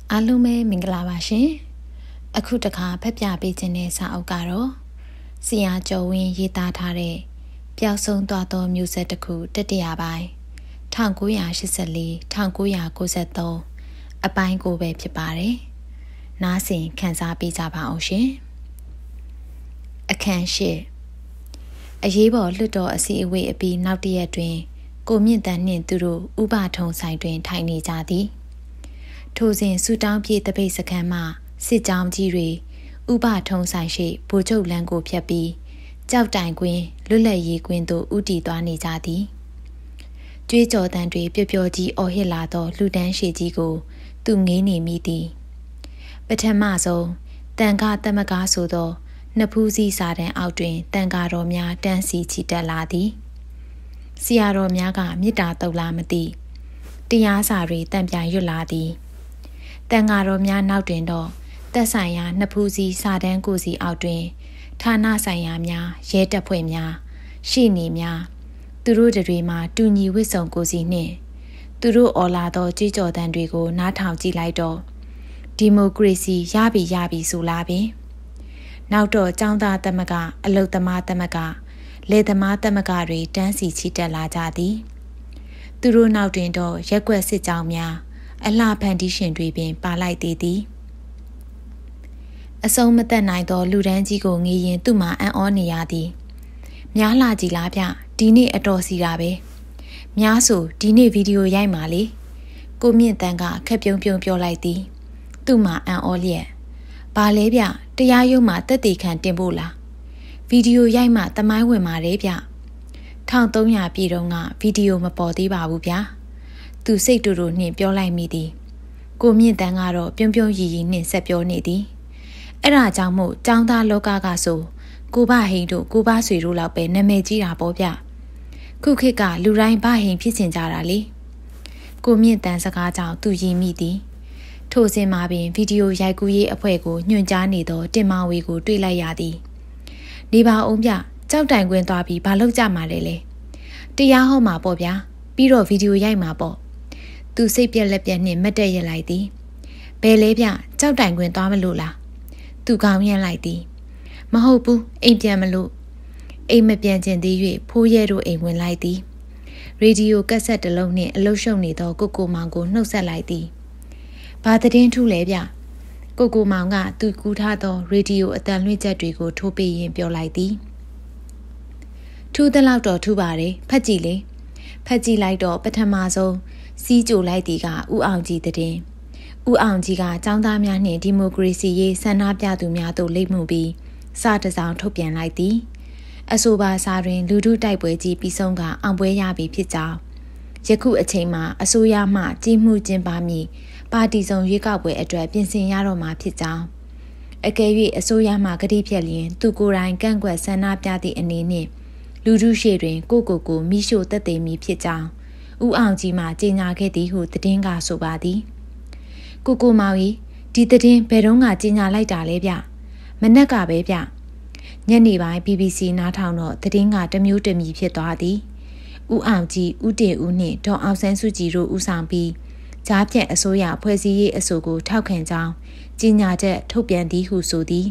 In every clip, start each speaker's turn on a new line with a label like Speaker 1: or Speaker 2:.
Speaker 1: အားလုံးပဲမင်္ဂလာပါရှင်အခုတခါဖက်ပြပေးခြင်းတဲ့စာအုပ်ကတော့ဆရာကျော်ဝင်းရေးသားထားတဲ့ပျောက်ဆုံးသွားသောမျိုးဆက်တစ်ခုတတိယပိုင်း1984 1993အပိုင်းကိုပဲဖြစ်ပါတယ်နားဆင်ခန်းစားပေးကြပါအောင်ရှင်အခန်းရှိအရေးပေါ်လွှတ်တော်အစည်းအဝေးအပြီးနောက်တစ်ရက်တွင်ကိုမြင့်တန်နှင့်သူတို့ဥပထုံဆိုင်တွင်ထိုင်နေကြသည်ထိုစဉ်ဆူတောင်းပြေးတပိတ်စခန်းမှစစ်ကြောင်းကြီးတွေဥပထုံဆိုင်ရှိဗိုလ်ချုပ်လမ်းကိုဖြတ်ပြီးကြောက်တိုင်ကွင်းလွတ်လပ်ရေးကွင်းသို့ဦးတည်သွားနေကြသည်ကြွေးကြော်တန်တွေပျော်ပျော်ကြီးအော်ဟစ်လာသောလူတန်းရှည်ကြီးကိုသူငေးနေမိသည်ပထမဆုံးတန်ခါသမကားဆိုသောနှစ်ဖူးစည်းစာတန်းအောက်တွင်တန်ခါတော်များတန်းစီချီတက်လာသည်ဆရာတော်များကမေတ္တာတုတ်လားမသိတရားစာတွေတန်ပြန်ရွတ်လာသည်တန်ဃာတော်များနောက်တွင်တော့သက်ဆိုင်ရာနှစ်ဖူးစီစာတန်းကိုစီအောက်တွင်ဌာနဆိုင်ရာများရဲတပ်ဖွဲ့များရှေ့နေများသူတို့တွေမှာတူညီဝတ်စုံကိုစီနှင့်သူတို့အော်လာသောကြွေးကြော်သံတွေကိုနားထောင်ကြည့်လိုက်တော့ဒီမိုကရေစီရပြီဆိုလားပင်နောက်တော့ចောင်းသားသမဂ္ဂအလုသမားသမဂ္ဂလယ်သမားသမဂ္ဂတွေတန်းစီချီတက်လာကြသည်သူတို့နောက်တွင်တော့ရက်ွက်စစ်ကြောင်းများအလှဖန်တီးရှင်တွေပင်ပါလိုက်သေးသည်အဆုံးမသက်နိုင်သောလူတန်းကြီးကိုငေးရင်သူ့မှာအံ့ဩနေရသည်များလာကြည်လားဗျဒီနေ့အတော်စီတာပဲများဆိုဒီနေ့ဗီဒီယိုရိုက်မှာလေကိုမြင့်တန်းကခက်ပြုံးပြောလိုက်သည်သူ့မှာအံ့ဩလျက်ဘာလဲဗျတရားရုံးမှာတက်တေခံတင်ဖို့လားဗီဒီယိုရိုက်မှတမိုင်းဝင်ပါတယ်ဗျ1300ပြည်တုန်းကဗီဒီယိုမပေါ်သေးပါဘူးဗျာသူစိတ်တူတူနှင့်ပြောလိုက်မိသည်ကိုမြင့်တန်းကတော့ပြုံးပြုံးရီရီနှင့်ဆက်ပြောနေသည်အဲ့ဒါကြောင့်မို့ចောင်းသားလောကကဆိုကိုဘဟိန်တို့ကိုဘဆွေတို့လောက်ပဲနာမည်ကြီးတာပေါ့ဗျခုခေတ်ကလူတိုင်းဘဟိန်ဖြစ်ချင်ကြတာလေကိုမြင့်တန်းစကားကြောင့်သူရီမိသည်ထိုစဉ်မှာပင်ဗီဒီယိုရိုက်ကူးရေးအဖွဲ့ကိုညွှန်ကြားနေသောတင်မောင်ဝေကိုတွေ့လိုက်ရသည်နေပါအောင်ဗျကြောက်တိုင်ကွင်းသွားပြီးဘာလုပ်ကြမှာလဲတရားဟောမှာပေါ့ဗျာပြီးတော့ဗီဒီယိုရိုက်မှာပေါ့သူစိတ်ပြက်လက်ပြက်နှင့်မတ်တက်ရလိုက်သည်ဘယ်လဲဗျကြောက်တိုင်ကွင်းသွားမလို့လားသူကောင်းရမ်းလိုက်သည်မဟုတ်ဘူးအိမ်ပြန်မလို့အိမ်မပြန်ကျင်သေး၍ဖိုးရဲတို့အိမ်ဝင်လိုက်သည်ရေဒီယိုကက်ဆက်တစ်လုံးနှင့်အလုရှုံနေသောကိုမောင်ကိုနှုတ်ဆက်လိုက်သည်ဘာသတင်းထူးလဲဗျကိုမောင်ကသူကူးထားသောရေဒီယိုအတန်လွှင့်ချက်တွေကိုထိုးပေးရင်းပြောလိုက်သည်ထူးသလောက်တော့ထူးပါတယ်ဖတ်ကြည့်လေဖတ်ကြည့်လိုက်တော့ပထမဆုံးစီးကြိုလိုက်သည်ကဦးအောင်ကြီးတဲ့ဦးအောင်ကြီးကចောင်းသားများနှင့်ဒီမိုကရေစီရေးဆန္ဒပြသူများတို့လိမ့်မှုပြီးစာတစ်စောင်ထုတ်ပြန်လိုက်သည်အဆိုပါစာတွင်လူထုတိုက်ပွဲကြီးပြီးဆုံးကအောင်ပွဲရပြီဖြစ်ကြောင်းယခုအချိန်မှာအစိုးရမှကြီးမှုကျင်းပမည်ပါတီစုံရွေးကောက်ပွဲအတွက်ပြင်ဆင်ရတော့မှာဖြစ်ကြောင်းအကယ်၍အစိုးရမှကတိဖြတ်လျင်သူကိုယ်တိုင်ကန့်ကွက်ဆန္ဒပြသည့်အနေနှင့်လူထုရှေ့တွင်ကိုမိရှို့သက်သေမည်ဖြစ်ကြောင်းဦးအောင်ကြီးမှကြေညာခဲ့သည်ဟုသတင်းကဆိုပါသည်ကိုမောင်ကြီးဒီသတင်းဘယ်တော့ကကြေညာလိုက်တာလဲဗျမနက်ကပဲဗျညနေပိုင်း BBC နားထောင်တော့သတင်းကတမျိုးတမီဖြစ်သွားသည်ဦးအောင်ကြီးဦးတင်ဦးနှင့်ဒေါ်အောင်ဆန်းစုကြည်တို့ဦးဆောင်ပြီးကြားဖြတ်အစိုးရဖွဲ့စည်းရေးအဆိုကိုထောက်ခံကြောင်းကြေညာချက်ထုတ်ပြန်သည်ဟုဆိုသည်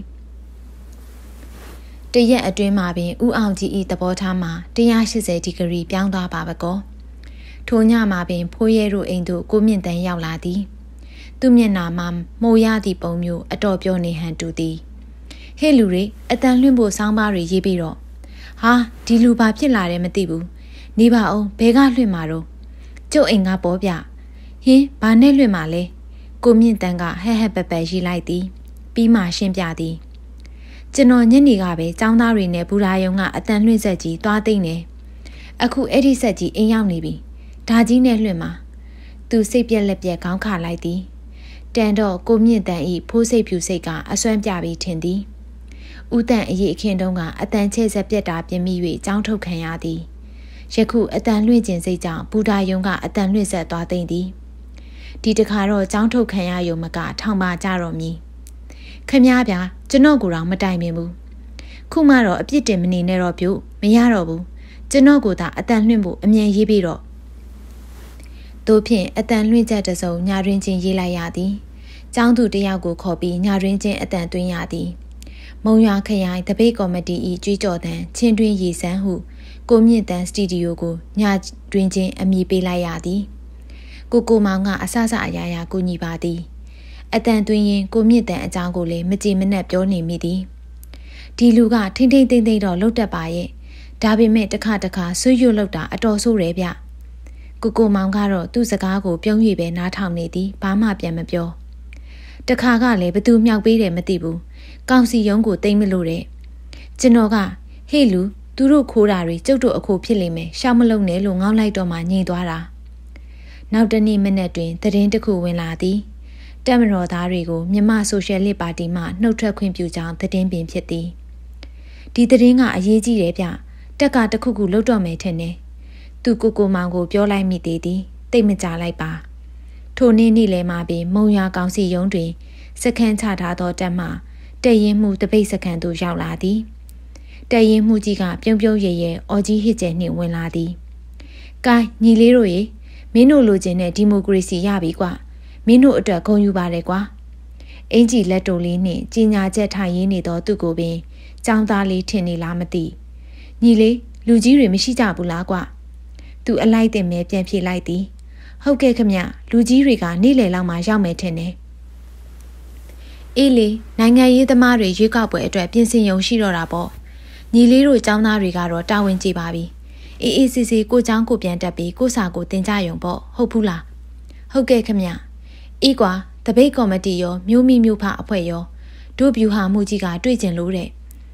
Speaker 1: တရက်အတွင်းမှာပင်ဦးအောင်ကြီး၏သဘောထားမှာ180ဒီဂရီပြောင်းသွားပါပကောထိုညမှာပင်ဖိုးရဲတို့အိမ်သို့ကိုမြင့်တန်းရောက်လာသည်သူမျက်နှာမှာမိုးရသည့်ပုံမျိုးအတော်ပြောနေဟန်တူသည်ဟဲ့လူတွေအတန်လွှင့်ဖို့စောင်းပါးတွေရေးပြီးတော့ဟာဒီလူဘာဖြစ်လာတယ်မသိဘူးနေပါအောင်ဘဲကလွှင့်မှာတော့ကျုပ်အိမ်ကပေါ်ပြဟင်းဘာနဲ့လွှင့်မှာလဲကိုမြင့်တန်းကဟဲ့ပက်ရေးလိုက်သည်ပြီးမှရှင်းပြသည်ကျွန်တော်ညနေကပဲចောင်းသားတွေနဲ့ဘူရာယုံကအတန်လွှင့်ဆက်ကြီးသွားသိမ့်တယ်အခုအဲ့ဒီဆက်ကြီးအိမ်ရောက်နေပြီဒါကြီးနဲ့လွှင့်မှာသူစိတ်ပြက်လက်ပြက်ခေါင်းခါလိုက်သည်တန်တော့ကိုမြင့်တန်ဤဖိုးစိတ်ဖြူစိတ်ကအစွမ်းပြပြီးထင်သည်ဦးတန်အရေးအခင်းတုန်းကအတန်ချဲ့ဆက်ပြက်တာပြင်မိ၍ចောင်းထုတ်ခံရသည်ယခုအတန်လွှင့်ခြင်းစိတ်ကြောင့်ဘူရာယုံကအတန်လွှင့်ဆက်သွားသိမ့်သည်ဒီတခါတော့ចောင်းထုတ်ခံရယုံမကထောင်ပါကြတော့မည်ခမည်းဗျာကျွန်တော်ကိုယ်တော့မတိုင်ပင်ဘူးခုမှတော့အပြစ်တင်မနေနဲ့တော့ပြုမရတော့ဘူးကျွန်တော်ကိုသာအတန်လွှင့်ဖို့အမြန်ရေးပြီးတော့တို့ဖြင့်အတန်လွှင့်ချက်တစုံညာရင်းချင်းရေးလိုက်ရသည်ကျောင်းသူတယောက်ကိုခေါ်ပြီးညတွင်ချင်းအတန်သွင်းရသည်မုံရွာခရိုင်တပိတ်ကော်မတီ၏ကြွေးကြော်သံချင်းတွင်ရေစမ်းဟုကိုမြင့်တန်းစတူဒီယိုကိုညတွင်ချင်းအမည်ပေးလိုက်ရသည်ကိုမောင်ကအဆအရာရာကိုညီပါသည်အတန်သွင်းရင်ကိုမြင့်တန်းအကြောင်းကိုလည်းမကြည်မနှက်ပြောနေမိသည်ဒီလူကထိမ့်သိမ့်တော့လှုပ်တတ်ပါရဲ့ဒါပေမဲ့တစ်ခါဆွေးရွတ်လောက်တာအတော်ဆိုးတယ်ဗျကိုမောင်ကတော့သူ့စကားကိုပြုံး၍ပဲနားထောင်နေသည်ဘာမှပြန်မပြောတခါကလည်းဘသူမြောက်ပေးတယ်မသိဘူးကောင်စီရုံးကိုတိမ့်မလို့တဲ့ကျွန်တော်ကဟေ့လူသူတို့ခိုးတာတွေကျုပ်တို့အခိုးဖြစ်လိမ့်မယ်ရှောက်မလုံးနဲ့လို့ငေါက်လိုက်တော့မှညင်သွားတာနောက်တနေ့မနေ့တွင်သတင်းတစ်ခုဝင်လာသည်တက်မတော်သားတွေကိုမြန်မာဆိုရှယ်လစ်ပါတီမှနှုတ်ထွက်ခွင့်ပြုကြောင်းသတင်းပင်ဖြစ်သည်ဒီသတင်းကအရေးကြီးတယ်ဗျတက်ကတခုခုလှုပ်တော့မယ်ထင်တယ်သူကိုမောင်ကိုပြောလိုက်မိသေးသည်တိတ်မကြလိုက်ပါထိုနေ့နေ့လဲမှပင်မုံရွာကောင်စီရုံးတွင်စခန်းချထားသောတက်မှတရင်မှုတပိတ်စခန်းသို့ရောက်လာသည်တရင်မှုကြီးကပြုံးရဲအော်ကြီးဟစ်ကျဲနှင့်ဝင်လာသည်ကဲညီလေးတို့ရေမင်းတို့လိုချင်တဲ့ဒီမိုကရေစီရပြီကွာမင်းတို့အတွက်ဂုဏ်ယူပါတယ်ကွာအင်ကြီးလက်တိုလေးနှင့်ကြီးညာချက်ထိုင်ရင်းနေသောသူကိုပင်ចောင်းသားလေးထင်နေလားမသိညီလေးလူကြီးတွေမရှိကြဘူးလားကွာသူအလိုက်တင်မဲပြန်ဖြေလိုက်သည်ဟုတ်ကဲ့ခမလူကြီးတွေကနေ့လယ်လောက်မှရောက်မယ်ထင်တယ်အေးလေနိုင်ငံရေးသမားတွေရွေးကောက်ပွဲအတွက်ပြင်ဆင်ရုံရှိတော့တာပေါ့ညီလေးတို့ចောင်းသားတွေကတော့တာဝန်ကျေပါပြီအေးစစ်ကိုចောင်းကိုပြန်တက်ပြီးကိုစာကိုတင်ကြရုံပေါ့ဟုတ်ဘူးလားဟုတ်ကဲ့ခမအေးကွာတပိတ်ကော်မတီရောမျိုးမိမျိုးဖအဖွဲ့ရောတို့ဗျူဟာမှုကြီးကတွေ့ကျင်လို့တဲ့ည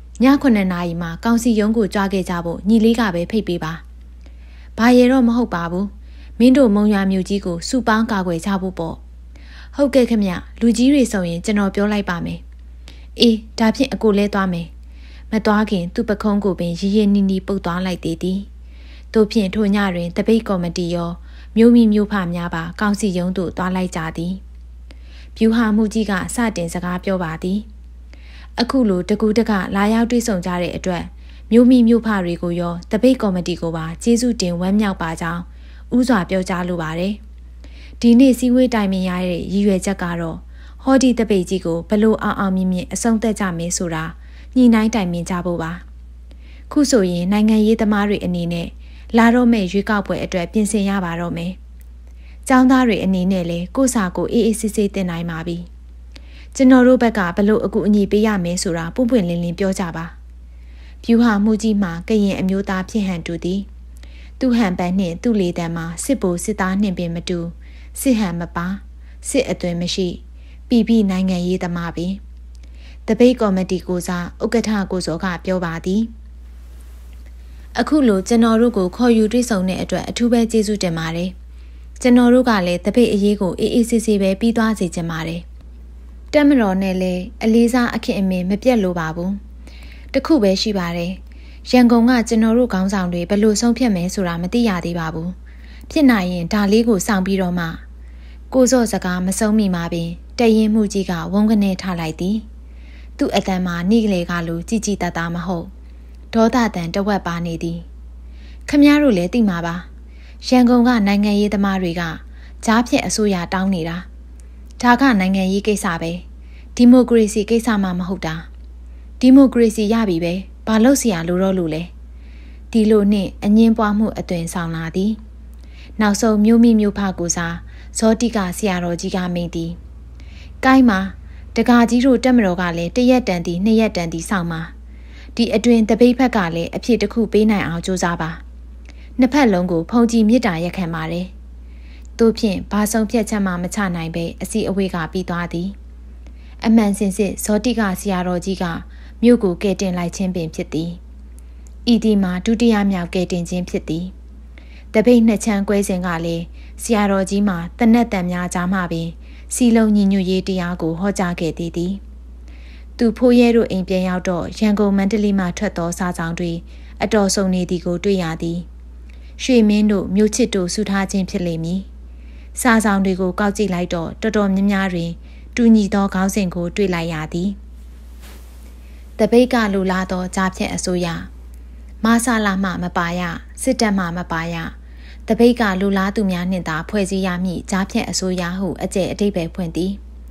Speaker 1: 9နာရီမှာကောင်စီရုံးကိုကြွားခဲ့ကြဖို့ညီလေးကပဲဖိတ်ပေးပါဘာရဲတော့မဟုတ်ပါဘူးမင်းတို့မုံရွာမြို့ကြီးကိုစုပေါင်းကာကွယ်ကြဖို့ပေါ့ဟုတ်ကဲ့ခမလူကြီးတွေဆိုရင်ကျွန်တော်ပြောလိုက်ပါမယ်အေးဒါဖြင့်အကိုလဲသွားမယ်မသွားခင်သူ့ပခုံးကိုပင်ရီနီနီပုတ်သွားလိုက်သေးသည်တို့ဖြင့်ထိုညတွင်တပိတ်ကော်မတီရောမျိုးမိမျိုးဖများပါကောင်စီရုံးသို့သွားလိုက်ကြသည်ဗျူဟာမှုကြီးကစတင်စကားပြောပါသည်အခုလိုတကူတကလာရောက်တွေ့ဆုံကြတဲ့အတွက်မျိုးမိမျိုးဖတွေကိုရောတပိတ်ကော်မတီကိုပါကျေးဇူးတင်ဝမ်းမြောက်ပါကြောင်းဥစွာပြောကြားလိုပါတယ်ဒီနေ့စည်းဝေးတိုင်ပင်ရတဲ့ရည်ရွယ်ချက်ကတော့ဟောဒီတပိတ်ကြီးကိုဘလို့အောင်မြင်အဆုံးသတ်ကြမယ်ဆိုတာညှိနှိုင်းတိုင်ပင်ကြဖို့ပါခုဆိုရင်နိုင်ငံရေးသမားတွေအနေနဲ့လာတော့မဲ့ရွေးကောက်ပွဲအတွက်ပြင်ဆင်ရပါတော့မယ်ကျောင်းသားတွေအနေနဲ့လည်းကိုယ့်စာကိုအေးအေးဆေးဆေးတင်နိုင်ပါပြီကျွန်တော်တို့ဘက်ကဘလို့အကူအညီပေးရမယ်ဆိုတာပွင့်ပွင့်လင်းလင်းပြောကြပါဗျူဟာမှုကြီးမှာကရင်အမျိုးသားဖြစ်ဟန်တူသည်သူဟန်ပန်းနှင့်သူ့လေတံမှာစစ်ဘိုလ်စစ်သားနှင့်ပင်မတူစစ်ဟန်မပါစစ်အသွင်မရှိပြည်နိုင်ငံရေးသမားပင်တပိတ်ကော်မတီကိုစားဥက္ကဋ္ဌကိုစောကပြောပါသည်အခုလိုကျွန်တော်တို့ကိုခေါ်ယူတွေ့ဆုံတဲ့အတွက်အထူးပဲကျေးဇူးတင်ပါတယ်ကျွန်တော်တို့ကလည်းတပိတ်အရေးကိုအေးအေးဆေးဆေးပဲပြီးသွားစေချင်ပါတယ်တက်မတော်နဲ့လည်းအလေးစားအခင်အမင်မပြတ်လို့ပါဘူးတခုပဲရှိပါတယ်ရန်ကုန်ကကျွန်တော်တို့ခေါင်းဆောင်တွေဘယ်လိုဆုံးဖြတ်မယ်ဆိုတာမသိရသေးပါဘူးဖြစ်နိုင်ရင်ဒါလေးကိုစောင့်ပြီးတော့မှကိုစော့စကားမဆုံးမိမှာပင်တရင်မှုကြီးကဝုန်းကနေထားလိုက်သည်သူ့အတန်မှာနှိကလေကလိုကြည်ကြည်တတ်တာမဟုတ်ဒေါသတန်တဝက်ပါနေသည်ခမည်းတော်လည်းသိမှာပါရန်ကုန်ကနိုင်ငံရေးသမားတွေကကြားဖြတ်အစိုးရတောင်းနေတာဒါကနိုင်ငံရေးကိစ္စပဲဒီမိုကရေစီကိစ္စမှမဟုတ်တာဒီမိုကရေစီရပြီပဲဘာလို့เสียလို့တော့လို့လဲဒီလိုနဲ့အငင်းပွားမှုအသွင်ဆောင်လာသည်နောက်ဆုံးမျိုးမိမျိုးဖကိုစားဇောတိကဆရာတော်ကြီးကမိန်သည်ကိုင်းမှာတကာကြီးတို့တက်မတော်ကလည်းတရက်တန်သည်နှစ်ရက်တန်သည်ဆောင်မှာဒီအတွင်တပိတ်ဖက်ကလည်းအဖြစ်တစ်ခုပေးနိုင်အောင်ကြိုးစားပါနှစ်ဖက်လုံးကိုဖုန်ကြီးမြစ်တာရက်ခံပါတယ်တို့ဖြင့်ဘာဆုံးဖြတ်ချက်မှမချနိုင်ပဲအစီအဝေးကပြီးသွားသည်အမှန်စင်စစ်ဇောတိကဆရာတော်ကြီးကမြို့ကိုကဲတင်လိုက်ခြင်းပင်ဖြစ်သည်ဤဒီမှာဒုတိယမြောက်ကဲတင်ခြင်းဖြစ်သည်တပိတ်နှစ်ချမ်းကွဲစဉ်ကလည်းဆရာတော်ကြီးမှာတနက်တန်များကြားမှပင်စီလုံးညီညွတ်ရေးတရားကိုဟောကြားခဲ့သည်သူဖိုးရဲတို့အိမ်ပြန်ရောက်တော့ရန်ကုန်မန္တလေးမှထွက်သောစာဆောင်တွေအတော်ဆုံးနေသည်ကိုတွေ့ရသည်ရွှေမင်းတို့မြို့ချစ်တို့ဆူထားခြင်းဖြစ်လိမ့်မည်စာဆောင်တွေကိုကောက်ကြည့်လိုက်တော့တော်တော်များများတွင်တူညီသောခေါင်းစဉ်ကိုတွေ့လိုက်ရသည်တပိတ်ကလူလာသောကြားဖြတ်အစိုးရမဆလာမှမပါရစစ်တပ်မှမပါရတပိတ်ကလူလားသူများနှင့်သာဖွဲ့စည်းရမည့်ကြားဖြတ်အစိုးရဟုအကျယ်အတိတ်ပဲဖွင့်သည်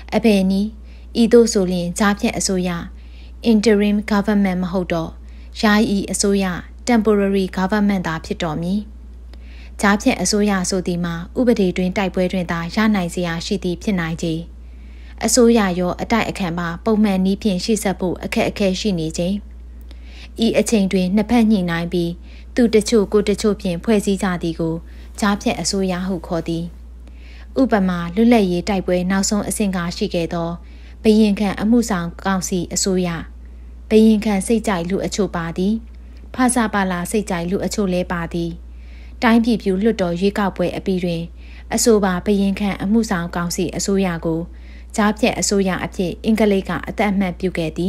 Speaker 1: အဘယ်နည်းဤသို့ဆိုရင်ကြားဖြတ်အစိုးရ interim government မဟုတ်တော့ယာယီအစိုးရ temporary government သာဖြစ်တော်မည်ကြားဖြတ်အစိုးရဆိုသည်မှာဥပဒေတွင်တိုက်ပွဲတွင်သာရနိုင်စရာရှိသည်ဖြစ်နိုင်ခြင်းအစိုးရရောအတိုက်အခံပါပုံမှန်နည်းဖြင့်ရှေ့ဆက်ဖို့အခက်အခဲရှိနေခြင်းဤအချိန်တွင်နှစ်ဖက်ညှိနှိုင်းပြီးသူတချို့ကိုတချို့ဖြင့်ဖွဲ့စည်းကြသည်ကိုကြားဖြတ်အစိုးရဟုခေါ်သည်ဥပမာလွတ်လပ်ရေးတိုက်ပွဲနောက်ဆုံးအဆင့်ကရှိခဲ့သောဘရင်ခံအမှုဆောင်ကောင်စီအစိုးရဘရင်ခံစိတ်ကြိုက်လူအချို့ပါသည်ဖဆပါလာစိတ်ကြိုက်လူအချို့လည်းပါသည်တိုင်းပြည်ပြူလွတ်တော်ရွေးကောက်ပွဲအပြီးတွင်အဆိုပါဘရင်ခံအမှုဆောင်ကောင်စီအစိုးရကိုကြားဖြတ်အစိုးရအဖြစ်အင်္ဂလိပ်ကအသက်အမှတ်ပြုခဲ့သည်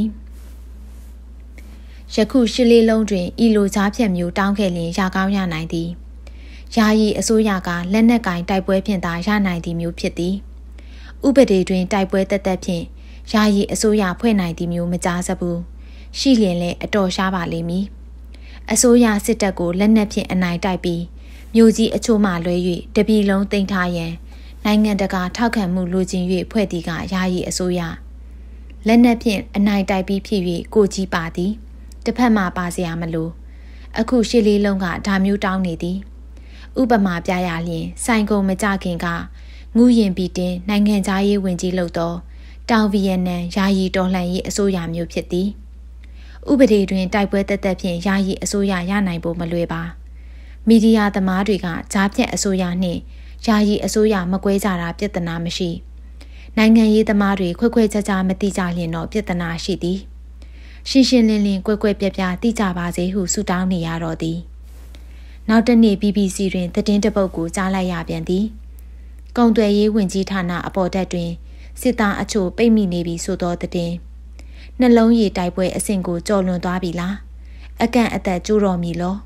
Speaker 1: ယခုရှစ်လေးလုံးတွင်ဤလိုကြားဖြတ်မျိုးတောင်းခဲ့လျင်ရကောင်းရနိုင်သည်ယာယီအစိုးရကလက်နက်ကင်တိုက်ပွဲဖြင့်သာရနိုင်သည်မျိုးဖြစ်သည်ဥပဒေတွင်တိုက်ပွဲတက်တက်ဖြင့်ယာယီအစိုးရဖွဲ့နိုင်သည်မျိုးမကြားစဘူးရှိလျင်လည်းအတော်ရှားပါလိမ့်မည်အစိုးရစစ်တပ်ကိုလက်နက်ဖြင့်အနိုင်တိုက်ပြီးမြို့ကြီးအချို့မှလွဲ၍တပြည်လုံးသိမ်းထားရန်နိုင်ငံတကာထောက်ခံမှုလိုချင်၍ဖွဲ့သည်ကယာယီအစိုးရလက်နက်ဖြင့်အနိုင်တိုက်ပြီးဖြစ်၍ကိုကြီးပါသည်တစ်ဖက်မှပါစရာမလိုအခုရှစ်လေးလုံးကဒါမျိုးတောင်းနေသည်ဥပမာပြရလျင်ဆိုင်ကုန်မကြခင်ကငူးရင်ပြီးတင်နိုင်ငံသားရေးဝင်ကြီးလုပ်သောတောင်ဗီယက်နမ်ယာယီတော်လှန်ရေးအစိုးရမျိုးဖြစ်သည်ဥပဒေတွင်တိုက်ပွဲတက်တက်ဖြင့်ယာယီအစိုးရရနိုင်ဖို့မလွယ်ပါမီဒီယာသမားတွေကကြားဖြတ်အစိုးရနှင့်ယာယီအစိုးရမကွဲကြတာပြဿနာမရှိနိုင်ငံရေးသမားတွေခွဲခွဲခြားခြားမသိကြလျင်တော့ပြဿနာရှိသည်ရှင်းရှင်းလင်းလင်းကွဲကွဲပြားပြားသိကြပါစေဟုဆုတောင်းနေရတော့သည်နောက်တစ်နေ့ BBC တွင်သတင်းတစ်ပုဒ်ကိုကြားလိုက်ရပြန်သည်ကုန်သွယ်ရေးဝန်ကြီးဌာနအပေါ်တက်တွင်စစ်သားအချို့ပိတ်မိနေပြီဆိုသောသတင်းနှလုံးရည်တိုက်ပွဲအဆင့်ကိုကျော်လွန်သွားပြီလားအကန့်အသက်ကျိုးတော်မီလော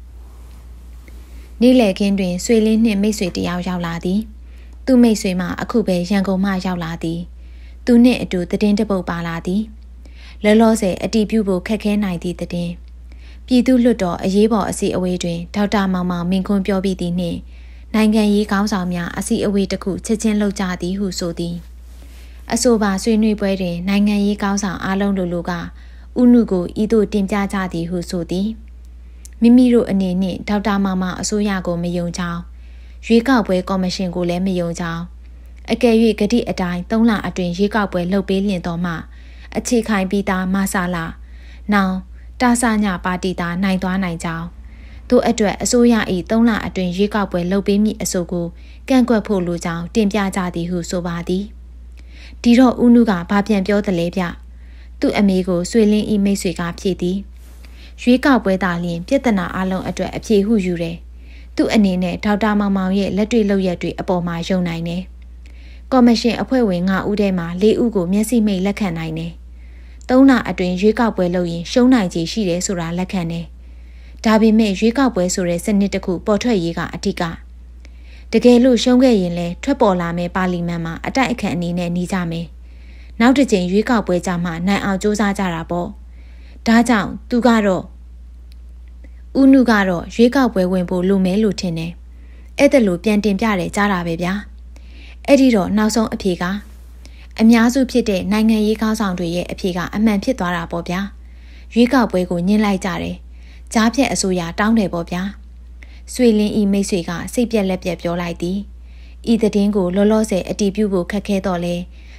Speaker 1: နေ့လယ်ခင်းတွင်ဆွေလင်းနှင့်မိတ်ဆွေတယောက်ရောက်လာသည်သူမိတ်ဆွေမှအခုပဲရန်ကုန်မှရောက်လာသည်သူနှင့်အတူသတင်းတစ်ပုဒ်ပါလာသည်လောလောဆယ်အတီးပြုဖို့ခက်ခဲနိုင်သည့်သတင်းပြည်သူ့လွှတ်တော်အရေးပေါ်အစည်းအဝေးတွင်ဒေါက်တာမောင်မောင်မင်းခွန်းပြောပြီးသည်နှင့်နိုင်ငံရေးခေါင်းဆောင်များအစည်းအဝေးတစ်ခုချက်ချင်းလုပ်ကြသည်ဟုဆိုသည်အဆိုပါဆွေးနွေးပွဲတွင်နိုင်ငံရေးခေါင်းဆောင်အားလုံးတို့ကဥနုကိုဤသို့တင်ပြကြသည်ဟုဆိုသည်မိမိတို့အနေနှင့်ဒေါက်တာမောင်မောင်အစိုးရကိုမယုံကြောင်းရွေးကောက်ပွဲကော်မရှင်ကိုလည်းမယုံကြောင်းအကယ်၍ဂတိအတိုင်း3လအတွင်းရွေးကောက်ပွဲလုပ်ပေးလျင်တော့မှအခြေခိုင်ပြီးသားမဆလာနောင်တာဆာညပါတီသားနိုင်သွားနိုင်ကြောင်းတို့အတွက်အစိုးရ၏3လအတွင်းရွေးကောက်ပွဲလုပ်ပေးမည့်အဆိုကိုကန့်ကွက်ဖို့လိုကြောင်းတင်ပြကြသည်ဟုဆိုပါသည်ဒီတော့ဦးနုကဘာပြန်ပြောသလဲဗျသူ့အမေကိုဆွေလင်းဤမိတ်ဆွေကဖြေသည်ရွေးကောက်ပွဲသားလျင်ပြဿနာအလုံးအတွက်အဖြေဟုယူတယ်သူ့အနေနဲ့ဒေါက်တာမောင်မောင်ရဲ့လက်တွေ့လုပ်ရက်တွေအပေါ်မှာယုံနိုင်တယ်ကော်မရှင်အဖွဲ့ဝင်9ဦးထဲမှာ4ဦးကိုမျက်စိမိတ်လက်ခံနိုင်တယ်3လအတွင်းရွေးကောက်ပွဲလုပ်ရင်ရှုံးနိုင်ခြေရှိတယ်ဆိုတာလက်ခံတယ်ဒါပေမဲ့ရွေးကောက်ပွဲဆိုတဲ့စနစ်တစ်ခုပေါ်ထွက်ရေးကအဓိကတကယ်လို့ရှုံးခဲ့ရင်လည်းထွက်ပေါ်လာမယ့်ပါလီမန်မှာအတိုက်အခံအနေနဲ့နေကြမယ်နောက်တစ်ချိန်ရွေးကောက်ပွဲကြမှာနိုင်အောင်စ조사ကြတာပေါ့ဒါကြောင့်သူကတော့ဦးနုကတော့ရွေးကောက်ပွဲဝင်ဖို့လိုမဲလို့ထင်တယ်အဲ့ဒါလို့ပြန်တင်ပြတယ်ကြားတာပဲဗျာအဲ့ဒီတော့နောက်ဆုံးအဖြေကအများစုဖြစ်တဲ့နိုင်ငံရေးခေါင်းဆောင်တွေရဲ့အဖြေကအမှန်ဖြစ်သွားတာပေါ့ဗျာရွေးကောက်ပွဲကိုညှင်းလိုက်ကြတယ်ကြားဖြတ်အစိုးရတောင်းတယ်ပေါ့ဗျာဆွေလင်းဤမိတ်ဆွေကစိတ်ပြက်လက်ပြက်ပြောလိုက်သည်ဤသတင်းကိုလောလောဆယ်အတည်ပြုဖို့ခက်ခဲတော့လဲ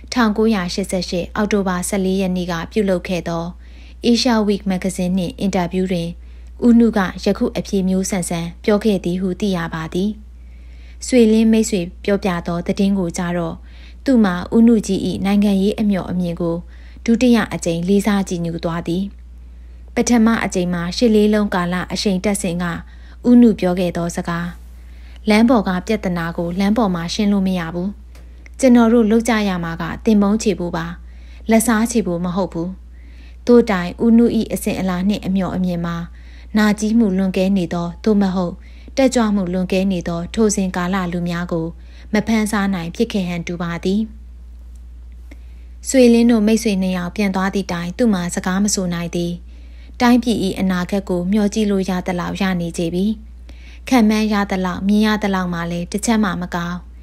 Speaker 1: 1988အောက်တိုဘာ14ရက်နေ့ကပြုလုပ်ခဲ့သော Asia Week Magazine နှင့်အင်တာဗျူးတွင်ဦးနုကယခုအဖြေမျိုးဆန်ဆန်ပြောခဲ့သည်ဟုသိရပါသည်ဆွေလင်းမိတ်ဆွေပြောပြသောသတင်းကိုကြားတော့သူမှဦးနုကြီး၏နိုင်ငံရေးအမျှော်အမြင်ကိုဒုတိယအကြိမ်လေးစားကြည့်ညူသွားသည်ပထမအကြိမ်မှာရှစ်လေးလုံးကာလအရှိန်တက်စဉ်ကဦးနုပြောခဲ့သောစကားလမ်းပေါ်ကပြဿနာကိုလမ်းပေါ်မှာရှင်းလို့မရဘူးကျွန်တော်တို့လုပ်ကြရမှာကတင်ပုံးချေဖို့ပါလက်စားချေဖို့မဟုတ်ဘူးတို့တိုင်ဦးနု၏အစဉ်အလာနှင့်အမျှော်အမြင်မှာနာကြီးမှုလွန်ကဲနေသောသို့မဟုတ်တက်ကြွမှုလွန်ကဲနေသောထိုစဉ်ကာလလူများကိုမဖန်ဆားနိုင်ဖြစ်ခဲ့ဟန်တူပါသည်ဆွေလင်းတို့မိတ်ဆွေနှစ်ယောက်ပြန်သွားသည့်တိုင်သူ့မှာစကားမဆိုနိုင်သည်တိုင်းပြည်၏အနာဂတ်ကိုမျှော်ကြည့်လို့ရသလောက်ရနေကြပြီခံမှန်းရသလောက်မြင်ရသလောက်မှလည်းတစ်ချက်မှမကောင်း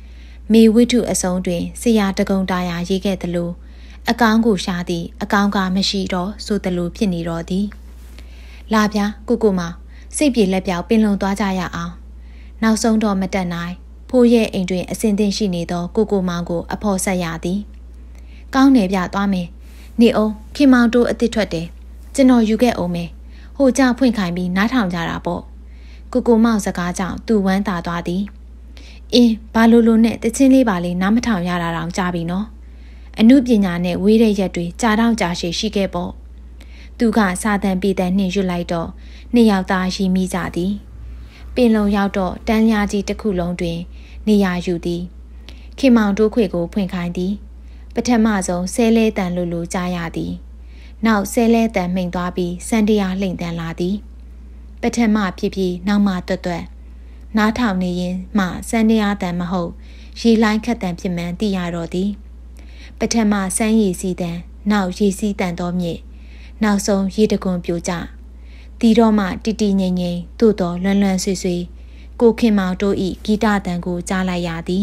Speaker 1: မေဝိတုအစုံတွင်ဆရာတကုံတာယာရေးခဲ့သလိုအကောင်းကိုရှာသည်အကောင်းကမရှိတော့ဆိုသလိုဖြစ်နေတော့သည်လာပြကိုမစိတ်ပြေလက်ပြောက်ပင်လုံသွားကြရအောင်နောက်ဆုံးတော့မတက်နိုင်ဖိုးရဲ့အိမ်တွင်အစင်သင့်ရှိနေသောကိုမောင်ကိုအဖော်ဆက်ရသည်ကောင်းတယ်ပြသွားမယ်နေအောင်ခင်မောင်တို့အစ်စ်ထွက်တယ်ကျွန်တော်ယူခဲ့အောင်မယ်ဟိုကြဖွင့်ခိုင်းပြီးနားထောင်ကြတာပေါ့ကိုမောင်စကားကြောင့်သူဝမ်းသာသွားသည်အင်းဘာလို့နဲ့တချင်းလေးပါလေးနားမထောင်ရတာတောင်ကြားပြီနော်အမှုပညာနဲ့ဝေးတဲ့ရက်တွေကြာတော့ကြာရှည်ရှိခဲ့ပေါ့သူကစာတန်ပေတန်နှင့်ရွတ်လိုက်တော့နှစ်ယောက်သားရှိမိကြသည်ပင်လုံရောက်တော့တန်းလျာကြီးတစ်ခုလုံးတွင်နေရာယူသည်ခင်မောင်တို့ခွေကိုဖွင့်ခိုင်းသည်ပထမဆုံးဆဲလဲတန်လိုကြားရသည်နောက်ဆဲလဲတန်မှိန်သွားပြီးစံတရားလှိမ့်တန်လာသည်ပထမဖြစ်နောက်မှတွတ်နားထောင်နေရင်မှစံတရားတန်မဟုတ်ရေလိုင်းခတ်တန်ဖြစ်မှန်းသိရတော့သည်ပထမစမ်းရည်စီးတန်နောက်ရည်စီးတန်သောမြစ်နောက်ဆုံးရေတကွန်ပြိုကျတီတော့မှတီတီငိမ့်ငိမ့်သို့တော်လွန်းလွန်းဆွေဆွေကိုခင်မောင်တို့ဤဂီတတန်ကိုကြားလိုက်ရသည်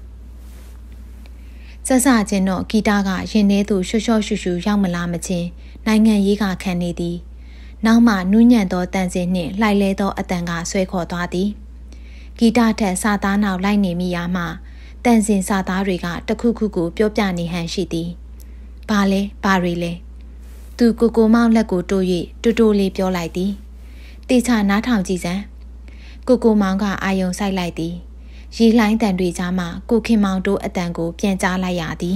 Speaker 1: ဆက်စချင်းတော့ဂီတကရင်ထဲသို့ရှော့ရှော့ရှူရှူရောက်မလာမချင်းနိုင်ငံရေးကခံနေသည်နောက်မှနူးညံ့သောတန်စင်နှင့်လှိုက်လဲသောအတန်ကဆွဲခေါ်သွားသည်ဂီတထက်စာသားနောက်လိုက်နေမိရာမှတန်စင်စာသားတွေကတခုခုကိုပြောပြနေဟန်ရှိသည်ဘာလဲဘာတွေလဲသူကိုမောင်လက်ကိုတိုး၍တူလေးပြောလိုက်သည်တေချာနားထောင်ကြည့်စမ်းကိုမောင်ကအာယုံဆိုင်လိုက်သည်ရေလှိုင်းတန်တွေကြားမှကိုခင်မောင်တို့အတန်ကိုပြန်ကြားလိုက်ရသည်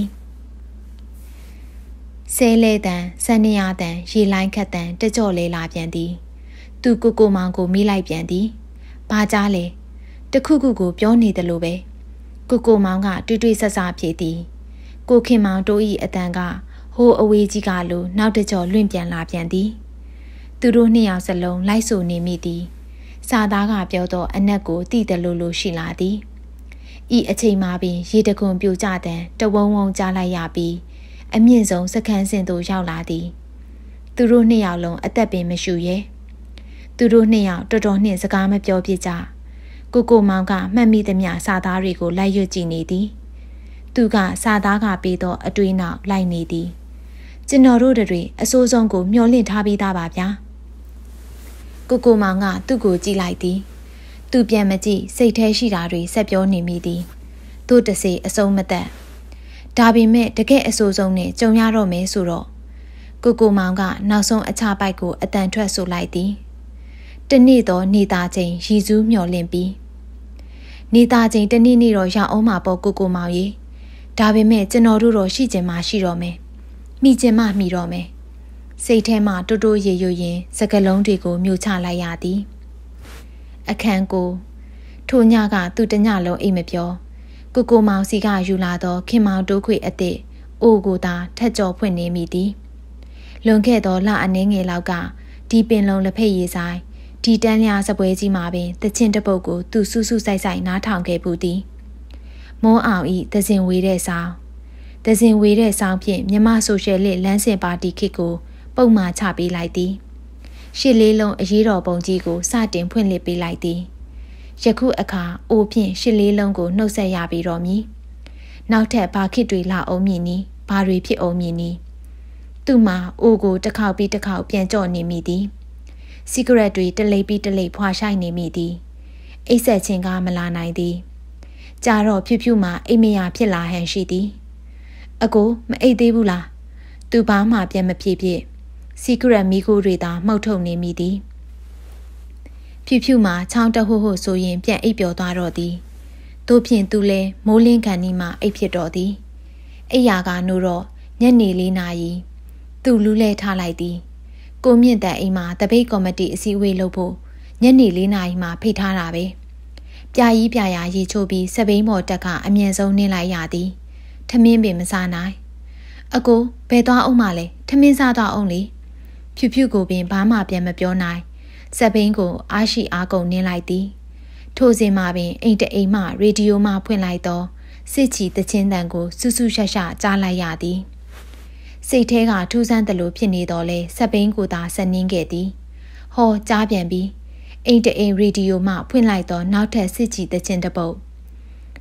Speaker 1: ဆဲလဲတန်စန္ဒယာတန်ရေလှိုင်းခတ်တန်တကြော့လဲလာပြန်သည်သူကိုမောင်ကိုမိလိုက်ပြန်သည်ဘာကြားလဲတခုခုကိုပြောနေတယ်လို့ပဲကိုမောင်ကတွေ့ဆက်စားဖြစ်သည်ကိုခင်မောင်တို့၏အတန်ကဟိုအဝေးကြီးကလိုနောက်တကြော့လွင့်ပြန်လာပြန်သည်သူတို့နှစ်ယောက်စလုံးလိုက်ဆိုနေမိသည်စာသားကပြောတော့အနက်ကိုတိတယ်လို့ရှိလာသည်ဤအချိန်မှာပင်ရေတကွန်ပြိုကျတဲ့တဝုံဝုံကြားလိုက်ရပြီးအမြင့်ဆုံးစခန်းစင်သို့ရောက်လာသည်သူတို့နှစ်ယောက်လုံးအသက်ပင်မရှူရဲသူတို့နှစ်ယောက်တော်တော်နှင့်စကားမပြောပြကြကိုမောင်ကမှတ်မိသမျှစာသားတွေကိုလိုက်ရွတ်ကြည့်နေသည်သူကစာသားကပေးသောအတွေးနောက်လိုက်နေသည်ကျွန်တော်တို့တွေအစိုးဆုံးကိုမျှော်လင့်ထားပြီးသားပါဗျာကိုမောင်ကသူ့ကိုကြည့်လိုက်သည်သူပြန်မကြည့်စိတ်ထဲရှိတာတွေဆက်ပြောနေမိသည်သူ့တစေအစုံမသက်ဒါပေမဲ့တကယ်အဆိုးဆုံးနဲ့ကြုံရတော့မယ်ဆိုတော့ကိုမောင်ကနောက်ဆုံးအခြားပိုက်ကိုအတန်ထွက်ဆိုလိုက်သည်တနေ့တော့နေသားချင်းရည်စူးမျှော်လင့်ပြီးနေသားချင်းတနေ့နေ့တော့ရအောင်မှာပေါ့ကိုမောင်ရေဒါပေမဲ့ကျွန်တော်တို့တော့ရှိချင်မှရှိတော့မယ်မိချင်မှမိတော့မယ်စိတ်ထဲမှာတိုးရေရွရင်စကလုံးတွေကိုမြို့ချလိုက်ရသည်အခန်းကိုထိုညကသူတညလုံးအိမ်မပြောကိုမောင်စီကယူလာသောခင်မောင်တိုးခွေအစ်စ်အိုကိုသာထက်ကျော်ဖွင့်နေမိသည်လွန်ခဲ့သောလအနည်းငယ်လောက်ကဒီပင်လုံးလက်ဖက်ရည်ဆိုင်ဒီတန်းလျာစပွဲကြီးမှာပင်တချင်းတပုတ်ကိုသူစူးစူးဆိုင်ဆိုင်နားထောင်ခဲ့ပူသည်မိုးအောင်ဤသဇင်ဝေးတဲ့ဆောင်ဖြင့်မြမဆိုရှယ်လစ်လမ်းစဉ်ပါတီခေတ်ကိုပုံမှန်ချပေးလိုက်သည်ရှစ်လေးလုံးအရေးတော်ပုံကြီးကိုစတင်ဖွင့်လှစ်ပေးလိုက်သည်ယခုအခါအိုဖြင့်ရှစ်လေးလုံးကိုနှုတ်ဆက်ရပြီးတော့မည်နောက်ထပ်ဘာခေတ်တွေလာအောင်မည်နီဘာတွေဖြစ်အောင်မည်နီသူ့မှာအိုကိုတစ်ခေါက်ပြီးတစ်ခေါက်ပြန်ကြော့နေမိသည်စီဂရက်တွေတလိပ်ပြီးတလိပ်ဖွာရှိုက်နေမိသည်အိတ်ဆက်ခြင်းကမလာနိုင်သည်ကြာတော့ဖြူမှအိမ်မရဖြစ်လာဟန်ရှိသည်အကိုမအိတ်သေးဘူးလားသူဘာမှပြန်မဖြစ်ဖြစ်စီဂရက်မီကိုတွေသာမှုတ်ထုတ်နေမိသည်ဖြူမှချောင်းတဟို့ဟိုဆိုရင်ပြန်အိပ်ပျော်သွားတော့သည်တို့ဖြင့်သူလဲမိုးလင်းခန်နီမှအိပ်ဖြစ်တော်သည်အိယာကနိုးတော့ညနေ4 နာရီသူလူးလဲထားလိုက်သည်ကိုမြင့်တဲ့အိမ်မှာတပိတ်ကော်မတီအစည်းအဝေးလုပ်ဖို့ညနေ4 နာရီမှဖိတ်ထားတာပဲပြာကြီးပြာရာရေချိုးပြီးစပိန်မော်တက်ကအမြန်ဆုံးနင်းလိုက်ရသည်ထမင်းပင်မစားနိုင်အကိုဘယ်သွားအောင်မလဲထမင်းစားသွားအောင်လေဖြူကိုပင်ဘာမှပြန်မပြောနိုင်စပိန်ကိုအားရှိအားကုန်နင်းလိုက်သည်ထိုစဉ်မှာပင်အိမ်တအိမ်မှရေဒီယိုမှဖွင့်လိုက်သောစစ်ချီတချင်းတန်ကိုစူးစူးရှက်ရှက်ကြားလိုက်ရသည်စိတ်ထဲကထူးဆန်းသလိုဖြစ်နေတော့လဲစပိန်ကိုသာဆက်နှင်းခဲ့သည်ဟောကြားပြန်ပြီးအိမ်တအိမ်ရေဒီယိုမှဖွင့်လိုက်သောနောက်ထပ်စစ်ချီတချင်းတစ်ပုတ်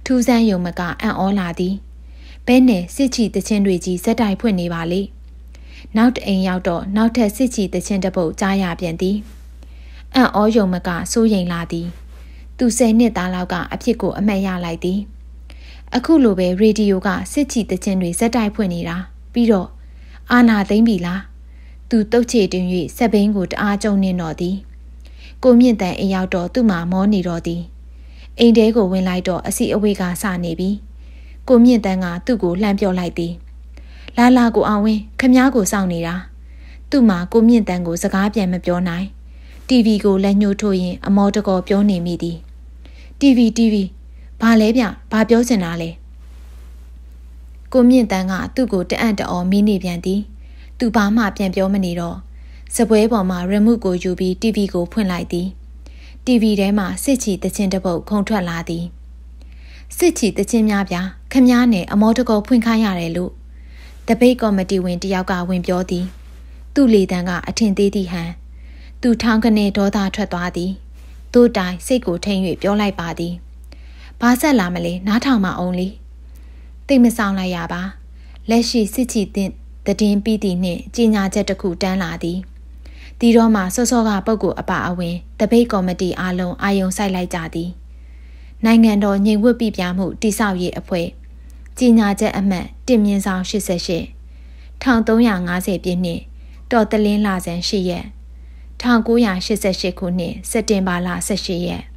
Speaker 1: ထူးဆန်းယုံမကအံ့ဩလာသည်ဘဲနဲ့စစ်ချီတချင်းတွေကြီးဇက်တိုက်ဖွင့်နေပါလေနောက်တအိမ်ရောက်တော့နောက်ထပ်စစ်ချီတချင်းတစ်ပုတ်ကြားရပြန်သည်အံ့ဩယုံမကစိုးရိမ်လာသည်သူ10နှစ်သားလောက်ကအဖြစ်ကိုအမှတ်ရလိုက်သည်အခုလိုပဲရေဒီယိုကစစ်ချီတချင်းတွေဇက်တိုက်ဖွင့်နေတာပြီးတော့အာနာသိမ့်ပြီလားသူတုတ်ချေတွင်၍စက်ဘိန်းကိုတအားကြုံနေတော့သည်ကိုမြင့်တန်အိမ်ရောက်တော့သူ့မှာမောနေတော့သည်အိမ်ထဲကိုဝင်လိုက်တော့အစီအဝေးကစနေပြီကိုမြင့်တန်ကသူ့ကိုလှမ်းပြောလိုက်သည်လာလာကိုအောင်ဝင်းခမားကိုစောင့်နေတာသူ့မှာကိုမြင့်တန်ကိုစကားပြန်မပြောနိုင်တီဗီကိုလက်ညှိုးထိုးရင်အမောတကောပြောနေမိသည်တီဗီဘာလဲဗျဘာပြောချင်တာလဲကိုမြင့်တန်ကသူ့ကိုတအံ့တော်မီးနေပြန်သည်သူဘာမှပြန်ပြောမနေတော့စပွဲပေါ်မှာရီမုကိုယူပြီးတီဗီကိုဖွင့်လိုက်သည်တီဗီထဲမှာစစ်ချီတချင်းတစ်ပုတ်ခုန်ထွက်လာသည်စစ်ချီတချင်းများဗျာခမားနဲ့အမောတကောဖွင့်ခိုင်းရတယ်လို့တပိတ်ကော်မတီဝင်တယောက်ကဝင်ပြောသည်သူ့လေတန်းကအထင်သေးသည်ဟန်သူထောင်းကနေဒေါသထွက်သွားသည်သူ့တိုင်စိတ်ကိုထိန်၍ပြောလိုက်ပါသည်ဘာဆက်လာမလဲနားထောင်မအောင်လေသိမဆောင်လိုက်ရပါလက်ရှိစစ်ချီတဲ့တည်င်းပြီးသည်နှင့်ကြီးညာချက်တစ်ခုတန်းလာသည်ဒီတော့မှစောစောကပုဂ္ဂိုလ်အပါအဝင်တပိတ်ကော်မတီအားလုံးအာယုံစိုက်လိုက်ကြသည်နိုင်ငံတော်ညီဝတ်ပြပြမှုတိဆောက်ရေးအဖွဲ့ကြီးညာချက်အမှတ်1/88 1350ပြည့်နှစ်တော်တလင်းလာဇန်8ရက်1988ခုနှစ်စက်တင်ဘာလ18ရက်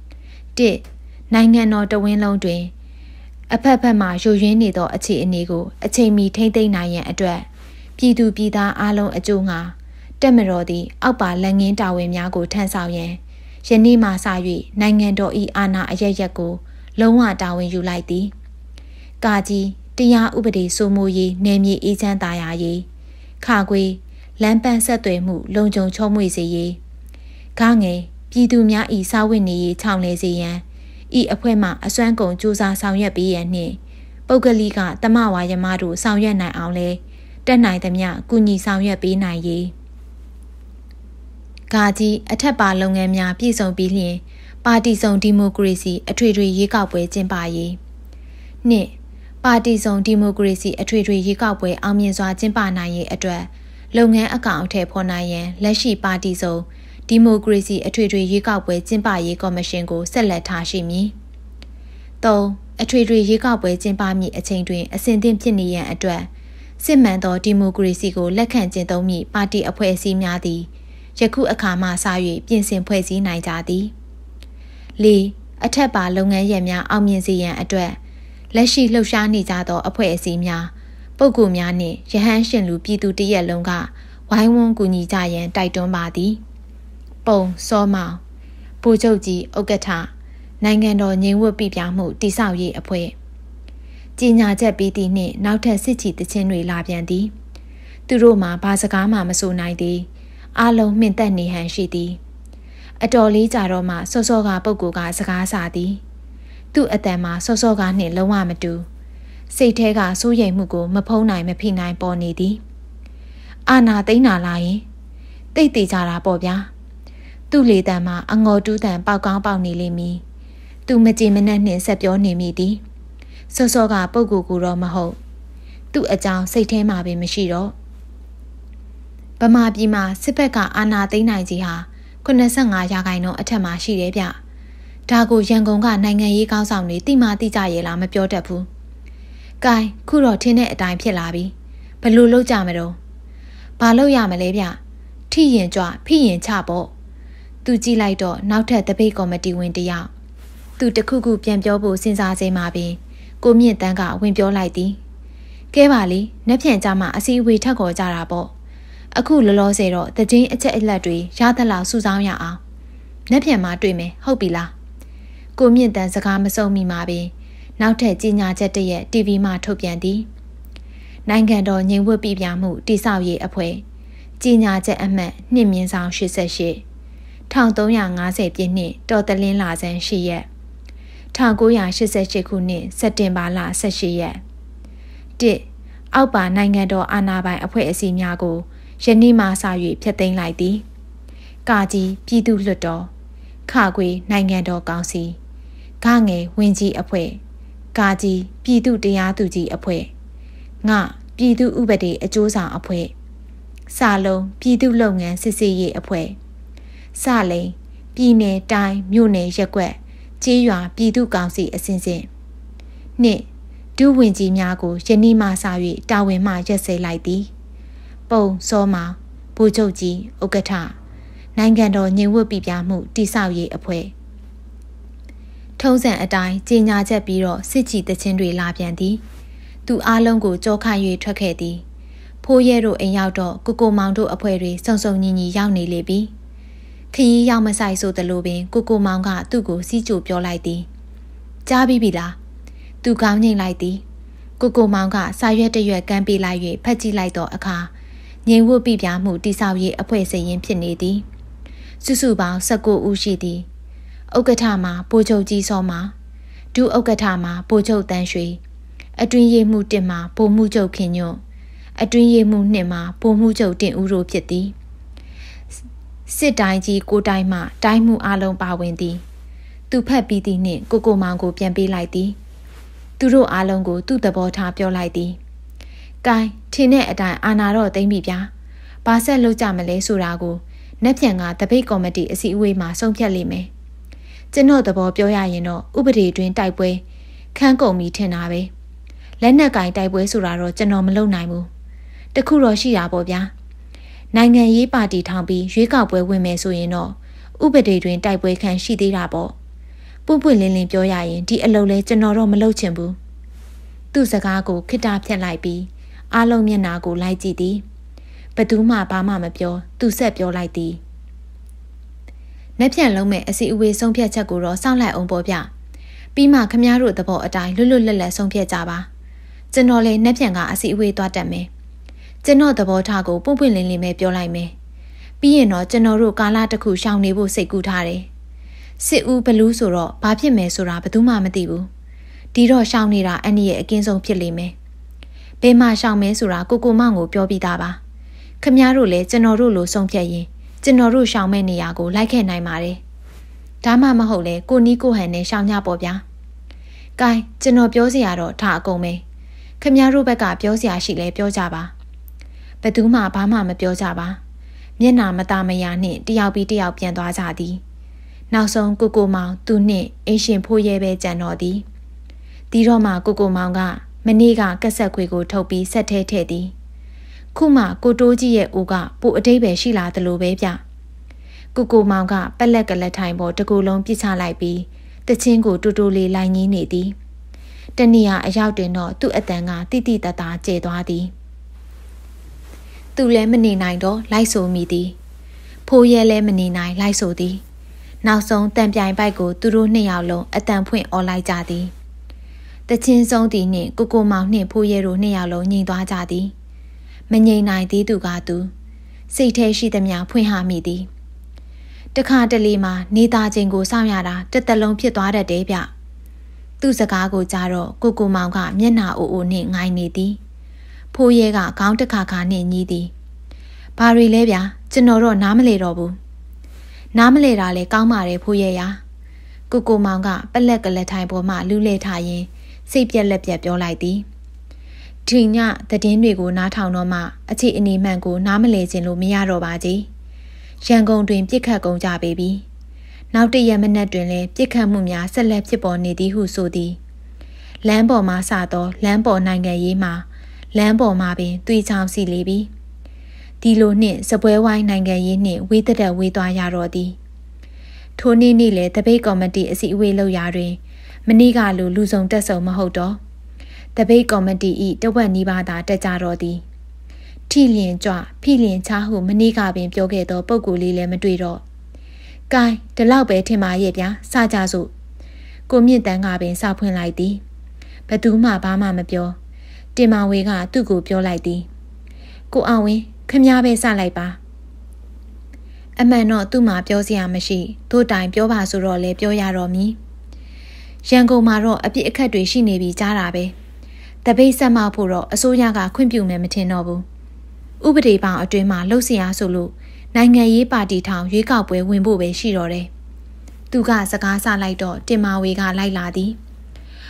Speaker 1: 1နိုင်ငံတော်တဝင်းလုံးတွင်အဖက်ဖက်မှယိုယွင်းနေသောအခြေအနေကိုအချိန်မီထိမ့်သိမ်းနိုင်ရန်အတွက်ပြည်သူပြည်သားအားလုံးအကျိုးငှာတက်မတော်သည့်အောက်ပါလက်ငင်းတာဝန်များကိုထမ်းဆောင်ရန်ယနေ့မှစ၍နိုင်ငံတော်၏အာဏာအရရက်ကိုလုံးဝတာဝန်ယူလိုက်သည်ကာကြီးတရားဥပဒေစိုးမိုးရေးနယ်မြေအေးချမ်းသာယာရေးခါခွေလမ်းပန်းဆက်သွယ်မှုလုံခြုံချောမွေ့စေရေးဂငယ်ပြည်သူများ၏စာဝတ်နေရေးချောင်လေစေရန်ဤအဖွဲ့မှအစွမ်းကုန်ကြိုးစားဆောင်ရွက်ပေးရန်နှင့်ပုဂ္ဂလိကတမဝါယမတို့ဆောင်ရွက်နိုင်အောင်လဲတက်နိုင်သမျှကုညီဆောင်ရွက်ပေးနိုင်ရေးကာကြီးအထက်ပါလုပ်ငန်းများပြည်စုံပြီးလျှင်ပါတီစုံဒီမိုကရေစီအထွေထွေရွေးကောက်ပွဲကျင်းပရေးနှင့်ပါတီစုံဒီမိုကရေစီအထွေထွေရွေးကောက်ပွဲအောင်မြင်စွာကျင်းပနိုင်ရေးအတွက်လုပ်ငန်းအကောင့်အထည်ဖော်နိုင်ရန်လက်ရှိပါတီစုံဒီမိုကရေစီအထွေထွေရွေးကောက်ပွဲကျင်းပရေးကော်မရှင်ကိုဆက်လက်ထားရှိမည်3အထွေထွေရွေးကောက်ပွဲကျင်းပမည့်အချိန်တွင်အစဉ်သင့်ဖြစ်နေရန်အတွက်စစ်မှန်သောဒီမိုကရေစီကိုလက်ခံကျင့်သုံးမည့်ပါတီအဖွဲ့အစည်းများသည်ယခုအခါမှစ၍ပြင်ဆင်ဖွဲ့စည်းနိုင်ကြသည်4အထက်ပါလုပ်ငန်းရပ်များအောင်မြင်စေရန်အတွက်လက်ရှိလှုပ်ရှားနေကြသောအဖွဲ့အစည်းများပုဂ္ဂိုလ်များနှင့်ရဟန်းရှင်လူပြည်သူတရက်လုံးကဝိုင်းဝန်းကူညီကြရန်တိုက်တွန်းပါသည်ပုံစောမောင်ဗိုလ်ချုပ်ကြီးဥက္ကဋ္ဌနိုင်ငံတော်ညီဝတ်ပြပြမှုတိဆောက်ရေးအဖွဲ့ကြီးညာချက်ပြီးသည့်နှင့်နောက်ထပ်စစ်ချီတချင်းတွေလာပြန်သည်သူတို့မှာဘာစကားမှမဆိုနိုင်သည်အားလုံးမှင်သက်နေဟန်ရှိသည်အတော်လေးကြာတော့မှစောစောကပုဂ္ဂိုလ်ကစကားစာသည်သူ့အတန်မှာစောစောကနှင့်လုံးဝမတူစိတ်ထဲကစိုးရိမ်မှုကိုမဖုံးနိုင်မဖိနိုင်ပေါ်နေသည်အာနာသိမ့်နာလာရင်တိတ်တေကြတာပေါ့ဗျာသူ့လေတံမှာအငေါ်တူးတံပေါက်ကောင်းပေါက်နေလိမ့်မည်သူမကြည်မနှက်နှင့်ဆက်ပြောနေမိသည်စောစောကပုဂ္ဂိုလ်ကူတော့မဟုတ်သူ့အကြောင်းစိတ်ထဲမှာပင်မရှိတော့ဗမာပြည်မှာစစ်ဘက်ကအာဏာသိမ်းနိုင်ကြီးဟာ85%အထက်မှာရှိတယ်ဗျဒါကိုရန်ကုန်ကနိုင်ငံရေးကောင်းဆောင်တွေတိမတိကြရဲ့လားမပြောတတ်ဘူးကဲခုတော့ထင်းတဲ့အတိုင်းဖြစ်လာပြီဘယ်လိုလုပ်ကြမလို့ဘာလုပ်ရမလဲဗျထိရင်ကြွဖိရင်ချပေါ့သူကြည့်လိုက်တော့နောက်ထပ်တပိတ်ကော်မတီဝင်တယောက်သူတခုခုပြန်ပြောဖို့စဉ်းစားစေမှာပင်ကိုမြင့်တန်းကဝင်ပြောလိုက်သည်ကဲပါလေနှက်ဖြန်ကြမှာအစည်းအဝေးထက်ခေါ်ကြတာပေါ့အခုလောလောဆယ်တော့တချင်းအချက်အလက်တွေရသလောက်စုဆောင်းရအောင်နှက်ဖြန်မှာတွေ့မယ်ဟုတ်ပြီလားကိုမြင့်တန်းစကားမစုံမိမှာပင်နောက်ထပ်ကြီးညာချက်တရက် TV မှာထုတ်ပြန်သည်နိုင်ငံတော်ညီဝတ်ပြပြမှုတိဆောက်ရေးအဖွဲ့ကြီးညာချက်အမှတ်2/88 1350ပြည့်နှစ်တော်တလင်းလာဇန်8ရက်1988ခုနှစ်စက်တင်ဘာလ18ရက်1အောက်ပါနိုင်ငံတော်အာဏာပိုင်အဖွဲ့အစည်းများကိုယနေ့မှစ၍ဖျက်သိမ်းလိုက်သည်ကာကြီးပြည်သူ့လွှတ်တော်ခခွေနိုင်ငံတော်ကောင်စီဂငယ်ဝင်းကြီးအဖွဲ့ကာကြီးပြည်သူတရားသူကြီးအဖွဲ့ငါပြည်သူဥပဒေအကျိုးဆောင်အဖွဲ့စာလုံးပြည်သူလုပ်ငန်းစစ်ဆေးရေးအဖွဲ့စလိန်ပြည်နယ်တိုင်းမြို့နယ်ရပ်ကွက်ကျေးရွာပြည်သူကောင်စီအစဉ်စဉ်နှစ်ဒုဝန်ကြီးများကိုယနေ့မှစ၍တာဝန်မှရပ်စဲလိုက်သည်ပုံစောမာဗိုလ်ချုပ်ကြီးဥက္ကဋ္ဌနိုင်ငံတော်ညီဝတ်ပြပြမှုတိဆောက်ရေးအဖွဲ့ထုံးစံအတိုင်းကြေညာချက်ပြီးတော့စစ်ချီတချင်းတွေလာပြန်သည်သူအားလုံးကိုကြောခန့်၍ထွက်ခဲ့သည်ဖိုးရဲတို့အိမ်ရောက်တော့ကိုမောင်တို့အဖွဲ့တွေစုံစုံညီညီရောက်နေလေပြီခရီးရောက်မဆိုင်ဆိုသလိုပင်ကိုမောင်ကသူ့ကိုစီးကြိုပြောလိုက်သည်ကြားပြီးပြီလားသူကောင်းငိမ့်လိုက်သည်ကိုမောင်ကစာရွက်တရွက်ကမ်းပေးလိုက်၍ဖတ်ကြည့်လိုက်တော့အခါငြိမ်ဝတ်ပြပြမှုတိဆောက်ရေးအဖွဲ့စရင်ဖြစ်နေသည်စုစုပေါင်း19ဦးရှိသည်ဥက္ကဋ္ဌမှာဗိုလ်ချုပ်ကြီးစောမှာဒုဥက္ကဋ္ဌမှာဗိုလ်ချုပ်တန်းရွှေအတွင်းရေးမှု1မှာဗိုလ်မှုချုပ်ခင်ညွန့်အတွင်းရေးမှု2မှာဗိုလ်မှုချုပ်တင်ဦးတို့ဖြစ်သည်စစ်တိုင်းကြီး9တိုင်းမှတိုင်းမှုအလုံးပါဝင်သည်သူဖတ်ပြီးသည်နှင့်ကိုမောင်ကိုပြန်ပေးလိုက်သည်သူတို့အားလုံးကိုသူ့သဘောထားပြောလိုက်သည်။ကိုင်းထင်းတဲ့အတိုင်းအာနာတော့သိမ့်ပြီဗျာ။ဘာဆက်လုပ်ကြမလဲဆိုတာကိုနက်ဖြန်ကတပိတ်ကော်မတီအစည်းအဝေးမှာဆုံးဖြတ်လိမ့်မယ်။ကျွန်တော်သဘောပြောရရင်တော့ဥပဒေတွင်တိုက်ပွဲခန်းကုန်ပြီထင်တာပဲ။လက်နက်ကင်တိုက်ပွဲဆိုတာတော့ကျွန်တော်မလုပ်နိုင်ဘူး။တခုတော့ရှိတာပေါ့ဗျာ။နိုင်ငံရေးပါတီထောင်ပြီးရွေးကောက်ပွဲဝင်မယ်ဆိုရင်တော့ဥပဒေတွင်တိုက်ပွဲခန်းရှိသေးတာပေါ့။ပွင့်ပွင့်လင်းလင်းပြောရရင်ဒီအလုပ်လဲကျွန်တော်တော့မလုပ်ချင်ဘူးသူ့စကားကိုခိတ္တဖြတ်လိုက်ပြီးအားလုံးမျက်နှာကိုလိုက်ကြည့်သည်ဘသူမှဘာမှမပြောသူဆက်ပြောလိုက်သည်နှစ်ဖြန့်လုံးမဲ့အစီအဝေးဆုံးဖြတ်ချက်ကိုတော့စောင့်လိုက်အောင်ပေါ့ဗျပြီးမှခမည်းတော်သဘောအတိုင်းလွတ်လွတ်လပ်လပ်ဆုံးဖြတ်ကြပါကျွန်တော်လည်းနှစ်ဖြန့်ကအစီအဝေးသွားတတ်မယ်ကျွန်တော်သဘောထားကိုပွင့်ပွင့်လင်းလင်းပဲပြောလိုက်မယ်ပြီးရင်တော့ကျွန်တော်တို့ကာလတစ်ခုရှောင်နေဖို့စိတ်ကူးထားတယ်စစ်ဦးဘလူးဆိုတော့ဘာဖြစ်မယ်ဆိုတာဘယ်သူမှမသိဘူးဒီတော့ရှောင်းနေတာအန်ဒီရဲ့အကင်းဆုံးဖြစ်လိမ့်မယ်ဘယ်မှာရှောင်းမဲဆိုတာကိုမောင်ကိုပြောပြီးသားပါခမည်းတော်လည်းကျွန်တော်တို့လိုဆုံးဖြတ်ရင်ကျွန်တော်တို့ရှောင်းမဲ့နေရာကိုလိုက်ခဲ့နိုင်ပါတယ်ဒါမှမဟုတ်လေကိုနီးကိုဟန်နဲ့ရှောင်းကြပေါ့ဗျာကဲကျွန်တော်ပြောစရာတော့ထားအကုန်ပဲခမည်းတော်ဘက်ကပြောစရာရှိလဲပြောကြပါဘယ်သူမှဘာမှမပြောကြပါမျက်နာမသားမယားနှင့်တယောက်ပြီးတယောက်ပြန်သွားကြသည်နောက်ဆုံးကိုမောင်သူနှင့်အင်းရှင်ဖိုးရဲပဲကြံတော်သည်ဒီတော့မှကိုမောင်ကမနေ့ကကက်ဆက်ခွေကိုထုတ်ပြီးဆက်ထဲထည့်သည်ခုမှကိုတိုးကြီးရဲ့အိုးကပိုအတိတ်ပဲရှိလာသလိုပဲဗျကိုမောင်ကပက်လက်ကလက်ထိုင်ပေါ်တကူလုံးပြစ်ချလိုက်ပြီးတချင်းကိုတူတူလေးလိုက်ငင်းနေသည်တနည်းအရောက်တင်တော့သူ့အတန်ကတိတိတသားကျဲသွားသည်သူလည်းမနေနိုင်တော့လိုက်ဆိုမိသည်ဖိုးရဲလည်းမနေနိုင်လိုက်ဆိုသည်နောက်ဆုံးတံပြိုင်ပိုက်ကိုသူတို့နှစ်ယောက်လုံးအတန်ဖွင့်អော်လိုက်ကြသည်တချင်းဆုံးသည်နှင့်ကိုမောင်နှင့်ဖိုးရဲတို့နှစ်ယောက်လုံးညှိသွားကြသည်မငြိမ်နိုင်သေးသူကသူစိတ်ထဲရှိသမျှဖွင့်ဟမိသည်တခါတလေမှာနေသားချင်းကိုစောင့်ရတာတစ်သက်လုံးဖြစ်သွားတတ်တယ်ဗျသူ့စကားကိုကြားတော့ကိုမောင်ကမျက်နှာအိုအိုနှင့်ငိုင်းနေသည်ဖိုးရဲကခေါင်းတစ်ခါခါနှင့်ညီးသည်ဘာတွေလဲဗျကျွန်တော်တော့နားမလဲတော့ဘူးနားမလဲတာလေကောင်းပါတယ်ဖိုးရဲရာကိုမောင်ကပလက်ကလက်ထိုင်ပေါ်မှလူးလဲထားရင်စိတ်ပြက်လက်ပြက်ပြောလိုက်သည်ဒီညသတင်းတွေကိုနားထောင်တော့မှအခြေအနေမှန်ကိုနားမလဲခြင်းလို့မရတော့ပါကြီးရန်ကုန်တွင်ပြစ်ခတ်ကုန်ကြပေပြီနောက်တရက်မနက်တွင်လည်းပြစ်ခတ်မှုများဆက်လက်ဖြစ်ပေါ်နေသည်ဟုဆိုသည်လမ်းပေါ်မှာစသောလမ်းပေါ်နိုင်ငံရေးမှာလမ်းပေါ်မှာပင်သွေးချောင်းစီလေပြီဒီလိုနှင့်စပွဲဝိုင်းနိုင်ငံရေးနှင့်ဝေးသက်ဝေးသွားရတော့သည်ထိုနေ့နေ့လည်းတပိတ်ကော်မတီအစည်းအဝေးလုပ်ရာတွင်မနေ့ကလိုလူစုံတက်ဆုံမဟုတ်တော့တပိတ်ကော်မတီ၏တဝက်နီးပါးသာတက်ကြတော့သည်ထိလျင်ကြွဖိလျင်ချဟုမနေ့ကပင်ပြောခဲ့သောပုဂ္ဂိုလ်လေးလည်းမတွေ့တော့ကဲဒီလောက်ပဲထင်ပါရဲ့ဗျာစကြစို့ကိုမြင့်တန်းကပင်စဖွင့်လိုက်သည်ဘသူမှဘာမှမပြောတင်မဝေကသူ့ကိုပြောလိုက်သည်ကိုအောင်ဝင်းခမည်းပဲစလိုက်ပါအမှန်တော့သူ့မှာပြောစရာမရှိတို့တိုင်ပြောပါဆိုတော့လေပြောရတော့မည်ရန်ကုန်မှာတော့အပြစ်အခက်တွေရှိနေပြီကြားတာပဲတပိတ်ဆက်မဖို့တော့အစိုးရကခွင့်ပြုမယ်မထင်တော့ဘူးဥပဒေပေါင်းအတွင်းမှာလှုပ်ရှားဆိုလို့နိုင်ငံရေးပါတီထောင်ရွေးကောက်ပွဲဝင်ဖို့ပဲရှိတော့တယ်သူကစကားဆလိုက်တော့တင်မာဝေကလိုက်လာသည်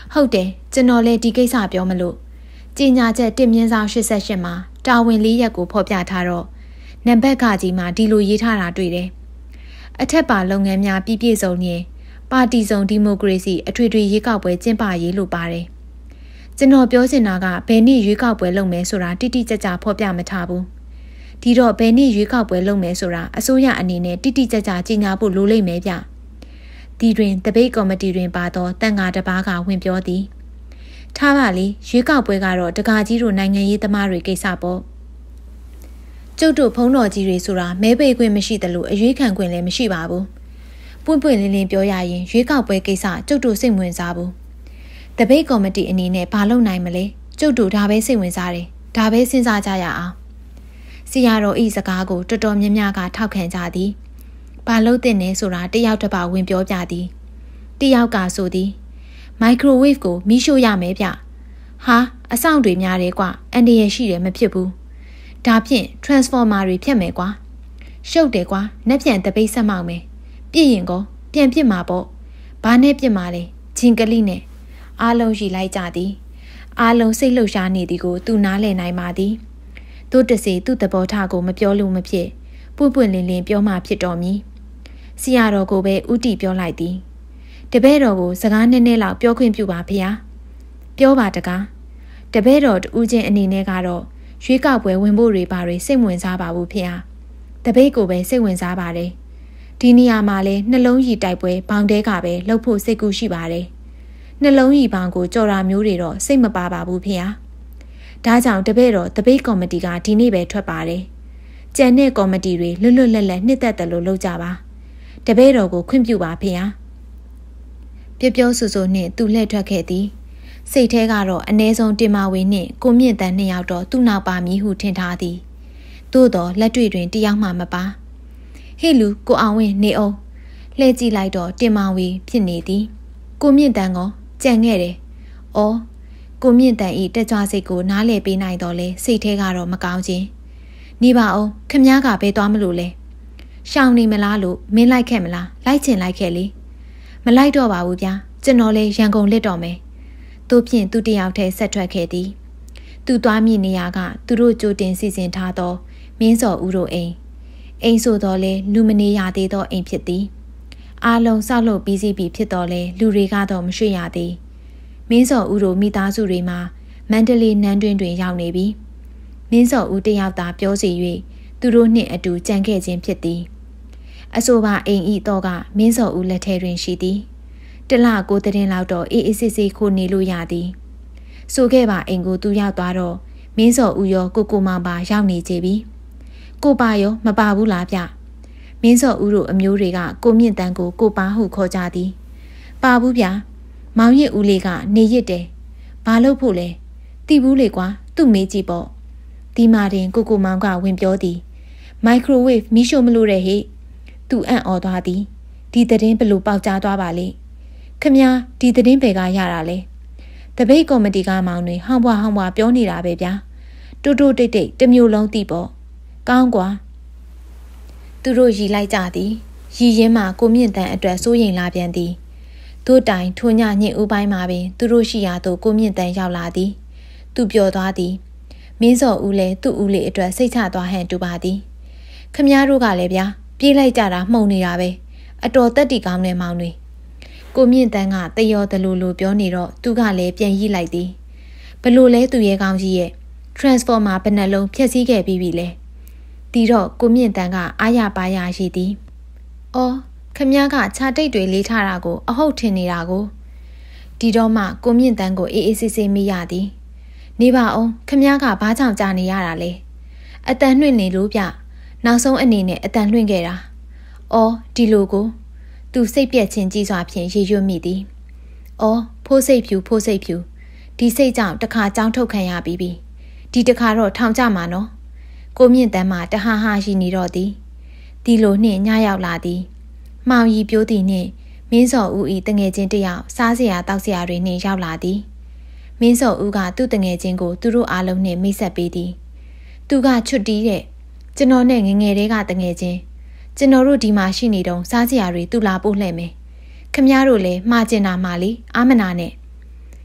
Speaker 1: ဟုတ်တယ်ကျွန်တော်လည်းဒီကိစ္စပြောမလို့ကြီးညာချက်တင်မြင့်ဆောင်88မှာတာဝန်4ရက်ကိုဖော်ပြထားတော့နံပါတ်ကကြီးမှာဒီလိုရေးထားတာတွေ့တယ်အထက်ပါလုပ်ငန်းများပြည့်စုံရင်ပါတီစုံဒီမိုကရေစီအထွေထွေရွေးကောက်ပွဲကျင်းပရေးလို့ပါတယ်ကျွန်တော်ပြောချင်တာကဘယ်နည်းရွေးကောက်ပွဲလုပ်မယ်ဆိုတာတိတိကျကျဖော်ပြမထားဘူးဒီတော့ဘယ်နည်းရွေးကောက်ပွဲလုပ်မယ်ဆိုတာအစိုးရအနေနဲ့တိတိကျကျကြီးညာဖို့လိုလိမ့်မယ်ဗျဒီတွင်တပိတ်ကော်မတီတွင်ပါသောတန်ဃာတစ်ပါးကဝင်ပြောသည်ထားပါလေရွေးကောက်ပွဲကတော့တကာကြီးတို့နိုင်ငံရေးသမားတွေကိစ္စပေါ့ကျုပ်တို့ဖုံးတော်ကြီးတွေဆိုတာမဲပေးခွင့်မရှိသလိုအရွေးခံခွင့်လည်းမရှိပါဘူးပွင့်ပွင့်လင်းလင်းပြောရရင်ရွေးကောက်ပွဲကိစ္စကျုပ်တို့စိတ်ဝင်စားဘူးတပိတ်ကော်မတီအနေနဲ့ဘာလုပ်နိုင်မလဲကျုပ်တို့ဒါပဲစိတ်ဝင်စားတယ်ဒါပဲစဉ်းစားကြရအောင်စီယာတော်ဤစကားကိုတော်တော်များများကထောက်ခံကြသည်ဘာလို့တင်နေဆိုတာတယောက်တစ်ပါးဝင်ပြောပြသည်တယောက်ကဆိုသည်မိုက်ခရိုဝေ့ကိုမီးရှို့ရမယ်ဗျဟာအဆောင်တွေများတယ်ကွာအန်ဒီရရှိတယ်မဖြစ်ဘူးဒါဖြင့် transformer တွေဖြတ်မယ်ကွာရှုပ်တယ်ကွာနှက်ပြန်တပိတ်ဆက်မောက်မယ်ပြည့်ရင်ကောပြန်ပြစ်မှာပေါ့ဘာနဲ့ပြစ်မှာလဲချင်းကလိနဲ့အားလုံးရှိလိုက်ကြသည်အားလုံးစိတ်လှုပ်ရှားနေသည်ကိုသူနားလည်နိုင်ပါသည်တို့တစီသူ့သဘောထားကိုမပြောလို့မဖြစ်ပွင့်ပွင့်လင်းလင်းပြောမှဖြစ်တော်မူဆရာတော်ကိုပဲဥတီပြောလိုက်သည်တပည့်တော်ကိုစကားနည်းနည်းလောက်ပြောခွင့်ပြုပါဖေဟာပြောပါတကားတပည့်တော်တူးချင်းအနေနဲ့ကတော့ရွေးကောက်ပွဲဝင်ဖို့တွေပါတွေစိတ်ဝင်စားပါဘူးဖေဟာတပည့်ကိုပဲစိတ်ဝင်စားပါတယ်ဒီနေရာမှာလဲနှလုံးရည်တိုက်ပွဲဘောင်တဲကပဲလှုပ်ဖို့စိတ်ကူးရှိပါတယ်နှလုံးရည်ဘောင်ကိုကြော်တာမျိုးတွေတော့စိတ်မပါပါဘူးဖေဟာဒါကြောင့်တပည့်တော်တပိတ်ကော်မတီကဒီနေ့ပဲထွက်ပါတယ်ကျန်တဲ့ကော်မတီတွေလွတ်လွတ်လပ်လပ်နှစ်သက်တယ်လို့လုပ်ကြပါတပည့်တော်ကိုခွင့်ပြုပါဖေဟာပြောဆူဆူနှင့်သူလှည့်ထွက်ခဲ့သည်စိတ်ထဲကတော့အ ਨੇ ဆုံးတင်မာဝေနှင့်ကိုမြင့်တန်နှစ်ယောက်တော့သူ့နောက်ပါမည်ဟုထင်ထားသည်သို့တော့လက်တွေ့တွင်တယောက်မှမပါဟေ့လူကိုအောင်ဝင်းနေအောင်လှည့်ကြည့်လိုက်တော့တင်မာဝေဖြစ်နေသည်ကိုမြင့်တန်ကကြံခဲ့တယ်။အော်ကိုမြင့်တန်ဤတက်ကြွစိတ်ကိုနားလည်ပေးနိုင်တော့လဲစိတ်ထဲကတော့မကောင်းခြင်းနေပါအောင်ခမ ्या ကဘဲသွားမလို့လဲရှောင်းနေမလားလို့မင်းလိုက်ခဲ့မလားလိုက်ချင်လိုက်ခဲ့လေမလိုက်တော့ပါဘူးဗျာကျွန်တော်လဲရန်ကုန်လစ်တော့မယ်သူဖြင့်သူတယောက်တည်းဆက်ထွက်ခဲ့သည်သူသွားမိနေရကသူတို့ကြိုတင်စီစဉ်ထားသောမင်းစော်ဦးတို့အိမ်ဆိုတော့လဲလူမနေရသေးသောအိမ်ဖြစ်သည်အားလုံးဆောက်လုပ်ပြီးစီးပြီဖြစ်တော့လဲလူတွေကတော့မရွှေ့ရသေးမင်းစော်ဦးတို့မိသားစုတွေမှာမန္တလေးနန်းတွင်တွင်ရောက်နေပြီမင်းစော်ဦးတယောက်သာပြောစီ၍သူတို့နှင့်အတူကြံခဲ့ခြင်းဖြစ်သည်အဆိုပါအိမ်ဤတော့ကမင်းစော်ဦးလက်ထဲတွင်ရှိသည်တလကိုတရင်လောက်တော့အေးအေးဆေးဆေးခိုးနေလို့ရသည်ဆိုခဲ့ပါအိမ်ကိုသူရောက်သွားတော့မင်းစော်ဦးရောကိုမောင်ပါရောက်နေကြပြီကိုပါရောမပါဘူးလားဗျမင်းစော်ဦးတို့အမျိုးတွေကကိုမြင့်တန်းကိုကိုပါဟုခေါ်ကြသည်ပါဘူးဗျမောင်ရစ်ဦးလေးကနေရစ်တယ်ဘာလို့ဖို့လဲတိဘူးလေကွာသူ့မေးကြည့်ပေါ့ဒီမာတင်ကိုမောင်ကဝင်ပြောသည်မိုက်ခရိုဝေ့မီးရှို့မလို့တဲ့ဟေ့သူအံ့ဩသွားသည်ဒီသတင်းဘလို့ပေါက်ကြားသွားပါလိခမ ्या ဒီသတင်းဘယ်ကရတာလဲတပိတ်ကော်မတီကမောင်တွေဟောင်းဘွားပြောနေတာပဲဗျာတိုးတိုးတိတ်တိတ်တမျိုးလုံးသိပေါ့ကောင်းကွာသူတို့ရီလိုက်ကြသည်ရီရင်းမှကိုမြင့်တန်အတွက်စိုးရိမ်လာပြန်သည်တို့တိုင်ထိုညညင်ဦးပိုင်းမှာပင်သူတို့ရှိရာသို့ကိုမြင့်တန်ရောက်လာသည်သူပြောသွားသည်မင်းစော်ဦးလည်းသူ့ဦးလေးအတွက်စိတ်ချသွားဟန်တူပါသည်ခမ ्या တို့ကလည်းဗျာပြေးလိုက်ကြတာမှုန်နေတာပဲအတော်တက်တီကောင်းတဲ့မောင်တွေကိုမြင့်တန်းကတယောတလူလူပြောနေတော့သူကလည်းပြန်ရီးလိုက်သည်ဘလို့လဲသူရဲ့ကောင်းကြီးရဲ့ transformer ဘယ်နှလုံးဖြည့်ဆည်းခဲ့ပြီးပြီလဲတီတော့ကိုမြင့်တန်းကအားရပါရရှိသည်အော်ခမ ्या ကခြာတိတ်တွေလေးထားတာကိုအဟုတ်ထင်နေတာကိုဒီတော့မှကိုမြင့်တန်းကိုအေးအေးဆေးဆေးမိရသည်နေပါအောင်ခမ ्या ကဘာကြောင့်ကြာနေရတာလဲအတန်နှွင့်နေလို့ဗျနောက်ဆုံးအနေနဲ့အတန်လွှင့်ခဲ့တာအော်ဒီလိုကိုသူစိတ်ပြက်ခြင်းကြီးစွာဖြင့်ရေရွတ်မိသည်အော်ဖိုးစိတ်ဖြူဒီစိတ်ကြောင့်တခါကြောင်းထုတ်ခံရပြီးပြီဒီတခါတော့ထောင်ကြမှာနော်ကိုမြင့်တန်းမှတဟာဟာရှိနေတော့သည်ဒီလိုနှင့်ညရောက်လာသည်မှောင်ရီပြိုးသည်နှင့်မင်းစော်ဦးဤတငယ်ချင်းတယောက်စားစရာတောက်စရာတွေနှင့်ရောက်လာသည်မင်းစော်ဦးကသူ့တငယ်ချင်းကိုသူတို့အားလုံးနှင့်မိတ်ဆက်ပေးသည်သူကချွတ်တီးတဲ့ကျွန်တော်နဲ့ငငယ်လေးကတငယ်ချင်းကျွန်တော်တို့ဒီမှာရှိနေတုံးစားစရာတွေသူလာပို့လှည့်မယ်ခမ ्या တို့လည်းမှားကျင်တာမှလေအာမနာနဲ့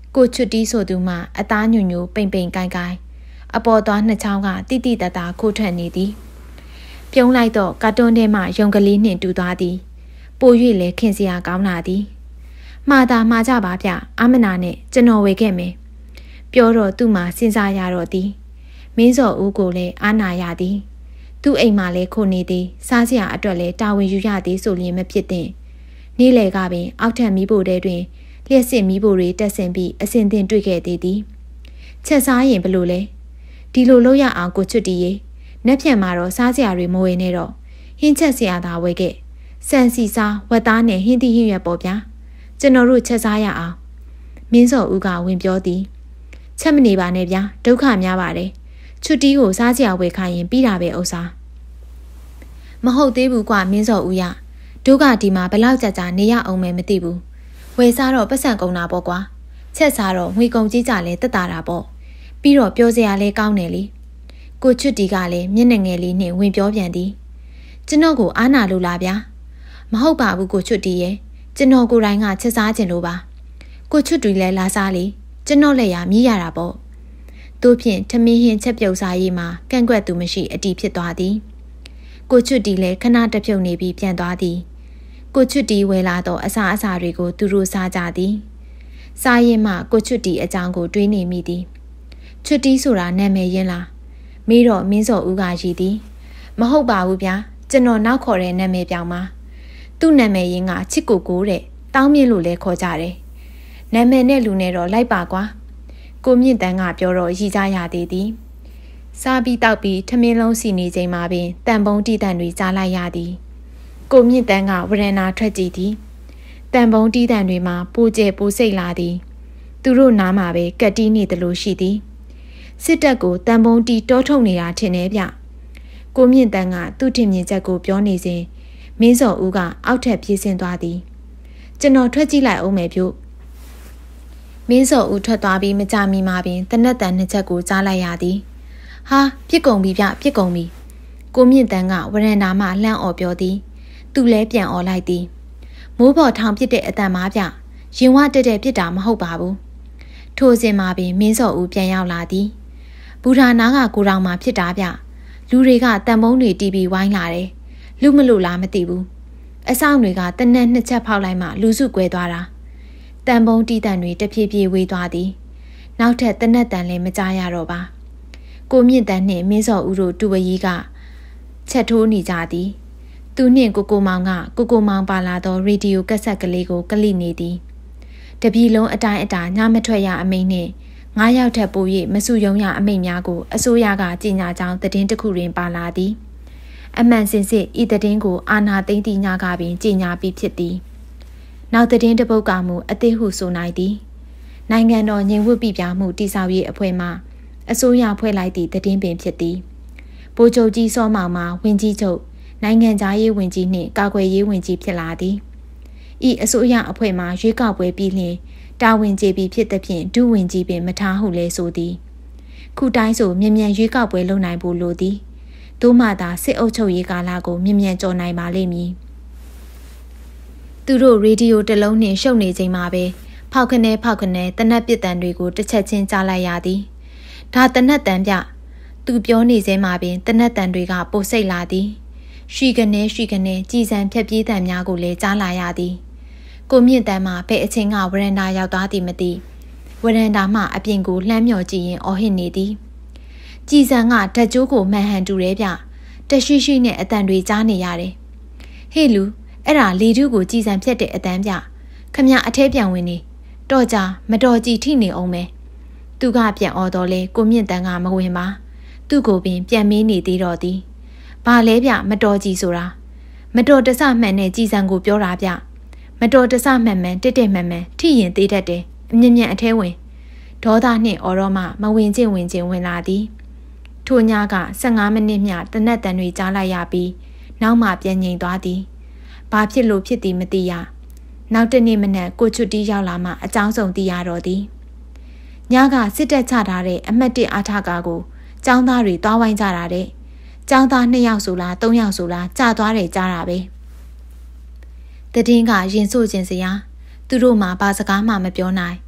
Speaker 1: ကိုချွတ်တီးဆိုသူမှအသားညွညွပိန်ပိန်ကိုင်းကိုင်းအပေါ်သွားနှစ်ချောင်းကတိတိတတ်တာခိုးထွက်နေသည်ပြုံးလိုက်တော့ကာတွန်းထဲမှရုံကလေးနှင့်တူသွားသည်ပို၍လည်းခင်စရာကောင်းလာသည်မှားတာမှားကြပါဗျအမနာနဲ့ကျွန်တော်ဝေခဲ့မယ်ပြောတော့သူ့မှာစဉ်းစားရတော့သည်မင်းစော်ဦးကိုလည်းအာနာရသည်သူ့အိမ်မှာလည်းခုနေသည်စားစရာအတွက်လည်းတာဝန်ယူရသည်ဆိုရင်မဖြစ်သင့်နေ့လေကပင်အောက်ထပ်မီးဖိုတဲတွင်လျှက်စစ်မီးဖိုတွေတက်ဆင်ပြီးအစင်တင်တွေ့ခဲ့သေးသည်ချက်စားရင်ဘလို့လဲဒီလိုလုပ်ရအောင်ကိုချွတ်တီးရေနှက်ဖြန်မှာတော့စားစရာတွေမဝယ်နဲ့တော့ဟင်းချက်စရာသာဝယ်ခဲ့စံစီစားဝက်သားနဲ့ဟင်းသီးဟင်းရွက်ပေါ့ဗျာကျွန်တော်တို့ချက်စားရအောင်မင်းစော်ဦးကဝင်ပြောသည်ချက်မနေပါနဲ့ဗျာဒုက္ခများပါတယ်ချွတ်တီးကိုစားစရာဝယ်ခိုင်းရင်ပြီးတာပဲဥစ္စာမဟုတ်သေးဘူးကွာမင်းစော်ဦးရတို့ကဒီမှာဘလောက်ကြာနေရအောင်မယ်မသိဘူးဝယ်စားတော့ပတ်စံကုန်တာပေါ့ကွာချက်စားတော့ငွေကုန်ကြီးကြလဲတက်တာပေါ့ပြီးတော့ပြောစရာလဲကောင်းတယ်လေကိုချွတ်တီကလည်းမျက်နှာငယ်လေးနဲ့ဝင်ပြောပြန်သည်ကျွန်တော်ကိုအားနာလို့လားဗျာမဟုတ်ပါဘူးကိုချွတ်တီရဲ့ကျွန်တော်ကိုယ်တိုင်ကချက်စားခြင်းလို့ပါကိုချွတ်တီလည်းလာစားလေကျွန်တော်လည်းရမြည်ရတာပေါ့တို့ဖြင့်ထမင်းဟင်းချက်ပြုတ်စားရေးမှာကန့်ကွက်သူမရှိအတီးဖြစ်သွားသည်ကိုချွတ်တီလည်းခဏတပြုတ်နေပြီးပြန်သွားသည်ကိုချွတ်တီဝယ်လာတော့အစာတွေကိုသူတို့စားကြသည်စားရင်မှကိုချွတ်တီအကြောင်းကိုတွေးနေမိသည်ချွတ်တီဆိုတာနာမည်ရင်းလားမေးတော့မင်းစော်ဦးကရည်သည်မဟုတ်ပါဘူးဗျာကျွန်တော်နောက်ခေါ်တဲ့နာမည်ပြောင်းပါသူ့နာမည်ရင်းကချစ်ကိုကိုတဲ့တောင်းမြင့်လို့လဲခေါ်ကြတယ်နာမည်နဲ့လူနဲ့တော့လိုက်ပါကွာကိုမြင့်တန်းကပြောတော့ရည်ကြရသေးသည်စားပြီးတောက်ပြီးထမင်းလုံးစီနေချိန်မှာပင်တန်ပုံးတိတန်တွေကြားလိုက်ရသည်ကိုမြင့်တန်းကဝရဏာထွက်ကြည့်သည်တန်ပုံးတိတန်တွေမှာပိုကျဲပိုစိတ်လာသည်သူတို့နားမှာပဲကက်တီးနေတယ်လို့ရှိသည်စစ်တပ်ကိုတန်ပုံးတီတောထုတ်နေတာထင်တယ်ဗျကိုမြင့်တန်းကသူ့ထင်မြင်ချက်ကိုပြောနေစဉ်မင်းစော်ဦးကအောက်ထပ်ပြေးဆင်းသွားသည်ကျွန်တော်ထွက်ကြည့်လိုက်အောင်မယ်ပြုမင်းစော်ဦးထွက်သွားပြီးမကြမီမှာပင်တနက်တန်နှစ်ချက်ကိုကြားလိုက်ရသည်ဟာပြစ်ကုန်ပြီဗျပြစ်ကုန်ပြီကိုမြင့်တန်းကဝရန်တာမှလှမ်းအော်ပြောသည်သူလဲပြန်အော်လိုက်သည်မိုးပေါ်ထောင်ပစ်တဲ့အတန်မှာဗျရင်ဝတက်တဲ့ပြစ်တာမဟုတ်ပါဘူးထိုစဉ်မှာပင်မင်းစော်ဦးပြန်ရောက်လာသည်ဘူရာနာကကိုတောင်မှဖြစ်တာဗျလူတွေကတန်ပုံးတွေတီးပြီးဝိုင်းလာတယ်လူမလို့လားမသိဘူးအဆောင်တွေကတနက်နှစ်ချက်ဖောက်လိုက်မှလူစုကွဲသွားတာတန်ပုံးတီးတန်တွေတဖြည်းဖြည်းဝေးသွားသည်နောက်ထပ်တနက်တန်လည်းမကြားရတော့ပါကိုမြင့်တန်းနှင့်မင်းစော်ဦးတို့တူဝရီကချက်ထိုးနေကြသည်သူနှင့်ကိုမောင်ကကိုမောင်ပါလာသောရေဒီယိုကက်ဆက်ကလေးကိုကလိနေသည်တပြည်လုံးအတိုင်းအတာညမထွက်ရအမိန့်နှင့်9ယောက်ထက်ပို၍မစုယုံရအမိန့်များကိုအစိုးရကကြေညာကြောင်းသတင်းတစ်ခုတွင်ပါလာသည်အမှန်စင်စစ်ဤသတင်းကိုအာဏာသိမ်းသည့်ညကပင်ကြေညာပြီးဖြစ်သည်နောက်သတင်းတစ်ပုဒ်ကမူအသေးဟုဆိုနိုင်သည်နိုင်ငံတော်ငြိမ်ဝှက်ပြပြမှုတည်ဆောက်ရေးအဖွဲ့မှအစိုးရဖွဲ့လိုက်သည့်သတင်းပင်ဖြစ်သည်ဗိုလ်ချုပ်ကြီးစောမောင်မှဝန်ကြီးချုပ်နိုင်ငံသားရေးဝန်ကြီးနှင့်ကာကွယ်ရေးဝန်ကြီးဖြစ်လာသည်ဤအစိုးရအဖွဲ့မှရွေးကောက်ပွဲပြီးလျှင်တာဝန်ကျေပြီးဖြစ်သည်ဖြင့်ဒုဝန်ကြီးပင်မထားဟုလဲဆိုသည်ခုတိုင်းဆိုမြ мян ရွေးကောက်ပွဲလုပ်နိုင်ဖို့လိုသည်သို့မှသာစစ်အုပ်ချုပ်ရေးကာလကိုမြ мян ကြော်နိုင်ပါလိမ့်မည်သူတို့ရေဒီယိုတစ်လုံးနှင့်ရှုပ်နေချိန်မှာပဲဖောက်ခနဲတနက်ပစ်တံတွေကိုတစ်ချက်ချင်းကြားလိုက်ရသည်ဒါတနက်တန်ပြသူပြောနေစဲမှာပင်တနက်တန်တွေကပိုစိတ်လာသည်ရှိကနေကြည်စံဖြက်ပြေးတံများကိုလည်းကြားလာရသည်ကိုမြင့်တန်းမှဘယ်အချိန်ကဝရန်တာရောက်သွားသည်မသိဝရန်တာမှအပြင်ကိုလှမ်းမြော်ကြည့်ရင်အော်ဟစ်နေသည်ကြည်စံကဓာတ်ကြိုးကိုမှန်ဟန်တူတယ်ဗျတရှိနဲ့အတန်တွေကြားနေရတယ်ဟေ့လူအဲ့ဒါလေထုကိုကြည်စံဖြက်တဲ့အတန်ဗျခမအထဲပြန်ဝင်နေတော့ကြမတော်ကြည်ထိနေအောင်မယ်သူကပြန်အော်တော့လဲကိုမြင့်တန်းကမဝင်ပါသူ့ကိုပင်ပြန်မေးနေသေးတော့သည်ဘာလဲဗျမတော်ကြည်ဆိုတာမတော်တဆမှန်တဲ့ကြည်စံကိုပြောတာဗျမတော်တဆမှန်တက်မှန်ထိရင်သေးတတ်တယ်အမြင်မြန်အထဲဝင်ဒေါသနှင့်အော်တော့မှမဝင်ချင်းဝင်လာသည်ထိုညက15မိနစ်မျှတနက်တန်တွေကြားလိုက်ရပြီးနောက်မှပြန်ငြိမ်သွားသည်ဘာဖြစ်လို့ဖြစ်သည်မသိရနောက်တနေ့မနက်ကိုချွတ်တီးရောက်လာမှအကြောင်းစုံသိရတော့သည်ညကစစ်တပ်ချထားတဲ့အမှတ်1အာထကားကိုចောင်းသားတွေတွားဝိုင်းကြတာတဲ့ចောင်းသား2ယောက်ဆိုလား3ယောက်ဆိုလားကြာသွားတယ်ကြားတာပဲတည်င်းကရင်ဆို့ခြင်းစရာသူတို့မှဘာစကားမှမပြောနိုင်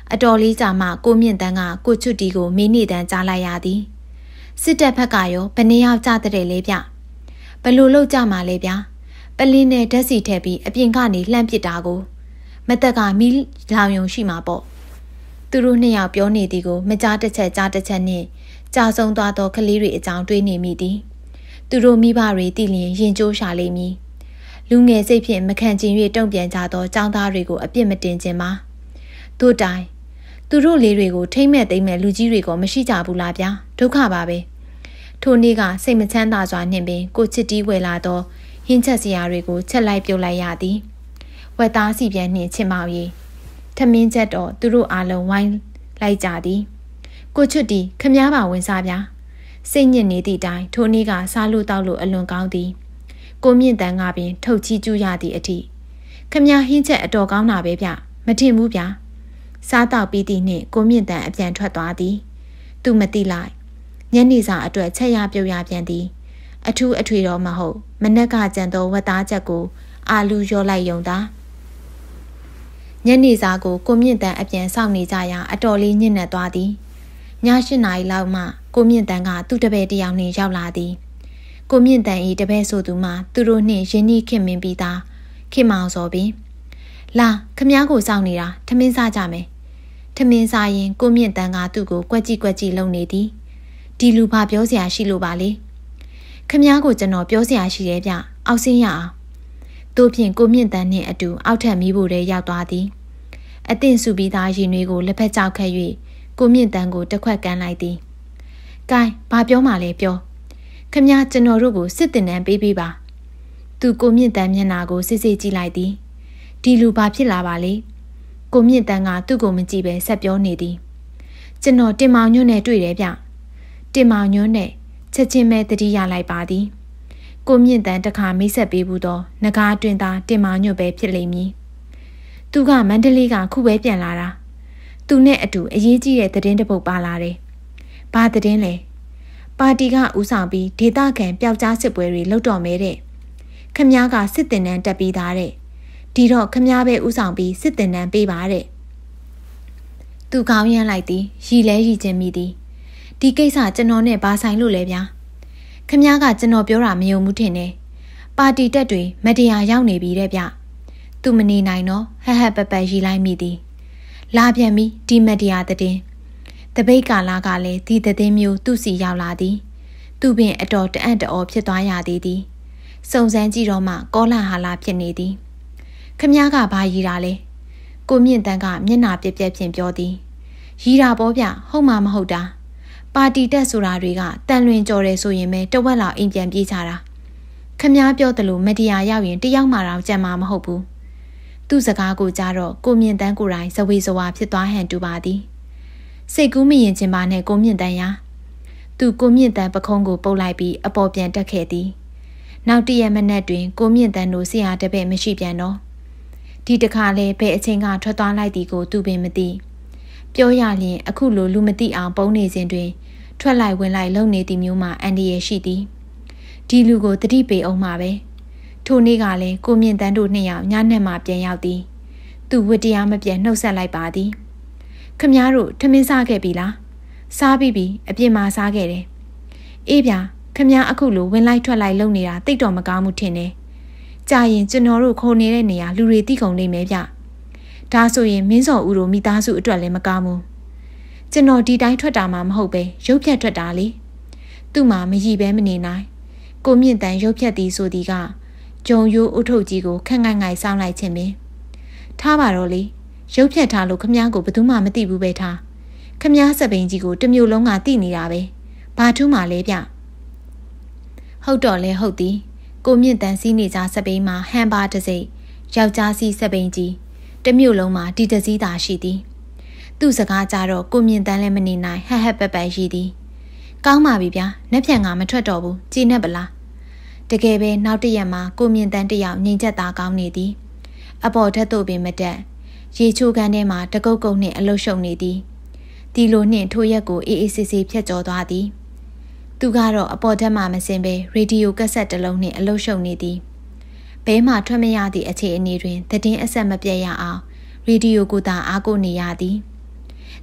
Speaker 1: အတော်လေးကြာမှကိုမြင့်တန်းကကိုချွတ်တီကိုမင်းနေတန်းကြားလိုက်ရသည်စစ်တပ်ဘက်ကရောဘယ်နှယောက်ကြတဲ့လဲဗျဘလို့လောက်ကြမှာလဲဗျာပလင်းနဲ့ဓာတ်စီထည့်ပြီးအပြင်ကနေလှမ်းပစ်တာကိုမတက်ကမီးလောင်ယုံရှိမှာပေါ့သူတို့နှစ်ယောက်ပြောနေသည်ကိုမကြားတစ်ချက်ကြားတစ်ချက်နဲ့ကြာဆုံးသွားသောကလေးတွေအကြောင်းတွေးနေမိသည်သူတို့မိဘတွေတည်လျင်ရင်ကျိုးရှာလိမ့်မည်လူငယ်စိတ်ဖြင့်မခံကျင်၍တုံ့ပြန်ကြသောចောင်းသားတွေကိုအပြစ်မတင်ခြင်းပါတို့တိုင်သူတို့လေးတွေကိုထိမ့်မဲ့သိမ့်မဲ့လူကြီးတွေကမရှိကြဘူးလားဗျာဒုက္ခပါပဲထိုနေ့ကစိတ်မချမ်းသာစွာနှင့်ပင်ကိုချစ်တီးဝယ်လာသောဟင်းချက်စရာတွေကိုချက်လိုက်ပြုတ်လိုက်ရသည်ဝက်သားစီပြန်နှင့်ချစ်မောင်ရီထမင်းချက်တော့သူတို့အားလုံးဝိုင်းလိုက်ကြသည်ကိုချွတ်တီခမားပါဝင်စားဗျာစိတ်ညစ်နေသည့်တိုင်ထိုနေ့ကစားလို့တောက်လို့အလွန်ကောင်းသည်ကိုမြင့်တန်းကပင်ထုတ်ချီးကျူးရသည့်အထိခမားဟင်းချက်အတော်ကောင်းတာပဲဗျမထင်ဘူးဗျာစားတော့ပြီးသည့်နှင့်ကိုမြင့်တန်းအပြန်ထွက်သွားသည်သူမသိလိုက်ညနေစာအတွက်ချက်ရပြုတ်ရပြန်သည်အထူးအထွေတော့မဟုတ်မနက်ကကြံသောဝက်သားချက်ကိုအာလူရောလိုက်ယုံသာညနေစာကိုကိုမြင့်တန်းအပြန်ဆောင်နေကြရာအတော်လေးညှင့်နေသွားသည်ည8 နာရီလောက်မှကိုမြင့်တန်းကသူ့တပည့်တယောက်နှင့်ရောက်လာသည်ကိုမြင့်တန်း၏တပည့်ဆိုသူမှသူတို့နှင့်ရင်းနှီးခင်မင်ပြီးသားခင်မောင်စောပင်လာခမားကိုစောင့်နေတာထမင်းစားကြမယ်ထမင်းစားရင်ကိုမြင့်တန်းကသူ့ကိုကွက်ကြည့်လုံနေသည်ဒီလူဘာပြောစရာရှိလို့ပါလေခမားကိုကျွန်တော်ပြောစရာရှိတယ်ဗျအောက်ဆင်းရအောင်တို့ဖြင့်ကိုမြင့်တန်းနှင့်အတူအောက်ထပ်မီးဖို့ထဲရောက်သွားသည်အသင့်စုပြီးသားရင်တွေကိုလက်ဖက်ကြောက်ခတ်၍ကိုမြင့်တန်းကိုတစ်ခွက်ကမ်းလိုက်သည်ကဲဘာပြောမှလဲပြောခမားကျွန်တော်တို့ကိုစစ်တင်တန်းပေးပါသူကိုမြင့်တန်းမျက်နှာကိုစစ်စစ်ကြည့်လိုက်သည်ဒီလူဘာဖြစ်လာပါလဲကိုမြင့်တန်းကသူ့ကိုမကြည့်ပဲဆက်ပြောနေသည်ကျွန်တော်တင်မောင်ညွန့်နဲ့တွေ့တယ်ဗျတင်မောင်ညွန့်နဲ့ချက်ချင်းပဲတတိယလိုက်ပါသည်ကိုမြင့်တန်းတခါမိတ်ဆက်ပေးဘူးတော့ငကားတွင်သားတင်မောင်ညွန့်ပဲဖြစ်လိမ့်မည်သူကမန္တလေးကခုပဲပြန်လာတာသူနဲ့အတူအရေးကြီးတဲ့သတင်းတစ်ပုဒ်ပါလာတယ်ဘာသတင်းလဲပါတီကဦးဆောင်ပြီးဒေသခံပျောက်ကြားစစ်ပွဲတွေလုပ်တော့မဲတဲ့ခမားကစစ်တင်တန်းတက်ပြီးသားတဲ့ဒီတော့ခမားပဲဦးဆောင်ပြီးစစ်တင်တန်းပေးပါတဲ့သူကောင်းရမ်းလိုက်သည်ရီလဲရီချင်းမိသည်ဒီကိစ္စကျွန်တော်နဲ့ဘာဆိုင်လို့လဲဗျာခမားကကျွန်တော်ပြောတာမယုံဘူးထင်တယ်ပါတီတက်တွေမတရားရောက်နေပြီတဲ့ဗျသူမနေနိုင်တော့ဟဟပပရီလိုက်မိသည်လာပြန်ပြီဒီမတရားတဲ့တပိတ်ကာလာကလည်းဒီတဲ့မျိုးသူ့စီရောက်လာသည်သူပင်အတော်တအံ့တော်ဖြစ်သွားရသည်သည်စုံစမ်းကြည့်တော့မှကောလာဟာလာဖြစ်နေသည်ခမားကဘာရီတာလဲကိုမြင့်တန်းကမျက်နှာပြက်ပြက်ဖြင့်ပြောသည်ရီတာပေါ်ဗျဟုတ်မှမဟုတ်တာပါတီတက်ဆိုတာတွေကတန်လွင်ကြော်တယ်ဆိုရင်ပဲတဝက်လောက်အိမ်ပြန်ပြေးကြတာခမားပြောတယ်လို့မတရားရောက်ရင်တယောက်မှတော့ကြံမှာမဟုတ်ဘူးသူ့စကားကိုကြားတော့ကိုမြင့်တန်းကိုယ်တိုင်ဇဝေဇဝါဖြစ်သွားဟန်တူပါသည်စိတ်ကူးမရင်ချင်းပါနဲ့ကိုမြင့်တန်းရာသူကိုမြင့်တန်းပခုံးကိုပုတ်လိုက်ပြီးအပေါ်ပြန်တက်ခဲ့သည်နောက်တရက်မနက်တွင်ကိုမြင့်တန်းတို့ဆရာတပည့်မရှိပြန်တော့ဒီတခါလဲဘယ်အချိန်ကထွက်သွားလိုက်သည်ကိုသူပင်မသိပြောရလျင်အခုလိုလူမသိအောင်ပုံနေစဉ်တွင်ထွက်လိုက်ဝင်လိုက်လုံနေသည်မျိုးမှအန်ဒီရရှိသည်ဒီလူကိုတတိပေအောင်မှာပဲထိုနေ့ကလည်းကိုမြင့်တန်းတို့နှစ်ယောက်ညနေမှပြန်ရောက်သည်သူဝတ္တရားမပြတ်နှုတ်ဆက်လိုက်ပါသည်ခမားတို့ထမင်းစားခဲ့ပြီလားစားပြီးပြီအပြင်မှာစားခဲ့တယ်အေးဗျာခမားအခုလိုဝင်လိုက်ထွက်လိုက်လုံနေတာတိတ်တော်မကောင်းမှုထင်တယ်ကြာရင်ကျွန်တော်တို့ခုံနေတဲ့နေရာလူတွေတိကုန်နေမယ်ဗျဒါဆိုရင်မင်းစော်ဦးတို့မိသားစုအတွက်လည်းမကောင်းဘူးကျွန်တော်ဒီတိုင်းထွက်တာမှမဟုတ်ပဲရုပ်ဖြတ်ထွက်တာလေသူ့မှာမရည်ပဲမနေနိုင်ကိုမြင့်တန်းရုပ်ဖြတ်သည်ဆိုသည်ကဂျုံရိုးအုတ်ထုတ်ကြီးကိုခန့်ငိုင်စောင်းလိုက်ခြင်းပင်ထားပါတော့လေရုပ်ဖြတ်ထားလို့ခမားကိုဘယ်သူမှမသိဘူးပဲထားခမားစပိန်ကြီးကိုတစ်မျိုးလုံးကသိနေတာပဲဘာထူးမှလဲဗျဟုတ်တော့လဲဟုတ်သည်ကိုမြင့်တန်းစီးနေကြစပိန်မှာဟန်ပါတစ်စိတ်ယောက်ျားစီးစပိန်ကြီးတစ်မျိုးလုံးမှာဒီတစည်းသာရှိသည်သူ့စကားကြတော့ကိုမြင့်တန်းလည်းမနေနိုင်ဟဟပပရှိသည်ကောင်းပါပြီဗျာနှက်ဖြန်ကမထွက်တော့ဘူးကြည်နဲ့ပလားတကယ်ပဲနောက်တရက်မှာကိုမြင့်တန်းတယောက်ငြိမ်ချက်သားကောင်းနေသည်အပေါ်ထက်သို့ပင်မတက်ရေချိုးကန်းထဲမှာတကုတ်ကုတ်နှင့်အလုရှုံနေသည်ဒီလိုနှင့်ထိုရက်ကိုအေးအေးဆေးဆေးဖြတ်ကျော်သွားသည်သူကတော့အပေါ်ထက်မှမစင်ပဲရေဒီယိုကက်ဆက်တစ်လုံးနှင့်အလုရှုံနေသည်ဘဲမှထွက်မရသည့်အခြေအနေတွင်သတင်းအဆက်မပြတ်ရအောင်ရေဒီယိုကိုသာအားကိုနေရသည်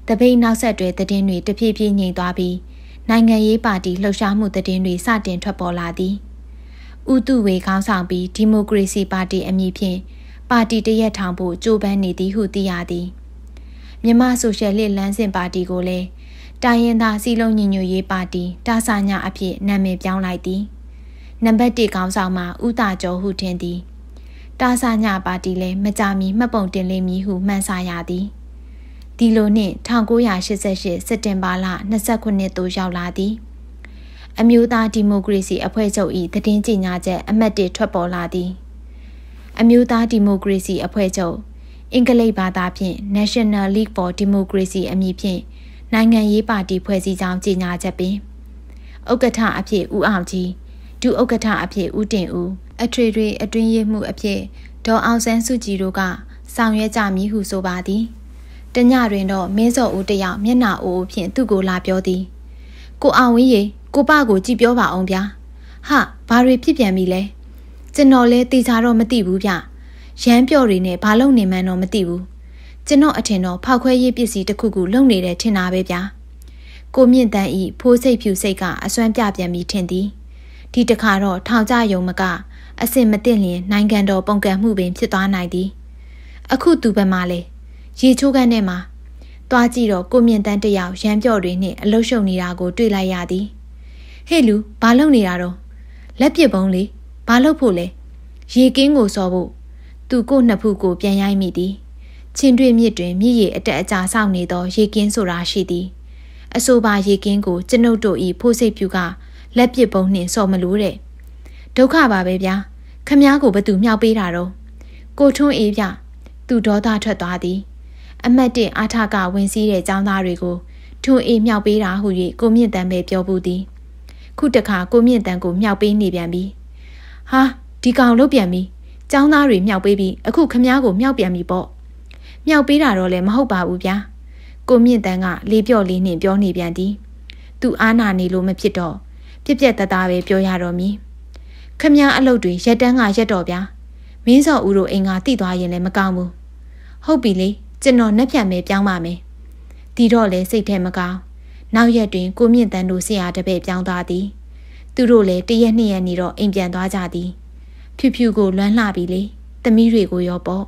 Speaker 1: တပိတ်နောက်ဆက်တွဲသတင်းတွေတဖြည်းဖြည်းငြိမ်သွားပြီးနိုင်ငံရေးပါတီလှုပ်ရှားမှုသတင်းတွေစတင်ထွက်ပေါ်လာသည်ဥတုဝေခေါင်းဆောင်ပြီးဒီမိုကရေစီပါတီအမည်ဖြင့်ပါတီတရက်ထောင်ဖို့ကြိုးပမ်းနေသည်ဟုသိရသည်မြန်မာဆိုရှယ်လစ်လမ်းစဉ်ပါတီကိုလည်းတိုင်းရင်းသားစည်းလုံးညီညွတ်ရေးပါတီတာဆာညာအဖြစ်နာမည်ပြောင်းလိုက်သည်နံပါတ်1ခေါင်းဆောင်မှာဦးတာကျော်ဟုထင်သည်တာဆာညာပါတီလည်းမကြမီမှတ်ပုံတင်လိမ့်မည်ဟုမှန်းဆရသည်ဒီလိုနှင့်1988စက်တင်ဘာလ29သို့ရောက်လာသည်အမျိုးသားဒီမိုကရေစီအဖွဲ့ချုပ်၏သတင်းကြေညာချက်အမှတ်1ထွက်ပေါ်လာသည်အမျိုးသားဒီမိုကရေစီအဖွဲ့ချုပ်အင်္ဂလိပ်ဘာသာဖြင့် National League for Democracy အမည်ဖြင့်နိုင်ငံရေးပါတီဖွဲ့စည်းကြောင်းကြေညာချက်ပင်ဥက္ကဋ္ဌအဖြစ်ဦးအောင်ကြီးဒုဥက္ကဋ္ဌအဖြစ်ဦးတင်ဦးအထွေထွေအတွင်းရေးမှူးအဖြစ်ဒေါ်အောင်ဆန်းစုကြည်တို့ကဆောင်ရွက်ကြမည်ဟုဆိုပါသည်တညတွင်တော့မင်းစောဦးတယောက်မျက်နှာအိုးဖြင့်သူ့ကိုလာပြောသည်ကိုအောင်ဝင်းရေကိုပကိုကြည့်ပြောပါအောင်ဗျာဟာဘာတွေဖြစ်ပြန်ပြီလဲကျွန်တော်လဲတေချာတော့မသိဘူးဗျရမ်းပြော့တွေနဲ့ဘာလုပ်နေမှန်းတော့မသိဘူးကျွန်တော်အထင်တော့ဖောက်ခွဲရေးပစ္စည်းတစ်ခုခုလုံနေတဲ့ထင်တာပဲဗျာကိုမြင့်တန်းဤဖိုးစိတ်ဖြူစိတ်ကအစွမ်းပြပြန်ပြီးထင်သည်ဒီတခါတော့ထောင်ကြယုံမကအစင်မသိလျင်နိုင်ငံတော်ပုံကံမှုပင်ဖြစ်သွားနိုင်သည်အခုသူဘက်မှလဲရေချိုးခန်းထဲမှာတွားကြည့်တော့ကိုမြင့်တန်းတယောက်ရမ်းပြော့တွေနဲ့အလုရှုံနေတာကိုတွေ့လိုက်ရသည်ဟေ့လူဘာလုပ်နေတာတော့လက်ပစ်ပုံးလေဘာလုပ်ဖို့လဲရေကင်းကိုစော်ဖို့သူကိုနှစ်ဖူးကိုပြန်ရိုက်မိသည်ချင်းတွေ့မြစ်တွင်မြစ်ရည်အတက်အကျစောင့်နေသောရေကင်းဆိုတာရှိသည်အဆိုပါရေကင်းကိုကျွန်ုပ်တို့ဤဖိုးစိတ်ဖြူကလက်ပစ်ပုံးနှင့်စော်မလို့တဲ့ဒုက္ခပါပဲဗျာခမည်းကိုဘသူမြောက်ပေးတာတော့ကိုထွန်းအေးဗျသူဒေါသထွက်သွားသည်အမတ်1အာထကဝင်စည်းတဲ့ចောင်းသားတွေကိုထွန်းအေးမြောက်ပေးတာဟု၍ကိုမြင့်တန်ပဲပြောပူသည်ခုတခါကိုမြင့်တန်ကိုမြောက်ပေးနေပြန်ပြီဟာဒီကောင်လုတ်ပြန်ပြီចောင်းသားတွေမြောက်ပေးပြီးအခုခမည်းကိုမြောက်ပြန်ပြီပေါ့မြောက်ပေးတာတော့လည်းမဟုတ်ပါဘူးဗျာကိုမြင့်တန်ကလေးပြော့လေးနှင့်ပြောနေပြန်သည်သူအားနာနေလို့မဖြစ်တော့ပြက်ပြက်တသားပဲပြောရတော့မည်ခမည်းအလုပ်တွေရက်တန်းကရက်တော့ဗျာမင်းစော်ဦးတို့အိမ်ကတိသွားရင်လည်းမကောင်းဘူးဟုတ်ပြီလေကျွန်တော်နှက်ဖြတ်မယ်ပြောင်းပါမယ်ဒီတော့လေစိတ်ထဲမကောင်းနောက်ရက်တွင်ကိုမြင့်တန်တို့ဆရာတပည့်ပြောင်းသွားသည်သူတို့လည်း1ရက်2ရက်နေတော့အိမ်ပြန်သွားကြသည်ဖြူဖြူကိုလွမ်းလှပြီလေသမီးတွေကိုရောပေါ့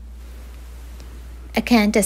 Speaker 1: အခန်း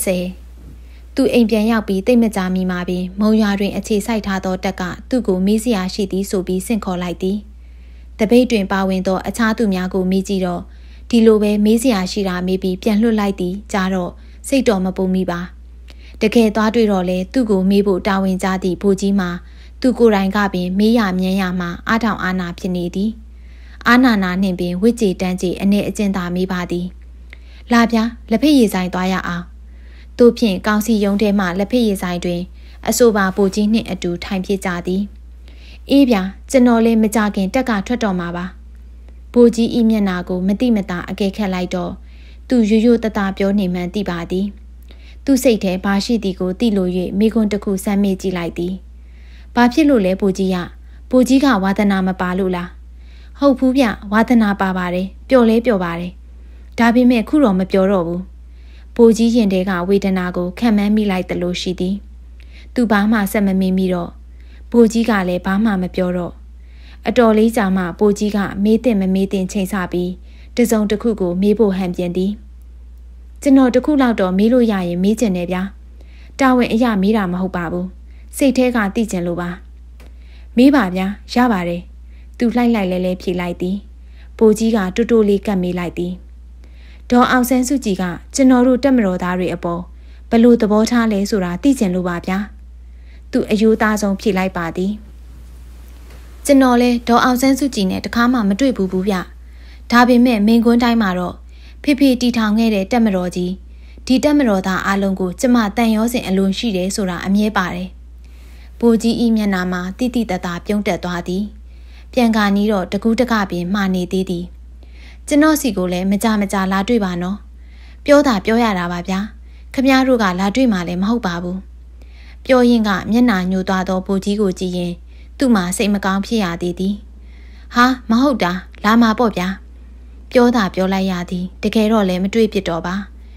Speaker 1: 30သူအိမ်ပြန်ရောက်ပြီးတိတ်မကြမီမှာပင်မုံရွာတွင်အခြေစိုက်ထားသောတက်ကသူ့ကိုမေးစရာရှိသည်ဆိုပြီးဆင့်ခေါ်လိုက်သည်တပိတ်တွင်ပါဝင်သောအခြားသူများကိုမေးကြည့်တော့ဒီလိုပဲမေးစရာရှိတာမေးပြီးပြန်လွှတ်လိုက်သည်ကြားတော့စိတ်တော်မပူမိပါတကယ်သွားတွေ့တော့လေသူ့ကိုမေးဖို့တာဝန်ကြသည့်ဘိုးကြီးမှာသူကိုယ်တိုင်ကပင်မေးရမြန်းရမှအားထောင်အာနာဖြစ်နေသည်အာနာနာနှင့်ပင်ဝိကြေတန်းကြီးအနေအကျဉ်းသာမေးပါသည်လာဗျာလက်ဖက်ရည်ဆိုင်သွားရအောင်သူဖြင့်ကောင်းစီယုံထဲမှလက်ဖက်ရည်ဆိုင်တွင်အဆိုပါဘိုးကြီးနှင့်အတူထိုင်ဖြစ်ကြသည်အေးဗျာကျွန်တော်လည်းမကြခင်တက်ကထွက်တော်မှာပါဘိုးကြီးဤမျက်နာကိုမတိမတာအကဲခတ်လိုက်တော့သူရိုးရိုးတသားပြောနေမှန်းသိပါသည်သူစိတ်ထဲဘာရှိသည်ကိုသိလို့၍မိကွန်းတစ်ခုစမ်းမေးကြည့်လိုက်သည်ဘာဖြစ်လို့လဲဘိုးကြီးကဝါသနာမပါလို့လားဟုတ်ဘူးဗျဝါသနာပါပါတယ်ပျော်လဲပျော်ပါတယ်ဒါပေမဲ့ခုတော့မပျော်တော့ဘူးဘိုးကြီးရင်ထဲကဝေဒနာကိုခံမှန်းမိလိုက်သလိုရှိသည်သူဘာမှဆက်မမေးမိတော့ဘိုးကြီးကလည်းဘာမှမပြောတော့အတော်လေးကြာမှဘိုးကြီးကမေးတဲ့မမေးတဲ့ချိန်ဆပြီးတစုံတစ်ခုကိုမေးဖို့ဟန်ပြန်သည်ကျွန်တော်တစ်ခုလောက်တော့မေးလို့ရရင်မေးချင်တယ်ဗျာတာဝန်အရာမေးတာမဟုတ်ပါဘူးစိတ်ထဲကသိချင်လို့ပါမေးပါဗျာရပါတယ်သူလှိုက်လိုက်လဲဖြေလိုက်သည်ဘိုးကြီးကတူတူလေးကပ်မေးလိုက်သည်ဒေါ်အောင်ဆန်းစုကြည်ကကျွန်တော်တို့တက်မတော်သားတွေအပေါ်ဘလို့သဘောထားလဲဆိုတာသိချင်လို့ပါဗျာသူအယိုးသားဆုံးဖြေလိုက်ပါသည်ကျွန်တော်လဲဒေါ်အောင်ဆန်းစုကြည်နဲ့တခါမှမတွေ့ဘူးဗျဒါပေမဲ့မင်းကွန်းတိုင်းမှာတော့ဖေဖေတီထောင်ခဲ့တဲ့တက်မတော်ကြီးဒီတက်မတော်သားအားလုံးကိုကျမတန်ရောစင်အလွန်ရှိတယ်ဆိုတာအမြဲပါတယ်ဘိုးကြီးဤမျက်နာမှာတိတိတသားပြုံးတက်သွားသည်ပြန်ကာနီးတော့တကူးတကပင်မှားနေသေးသည်ကျွန်တော်စီကိုလည်းမကြလာတွေ့ပါနော်ပြောတာပြောရတာပါဗျာခမည်းတော်ကလာတွေ့မှလည်းမဟုတ်ပါဘူးပြောရင်းကမျက်နာညိုသွားသောဘိုးကြီးကိုကြည့်ရင်သူ့မှာစိတ်မကောင်းဖြစ်ရသေးသည်ဟာမဟုတ်တာလာမှာပေါ့ဗျာပြောတာပြောလိုက်ရသည်တကယ်တော့လည်းမတွေ့ဖြစ်တော့ပါဘ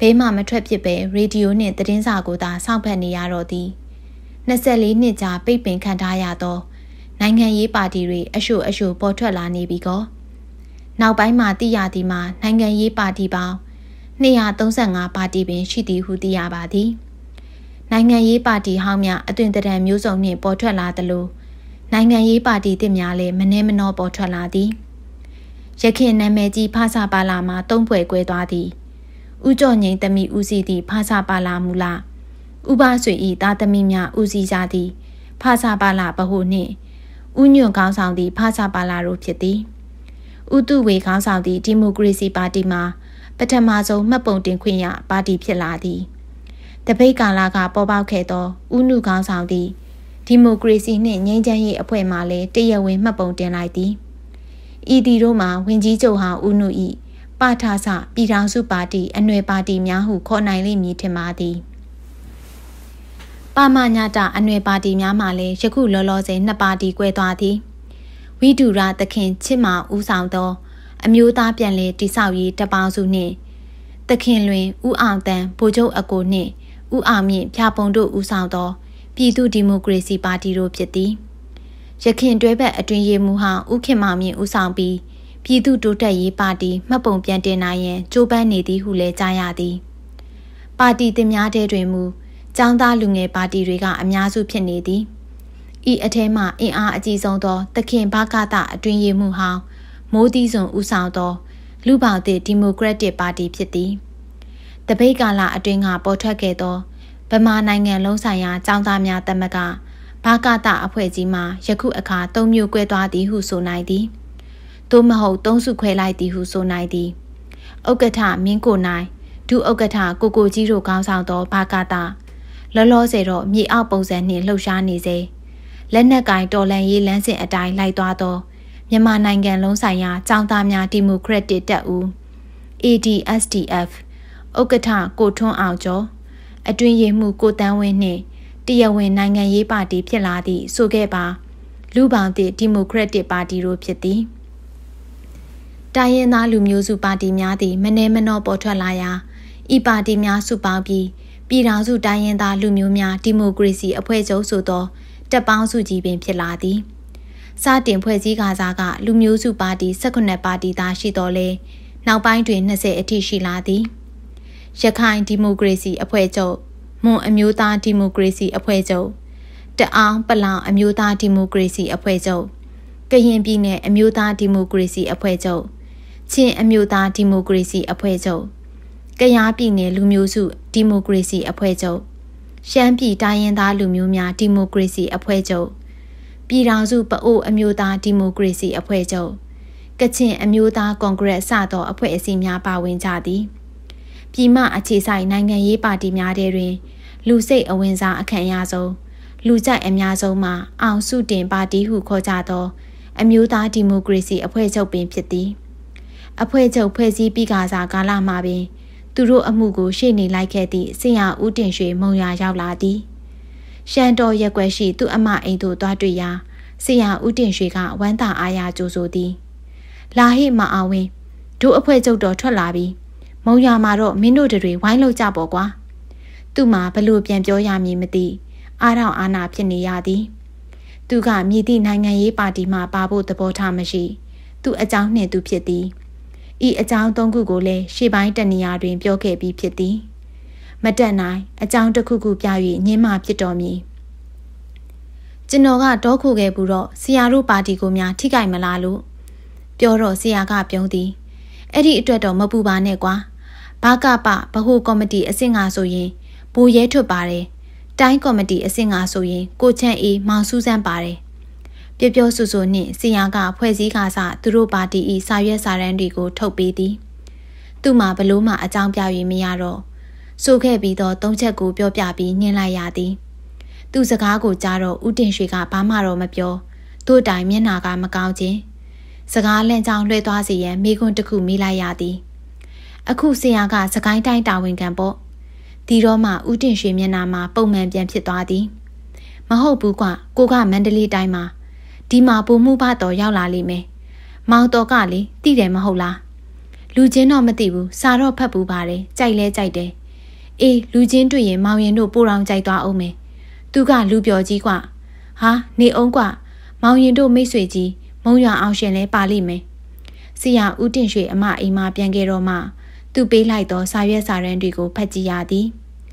Speaker 1: ဘေးမှမထွက်ဖြစ်ပဲရေဒီယိုနှင့်သတင်းစာကိုသာစောင့်ဖက်နေရတော့သည်24နှစ်ကြာပိတ်ပင်ခံထားရသောနိုင်ငံရေးပါတီတွေအရှို့ပေါ်ထွက်လာနေပြီကောနောက်ပိုင်းမှာသိရသည်မှာနိုင်ငံရေးပါတီပေါင်း235ပါတီပင်ရှိသည်ဟုသိရပါသည်နိုင်ငံရေးပါတီဟောင်းများအသွင်သဏ္ဍာန်မျိုးစုံနှင့်ပေါ်ထွက်လာသလိုနိုင်ငံရေးပါတီတစ်များလည်းမနှဲမနှောပေါ်ထွက်လာသည်ရခင်နာမည်ကြီးဖဆပါလာမှာ3ဖွဲ့ကွဲသွားသည်ဦးကျော်ငိမ့်သမီးဦးစီးသည့်ဖဆပါလာမူလဥပဆွေဤသားသမီးများဦးစီးကြသည်ဖဆပါလာဗဟုနှင့်ဦးညွန့်ကောင်းဆောင်သည့်ဖဆပါလာတို့ဖြစ်သည်ဦးတုဝေကောင်းဆောင်သည့်ဒီမိုကရေစီပါတီမှာပထမဆုံးမှတ်ပုံတင်ခွင့်ရပါတီဖြစ်လာသည်တပိတ်ကာလကပေါ်ပေါက်ခဲ့သောဦးနုကောင်းဆောင်သည့်ဒီမိုကရေစီနှင့်ငြိမ်းချမ်းရေးအဖွဲ့မှလည်းတရားဝင်မှတ်ပုံတင်လိုက်သည်ဤသည်တို့မှာဝင်ကြီးချုပ်ဟောင်းဦးနု၏ပါထဆပြည်ထောင်စုပါတီအနွယ်ပါတီများဟုခေါ်နိုင်လိမ့်မည်ထင်ပါသည်ပါမညတာအနွယ်ပါတီများမှလည်းယခုလောလောဆယ်2ပါတီကွဲသွားသည်ဝိဒူရသခင်ချစ်မာဦးဆောင်သောအမျိုးသားပြန်လည်တည်ဆောက်ရေးတပ်ပေါင်းစုနှင့်သခင်လွင်ဦးအောင်တန်းဗိုလ်ချုပ်အကိုနှင့်ဦးအောင်မြင့်ဖြာပုံတို့ဦးဆောင်သောပြည်သူ့ဒီမိုကရေစီပါတီတို့ဖြစ်သည်ရခင်တွဲဘက်အတွင်းရေးမှူးဟောင်းဦးခင်မောင်မြင့်ဦးဆောင်ပြီးပြည်သူ့တိုးတက်ရေးပါတီမှတ်ပုံပြန်တင်နိုင်ရန်ကြိုးပမ်းနေသည်ဟုလည်းကြားရသည်ပါတီတင်များတဲ့တွင်မူကျောင်းသားလူငယ်ပါတီတွေကအများစုဖြစ်နေသည်ဤအထဲမှအင်အားအကြီးဆုံးသောသခင်ဘကတအတွင်းရေးမှူးဟောင်းမိုးသီးစွန်ဦးဆောင်သောလူပေါင်းသည့်ဒီမိုကရက်တစ်ပါတီဖြစ်သည်တပိတ်ကာလအတွင်းကပေါ်ထွက်ခဲ့သောဗမာနိုင်ငံလုံးဆိုင်ရာကျောင်းသားများသမဂ္ဂဘကတအဖွဲ့ကြီးမှာယခုအခါ3မျိုးကွဲသွားသည်ဟုဆိုနိုင်သည်သို့မဟုတ်3စုခွဲလိုက်သည်ဟုဆိုနိုင်သည်ဥက္ကဋ္ဌမင်းကိုနိုင်ဒုဥက္ကဋ္ဌကိုကြီးတို့ခေါင်းဆောင်သောဘကတလောလောဆယ်တော့မြေအောက်ပုံစံနှင့်လှုပ်ရှားနေစေလက်နက်ကင်တော်လှန်ရေးလမ်းစဉ်အတိုင်းလိုက်သွားသောမြန်မာနိုင်ငံလုံးဆိုင်ရာကျောင်းသားများဒီမိုကရက်တစ်တပ်ဦး ADSDF ဥက္ကဋ္ဌကိုထွန်းအောင်ကျော်အတွင်းရေးမှူးကိုတန်းဝင်းနှင့်တရားဝင်နိုင်ငံရေးပါတီဖြစ်လာသည့်ဆိုခဲ့ပါလူပေါင်းသည့်ဒီမိုကရက်တစ်ပါတီတို့ဖြစ်သည်တိုင်းရင်းသားလူမျိုးစုပါတီများသည်မနှဲမနှောပေါ်ထွက်လာရာဤပါတီများစုပေါင်းပြီးပြည်ထောင်စုတိုင်းရင်းသားလူမျိုးများဒီမိုကရေစီအဖွဲ့ချုပ်ဆိုသောတပ်ပေါင်းစုကြီးပင်ဖြစ်လာသည်စတင်ဖွဲ့စည်းကာစားကလူမျိုးစုပါတီ18ပါတီသာရှိတော်လဲနောက်ပိုင်းတွင်20အထိရှိလာသည်ရခိုင်ဒီမိုကရေစီအဖွဲ့ချုပ်မွန်အမျိုးသားဒီမိုကရေစီအဖွဲ့ချုပ်တအောင်းပလောင်အမျိုးသားဒီမိုကရေစီအဖွဲ့ချုပ်ကရင်ပြည်နယ်အမျိုးသားဒီမိုကရေစီအဖွဲ့ချုပ်ချင်းအမျိုးသားဒီမိုကရေစီအဖွဲ့ချုပ်ကယားပြည်နယ်လူမျိုးစုဒီမိုကရေစီအဖွဲ့ချုပ်ရှမ်းပြည်တိုင်းရင်းသားလူမျိုးများဒီမိုကရေစီအဖွဲ့ချုပ်ပြည်ထောင်စုပအိုးအမျိုးသားဒီမိုကရေစီအဖွဲ့ချုပ်ကချင်အမျိုးသားကွန်ဂရက်စသောအဖွဲ့အစည်းများပါဝင်ကြသည်ပြည်မအခြေဆိုင်နိုင်ငံရေးပါတီများတွင်လူစိတ်အဝင်စားအခမ်းအနားဆုံးလူကြိုက်အများဆုံးမှာအောင်စုတင်ပါတီဟုခေါ်ကြသောအမျိုးသားဒီမိုကရေစီအဖွဲ့ချုပ်ပင်ဖြစ်သည်အဖွဲ့ချုပ်ဖွဲ့စည်းပြီးကာစားကာလမှာပင်သူတို့အမှုကိုရှေ့နေလိုက်ခဲ့သည့်ဆရာဦးတင်ရွှေမုံရွာရောက်လာသည်ရှမ်းတော်ရက်ွက်ရှိသူ့အမအိမ်သို့သွားတွေ့ရာဆရာဦးတင်ရွှေကဝမ်းသာအားရကြိုဆိုသည်လာဟိမအောင်ဝင်းတို့အဖွဲ့ချုပ်တော်ထွက်လာပြီမုံရွာမှာတော့မင်းတို့တွေဝိုင်းလို့ကြပေါ့ကွာသူ့မှာဘလို့ပြန်ပြောရမည်မသိအားထောင်အာနာဖြစ်နေရသည်သူကမြည်သည့်နိုင်ငံရေးပါတီမှပါဖို့သဘောထားမရှိသူအကြောင်းနှင့်သူဖြစ်သည်ဤအကြောင်း3ခုကိုလည်းရှေ့ပိုင်းတနေရာတွင်ပြောခဲ့ပြီးဖြစ်သည်မတက်နိုင်အကြောင်းတစ်ခုခုပြ၍ညင်းမှဖြစ်တော်မူကျွန်တော်ကတော့ခိုခဲ့ဘူးတော့ဆရာတို့ပါတီကိုများထိခိုက်မလားလို့ပြောတော့ဆရာကပြုံးသည်အဲ့ဒီအတွက်တော့မပူပါနဲ့ကွာဘာကပဗဟိုကော်မတီအဆင့်ငါဆိုရင်ဘိုးရဲထွက်ပါတယ်တိုင်းကော်မတီအဆင့်ငါဆိုရင်ကိုချန့်အေးမောင်စူးစမ်းပါတယ်ပြောဆူဆူနှင့်ဆရာကဖွဲ့စည်းကားစသူတို့ပါတီ၏စာရွက်စာတမ်းတွေကိုထုတ်ပေးသည်သူ့မှာဘလို့မှအကြောင်းပြ၍မရတော့ဆိုခဲ့ပြီးတော့3ချက်ကိုပြောပြပြီးညှင်းလိုက်ရသည်သူစကားကိုကြားတော့ဦးတင်ရွှေကဘာမှတော့မပြောသူ့တိုင်မျက်နာကမကောင်းခြင်းစကားလန့်ကြောင်းလွှဲသွားစေရန်မိကွန်းတစ်ခုမိလိုက်ရသည်အခုဆရာကစကိုင်းတိုင်းတာဝန်ခံပေါ့ဒီတော့မှဦးတင်ရွှေမျက်နာမှာပုံမှန်ပြန်ဖြစ်သွားသည်မဟုတ်ဘူးကွကိုကမန္တလေးတိုင်းမှာဒီမှာပုံမှုဘတော်ရောက်လာလိမ့်မယ်မောင်တော်ကလေသိတယ်မဟုတ်လားလူချင်းတော့မသိဘူးစာတော့ဖတ်ပူပါတယ်ကြိုက်လဲကြိုက်တယ်အေးလူချင်းတွေ့ရင်မောင်ရင်တို့ပိုတောင်ကြိုက်သွားအောင်မယ်သူကလူပြော်ကြီးกว่าဟာနေအောင်กว่าမောင်ရင်တို့မိတ်ဆွေကြီးမုံရွာအောင်ရှင်လဲပါလိမ့်မယ်ဆရာဦးတင်ရွှေအမအိမ်မှာပြန်ခဲ့တော့မှသူပေးလိုက်သောစာရွက်စာတမ်းတွေကိုဖတ်ကြည့်ရသည်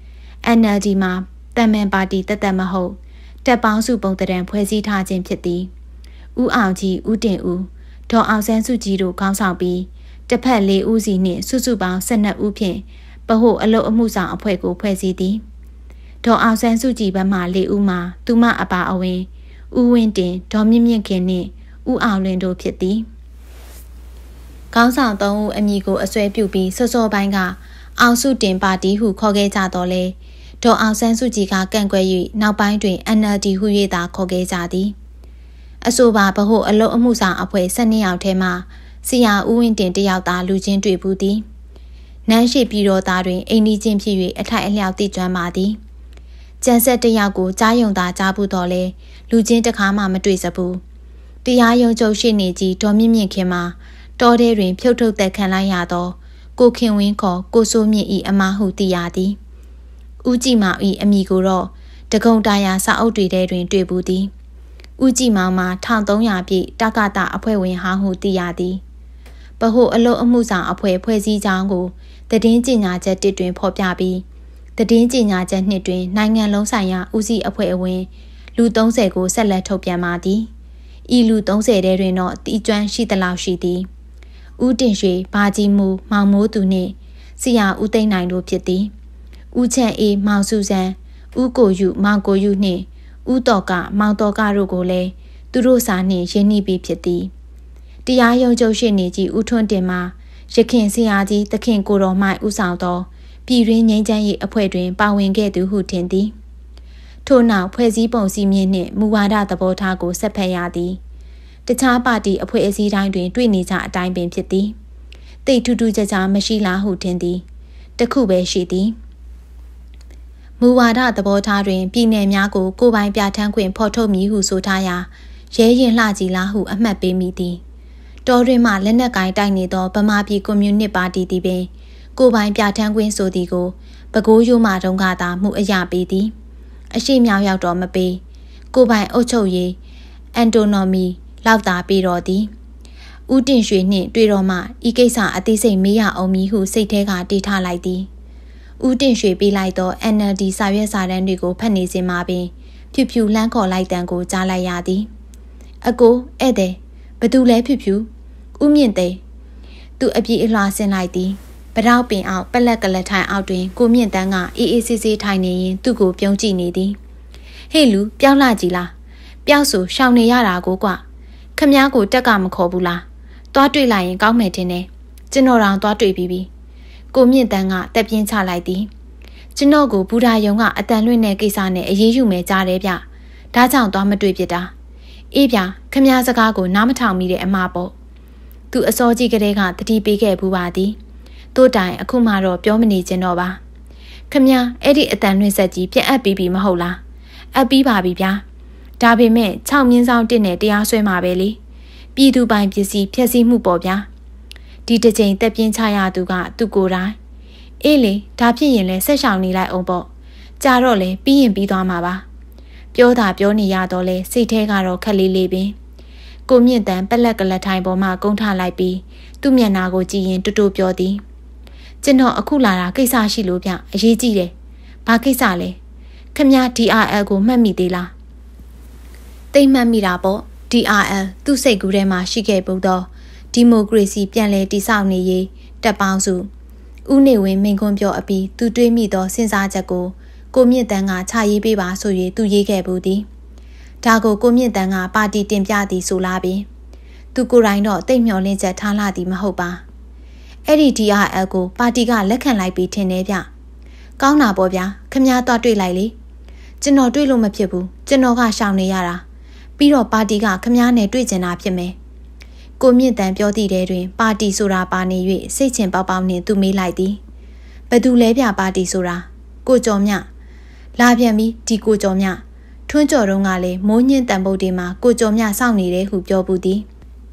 Speaker 1: NLD မှာတမန်ပါတီတက်မဟုတ်တက်ပေါင်းစုပုံတံဖွဲ့စည်းထားခြင်းဖြစ်သည်ဦးအောင်ကြီးဦးတင်ဦးဒေါ်အောင်ဆန်းစုကြည်တို့ခေါင်းဆောင်ပြီးတစ်ဖက်၄ဦးစီနှင့်စုစုပေါင်း12ဦးဖြင့်ဗဟိုအလုပ်အမှုဆောင်အဖွဲ့ကိုဖွဲ့စည်းသည်ဒေါ်အောင်ဆန်းစုကြည်ဘက်မှ၄ဦးမှာသူမအပါအဝင်ဦးဝင်းတင်ဒေါ်မြင့်မြင့်ခင်နှင့်ဦးအောင်လွင်တို့ဖြစ်သည်ခေါင်းဆောင်3ဦးအမည်ကိုအစွဲပြုပြီးစောပိုင်းကအောင်စုတင်ပါတီဟုခေါ်ခဲ့ကြတော့လဲဒေါ်အောင်ဆန်းစုကြည်ကကန့်ကွက်၍နောက်ပိုင်းတွင် NLD ဟု၍သာခေါ်ခဲ့ကြသည်အဆိုပါဗဟိုအလုပ်အမှုဆောင်အဖွဲ့12ယောက်ထဲမှဆရာဦးဝင်းတင်တယောက်သာလူချင်းတွေ့ဘူးသည်နန်းရှိပြည်တော်သားတွင်အိမ်နီးချင်းဖြစ်၍အထိုက်အလျောက်တည်ကျွမ်းပါသည်ကျန်ဆက်တယောက်ကိုကြားယုံသာကြားဘူးတော့လဲလူချင်းတစ်ခါမှမတွေ့စဘူးတရားရုံးချုပ်ရှိနေကြီးဒေါ်မြင့်မြင့်ခင်မှာတောထဲတွင်ဖြုတ်ထုတ်သက်ခံလိုက်ရသောကိုခင်ဝင်းခေါ်ကိုစိုးမြင့်၏အမဟုသိရသည်ဦးကြည်မောင်၏အမည်ကိုတော့တကုံတာယာစာအုပ်တွေထဲတွင်တွေ့ဘူးသည်ဦးကြည်မောင်မှာ1300ပြည့်တက္ကသအဖွဲ့ဝင်ဟောင်းဟုသိရသည်ဗဟိုအလုပ်အမှုဆောင်အဖွဲ့ဖွဲ့စည်းကြောင်းကိုသတင်းကြေညာချက်1တွင်ဖော်ပြပြီးသတင်းကြေညာချက်2တွင်နိုင်ငံလုံးဆိုင်ရာဦးစီးအဖွဲ့အဝင်လူ30ကိုဆက်လက်ထုတ်ပြန်ပါသည်ဤလူ30တဲတွင်တော့တီကျွမ်းရှိသလောက်ရှိသည်ဦးတင်ရွှေဘာကြီးမူမောင်မိုးသူနှင့်ဆရာဦးသိန်းနိုင်တို့ဖြစ်သည်ဦးချန့်အေးမောင်စုစံဦးကိုယူမောင်ကိုယူနှင့်ဦးတော်ကမောင်တော်ကတို့ကိုလည်းသူတို့စာနှင့်ရင်းနှီးပြီးဖြစ်သည်တရားရုံးချုပ်ရှိနေကြီးဦးထွန်းတင်မှာရခင်ဆရာကြီးသခင်ကိုတော်မိုင်ဦးဆောင်သောပြည်တွင်းငြိမ်းချမ်းရေးအဖွဲ့တွင်ပါဝင်ခဲ့သူဟုထင်သည်ထို့နောက်ဖွဲ့စည်းပုံစည်းမျဉ်းနှင့်မူဝါဒသဘောထားကိုဆက်ဖက်ရသည်တခြားပါတီအဖွဲ့အစည်းတိုင်းတွင်တွေ့နေကြအတိုင်းပင်ဖြစ်သည်တိတ်ထူးထူးခြားခြားမရှိလားဟုထင်သည်တခုပဲရှိသည်မူဝါဒသဘောထားတွင်ပြည်နယ်များကိုကိုယ်ပိုင်ပြဋ္ဌာန်းခွင့်ဖော်ထုတ်မည်ဟုဆိုထားရာရဲရင်လှကြည်လားဟုအမှတ်ပေးမိသည်တော်တွင်မှလက်နက်ကိုင်တိုက်နေသောဗမာပြည်ကွန်မြူနစ်ပါတီသည်ပင်ကိုယ်ပိုင်ပြဋ္ဌာန်းခွင့်ဆိုသည်ကိုပဲခူးရိုးမှတုန်းကသာမှုအရာပေးသည်အရှိမြောက်ရောက်တော့မပေးကိုယ်ပိုင်အုပ်ချုပ်ရေးအန်တိုနိုမီလောက်သာပေးတော်သည်ဦးတင်ရွှေနှင့်တွေ့တော့မှဤကိစ္စအသေးစိတ်မေးရအောင်မည်ဟုစိတ်ထဲကတီးထားလိုက်သည်ဦးတင်ရွှေပေးလိုက်သော NLD စာရွက်စာတမ်းတွေကိုဖတ်နေစဉ်မှာပင်ဖြူဖြူလှမ်းခေါ်လိုက်တန်ကိုကြားလိုက်ရသည်အကိုဧည့်သည်ဘသူလဲဖြူဖြူဦးမြင့်သိသူအပြေးအလွှာဆင်းလိုက်သည်ပတောက်ပင်အောက်ပလက်ကလထိုင်အောက်တွင်ကိုမြင့်တန်းကအေးအေးဆေးဆေးထိုင်နေရင်သူ့ကိုပြုံးကြည့်နေသည်ဟေ့လူပျောက်လာကြည်လားပျောက်ဆိုရှောင်နေရတာကိုကွခမ ्या ကိုတက်ကမခေါ်ဘူးလားသွားတွေ့လိုက်ရင်ကောင်းမယ်တင်တယ်ကျွန်တော်တောင်သွားတွေ့ပြီးပြီကိုမြင့်တန်းကတက်ပြင်းချလိုက်သည်ကျွန်တော်ကိုဘူဓာယုံကအတန်လွင့်တဲ့ကိစ္စနဲ့အေးအေးယူမယ်ကြားတယ်ဗျဒါကြောင့်သွားမတွေ့ဖြစ်တာအေးဗျခမ ्या စကားကိုနားမထောင်မိတဲ့အမှားပေါ့သူအစောကြီးကလေးကတတိပေးခဲ့ဘူးပါသည်တို့တိုင်အခုမှတော့ပြောမနေချင်တော့ပါခမ ्या အဲ့ဒီအတန်လွင့်ဆက်ကြီးပြက်အပ်ပြီးပြီမဟုတ်လားအပ်ပြီးပါပြီဗျာဒါပေမဲ့6မြင်းဆောင်1နဲ့တရားစွဲမှာပဲလေပြည်သူပိုင်ပစ္စည်းဖျက်ဆီးမှုပေါ့ဗျာဒီတစ်ချိန်တက်ပြင်းချရသူကသူ့ကိုယ်တိုင်အေးလေဒါဖြစ်ရင်လဲဆက်ရှောင်နေလိုက်အောင်ပေါ့ကြာတော့လဲပြီးရင်ပြီးသွားမှာပါပြောတာပြောနေရတော့လဲစိတ်ထဲကတော့ခက်လေးလေးပင်ကိုမြင့်တန်ပလက်ကလထိုင်ပေါ်မှာကုန်းထလိုက်ပြီးသူ့မျက်နှာကိုကြည့်ရင်တူတူပြောသည်ကျွန်တော်အခုလာတာကိစ္စရှိလို့ဗျအရေးကြီးတယ်ဘာကိစ္စလဲခမ ्या DRL ကိုမှတ်မိသေးလားသိမှတ်မိတာပေါ့ DRL သူ့စိတ်ကူးထဲမှာရှိခဲ့ပုံတော့ဒီမိုကရေစီပြန်လည်တည်ဆောက်နေရေးတပ်ပေါင်းစုဦးနေဝင်းမိန်ခွန်းပြောအပြီးသူတွေးမိသောစဉ်းစားချက်ကိုကိုမြင့်တန်းကခြာရေးပေးပါဆို၍သူရေးခဲ့ဘူးသည်ဒါကိုကိုမြင့်တန်းကပါတီတင်ပြသည်ဆိုလားပင်သူကိုယ်တိုင်တော့တိတ်မျောလင်းချက်ထားလာသည်မဟုတ်ပါအဲ့ဒီ DRL ကိုပါတီကလက်ခံလိုက်ပြီးထင်တယ်ဗျကောင်းတာပေါ့ဗျာခမ ्या သွားတွေ့လိုက်လေကျွန်တော်တွေ့လို့မဖြစ်ဘူးကျွန်တော်ကရှောင်နေရတာပြီးတော့ပါတီကခမ ्या နဲ့တွေ့ကျင်တာဖြစ်မယ်ကိုမြင့်တန်ပြောသည့်တဲတွင်ပါတီဆိုတာပါနေ၍စိတ်ချင်ပေါက်ပေါက်နှင့်သူမေးလိုက်သည်ဘသူလဲပြပါတီဆိုတာကိုကျော်မြလာပြန်ပြီဒီကိုကျော်မြထွန်းကျော်တုံးကလည်းမိုးညင်းတန်ပုတ်တွေမှာကိုကျော်မြစောင့်နေတယ်ဟုပြောဘူးသည်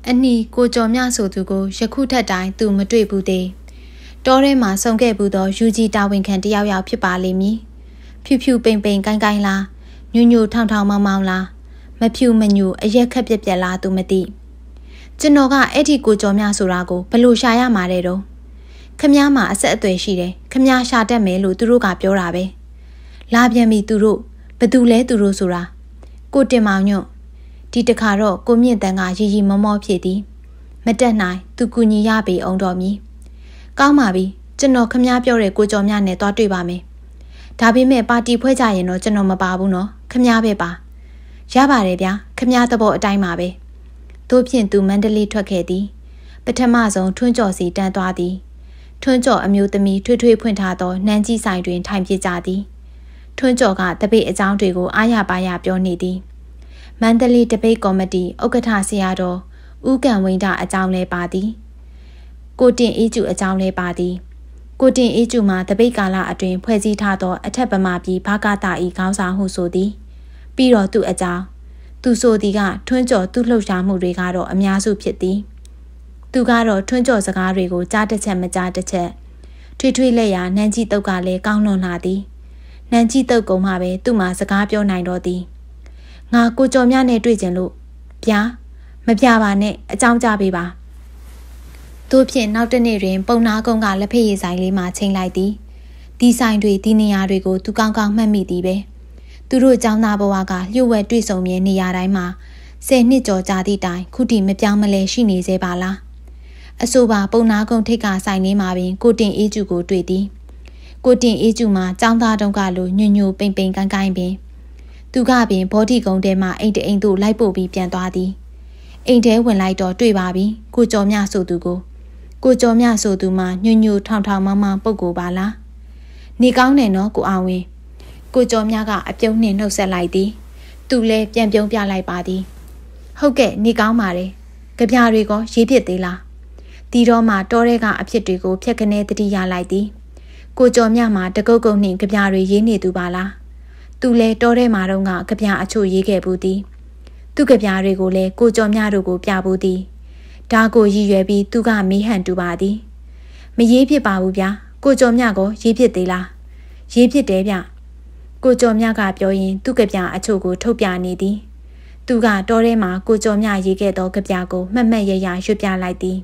Speaker 1: အနီကိုကျော်မြဆိုသူကိုယခုထက်တိုင်းသူမတွေ့ဘူးသေးတောထဲမှာဆုံခဲ့ဘူးသောယူကြီးတာဝန်ခံတယောက်ဖြစ်ပါလိမ့်မည်ဖြူဖြူပိန်ပိန်ကိုင်းကိုင်းလားညူညူထောင်ထောင်မောင်မောင်လားမဖြူမညူအရက်ခက်ပြက်ပြက်လားသူမသိကျွန်တော်ကအဲ့ဒီကိုကျော်မြဆိုတာကိုဘလို့ရှာရမှာတဲ့တော့ခမည်းမှာအဆက်အသွယ်ရှိတယ်ခမည်းရှာတတ်မယ်လို့သူတို့ကပြောတာပဲလာပြန်ပြီသူတို့ဘသူလဲသူတို့ဆိုတာကိုတင်မောင်ညွန့်ဒီတခါတော့ကိုမြင့်တန်းကရီရီမောမောဖြစ်သည်မတက်နိုင်သူကူညီရပေအောင်တော်မီကောင်းပါပြီကျွန်တော်ခမည်းပြောတဲ့ကိုကျော်မြနဲ့သွားတွေ့ပါမယ်ဒါပေမဲ့ပါတီဖွဲ့ကြရင်တော့ကျွန်တော်မပါဘူးနော်ခမည်းပဲပါရပါတယ်ဗျာခမည်းသဘောအတိုင်းပါပဲတို့ဖြင့်သူမန္တလေးထွက်ခဲ့သည်ပထမဆုံးထွန်းကျော်စီတန်းသွားသည်ထွန်းကျော်အမျိုးသမီးထွေးထွေးဖွင့်ထားသောနန်းကြီးဆိုင်တွင်ထိုင်ပြကြသည်ထွန်းကျော်ကတပိတ်အကြောင်းတွေကိုအားရပါရပြောနေသည်မန္တလေးတပိတ်ကော်မတီဥက္ကဋ္ဌဆရာတော်ဦးကံဝင်းဒအကြောင်းလဲပါသည်ကိုတင်အေးကျူအကြောင်းလဲပါသည်ကိုတင်အေးကျူမှာတပိတ်ကာလအတွင်းဖွဲ့စည်းထားသောအထက်ပမာပြည်ဘာကတာဤခေါင်းဆောင်ဟုဆိုသည်ပြီးတော့သူ့အကြောင်းသူဆိုသည်ကထွန်းကျော်သူ့လှုပ်ရှားမှုတွေကတော့အများစုဖြစ်သည်သူကတော့ထွန်းကျော်စကားတွေကိုကြားတစ်ချက်မကြားတစ်ချက်ထွေထွေလက်ရာနန်းကြီးတုတ်ကလည်းကောင်းလွန်လာသည်နန်းကြီးတုတ်ကုံမှပဲသူ့မှာစကားပြောနိုင်တော့သည်ငါကိုကျော်မြနဲ့တွေ့ကြလို့ဗျာမပြပါနဲ့အကြောင်းကြားပေးပါတို့ဖြင့်နောက်တစ်နေ့တွင်ပုံနာကုန်းကလက်ဖက်ရည်ဆိုင်လေးမှာချိန်လိုက်သည်ဒီဆိုင်တွေဒီနေရာတွေကိုသူကောင်းကောင်းမှတ်မိသည်ပဲသူတို့ကျောင်းသားဘဝကလျှို့ဝှက်တွေ့ဆုံမြဲနေရာတိုင်းမှာ10 နှစ်ကျော်ကြာသည့်တိုင်ခုထိမပြောင်းမလဲရှိနေသေးပါလားအဆိုပါပုံနာကုန်းထိပ်ကဆိုင်လေးမှာပင်ကိုတင်အေးကျူကိုတွေ့သည်ကိုတင်အေးကျူမှာကျောင်းသားတုံးကလိုညွညွပိန်ပိန်ကိုင်းကိုင်းပင်သူကပင်ဘောဓိကုန်းထဲမှာအိမ်တအိမ်သို့လိုက်ပို့ပြီးပြန်သွားသည်အိမ်ထဲဝင်လိုက်တော့တွေ့ပါပြီကိုကျော်မြဆိုသူကိုကျော်မြဆိုသူမှာညွညွထောင်ထောင်မောင်မောင်ပုတ်ကိုပါလားနေကောင်းတယ်နော်ကိုအောင်ဝင်းကိုကျော်မြကအပြုံးနှင့်နှုတ်ဆက်လိုက်သည်သူလည်းပြန်ပြုံးပြလိုက်ပါသည်ဟုတ်ကဲ့နေကောင်းပါတယ်ကြပြတွေကရေးဖြစ်သေးလားဒီတော့မှတောထဲကအဖြစ်တွေကိုဖြက်ကနေတတိရလိုက်သည်ကိုကျော်မြမှာတကုတ်ကုတ်နှင့်ကြပြတွေရေးနေသူပါလားသူလည်းတောထဲမှာတော့ကကြပြအချို့ရေးခဲ့ဘူးသည်သူကြပြတွေကိုလည်းကိုကျော်မြတို့ကိုပြဘူးသည်ဒါကိုရည်ရွယ်ပြီးသူကမေးဟန်တူပါသည်မရေးဖြစ်ပါဘူးဗျာကိုကျော်မြကိုရေးဖြစ်သေးလားရေးဖြစ်တယ်ဗျကိုကျော်မြကပြောရင်သူ့ကြပြအချို့ကိုထုတ်ပြနေသည်သူကတောထဲမှာကိုကျော်မြရေးခဲ့သောကြပြကိုမှတ်မှတ်ရရရွတ်ပြလိုက်သည်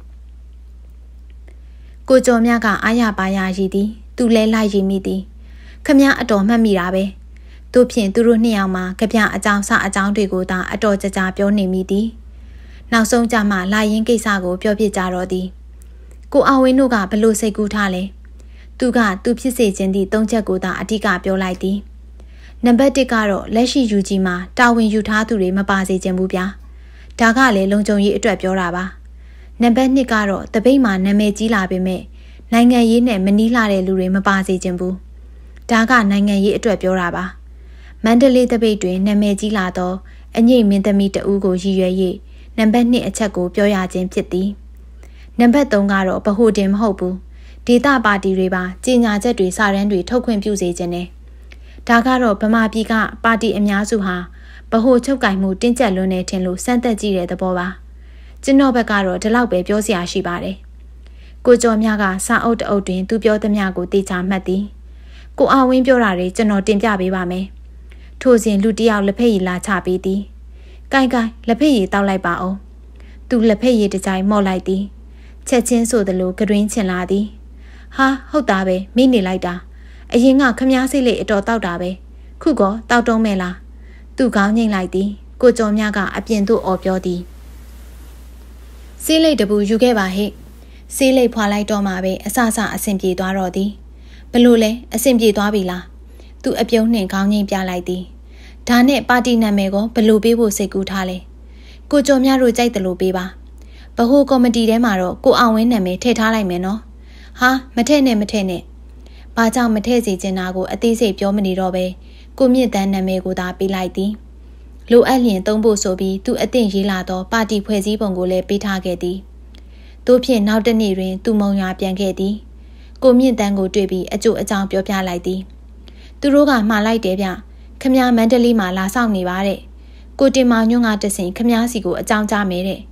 Speaker 1: ကိုကျော်မြကအားရပါရရည်သည်သူလဲလိုက်ရည်မိသည်ခမည်းအတော်မှတ်မိတာပဲတို့ဖြင့်သူတို့နှစ်ယောက်မှာကြပြအကြောင်းစအကြောင်းတွေကိုသာအတော်ကြကြပြောနေမိသည်နောက်ဆုံးကြမှာလာရင်ကိစ္စကိုပြောပြကြတော့သည်ကိုအောင်ဝင်းတို့ကဘလို့စိတ်ကူးထားလဲသူကသူဖြစ်စေခြင်းသည့်၃ချက်ကိုသာအဓိကပြောလိုက်သည်နံပါတ်1ကတော့လက်ရှိယူကြီးမှာတာဝန်ယူထားသူတွေမပါစေခြင်းဘူးဗျာဒါကလည်းလုံခြုံရေးအတွက်ပြောတာပါနံပါတ်2ကတော့တပိတ်မှာနာမည်ကြီးလာပေမဲ့နိုင်ငံရေးနဲ့မနီးလာတဲ့လူတွေမပါစေခြင်းဘူးဒါကနိုင်ငံရေးအတွက်ပြောတာပါမန္တလေးတပိတ်တွင်နာမည်ကြီးလာသောအငိမ့်မင်းသမီးတဦးကိုရည်ရွယ်၍နံပါတ်2အချက်ကိုပြောရခြင်းဖြစ်သည်နံပါတ်3ကတော့ဗဟိုတင်မဟုတ်ဘူးဒေသပါတီတွေပါကြီးညာချက်တွေစာတမ်းတွေထုတ်ခွင့်ပြုစေခြင်းနဲ့ဒါကတော့ဗမာပြည်ကပါတီအများစုဟာဗဟိုချုပ်ကင်မှုတင်းကျပ်လွန်းနေထင်လို့စမ်းသက်ကြည့်တဲ့သဘောပါကျွန်တော်ဘက်ကတော့ဒီလောက်ပဲပြောစရာရှိပါတယ်ကိုကျော်မြကစာအုပ်တအုပ်တွင်သူပြောသမျှကိုတေချာမှတ်သည်ကိုအဝင်းပြောတာတွေကျွန်တော်တင်ပြပေးပါမယ်ထို့စဉ်လူတစ်ယောက်လက်ဖက်ရည်လာချပေးသည်ကိုင်းလက်ဖက်ရည်တောက်လိုက်ပါအောင်သူလက်ဖက်ရည်တစ်ကြိုင်မော့လိုက်သည်ချက်ချင်းဆိုသလိုကတွင်းချင်လာသည်ဟာဟုတ်တာပဲမိနေလိုက်တာအရင်ကခမားစိတ်လေးအတော်တောက်တာပဲခုကတောက်တုံးမဲ့လားသူကောင်းငိမ့်လိုက်သည်ကိုကျော်မြကအပြင်သို့အော်ပြောသည်ဆေးလိပ်တပူယူခဲ့ပါဟဲ့ဆေးလိပ်ဖွာလိုက်တော့မှပဲအဆအဆင်ပြေသွားတော့သည်ဘလို့လဲအဆင်ပြေသွားပြီလားသူအပြုံးနှင့်ခေါင်းငိမ့်ပြလိုက်သည်ဒါနဲ့ပါတီနာမည်ကိုဘလို့ပေးဖို့စိတ်ကူးထားလဲကိုကျော်မြတို့ကြိုက်တယ်လို့ပေးပါဗဟိုကော်မတီထဲမှာတော့ကိုအောင်ဝင်းနာမည်ထည့်ထားလိုက်မယ်နော်ဟာမထည့်နဲ့ဘာကြောင့်မထည့်စီချင်တာကိုအသေးစိတ်ပြောမနေတော့ပဲကိုမြင့်တန်းနာမည်ကိုသာပေးလိုက်သည်လိုအပ်လျင်သုံးဖို့ဆိုပြီးသူအသင့်ရေးလာသောပါတီဖွဲ့စည်းပုံကိုလည်းပေးထားခဲ့သည်တို့ဖြင့်နောက်တစ်နေ့တွင်သူမုံရွာပြန်ခဲ့သည်ကိုမြင့်တန်းကိုတွေ့ပြီးအကျိုးအကြောင်းပြောပြလိုက်သည်သူတို့ကမှားလိုက်တယ်ဗျခမည်းမန္တလေးမှာလာဆောင်နေပါတဲ့ကိုတင်မောင်ညွန့်ကတဆင်ခမည်းစီကိုအကြောင်းကြားမယ်တဲ့ခ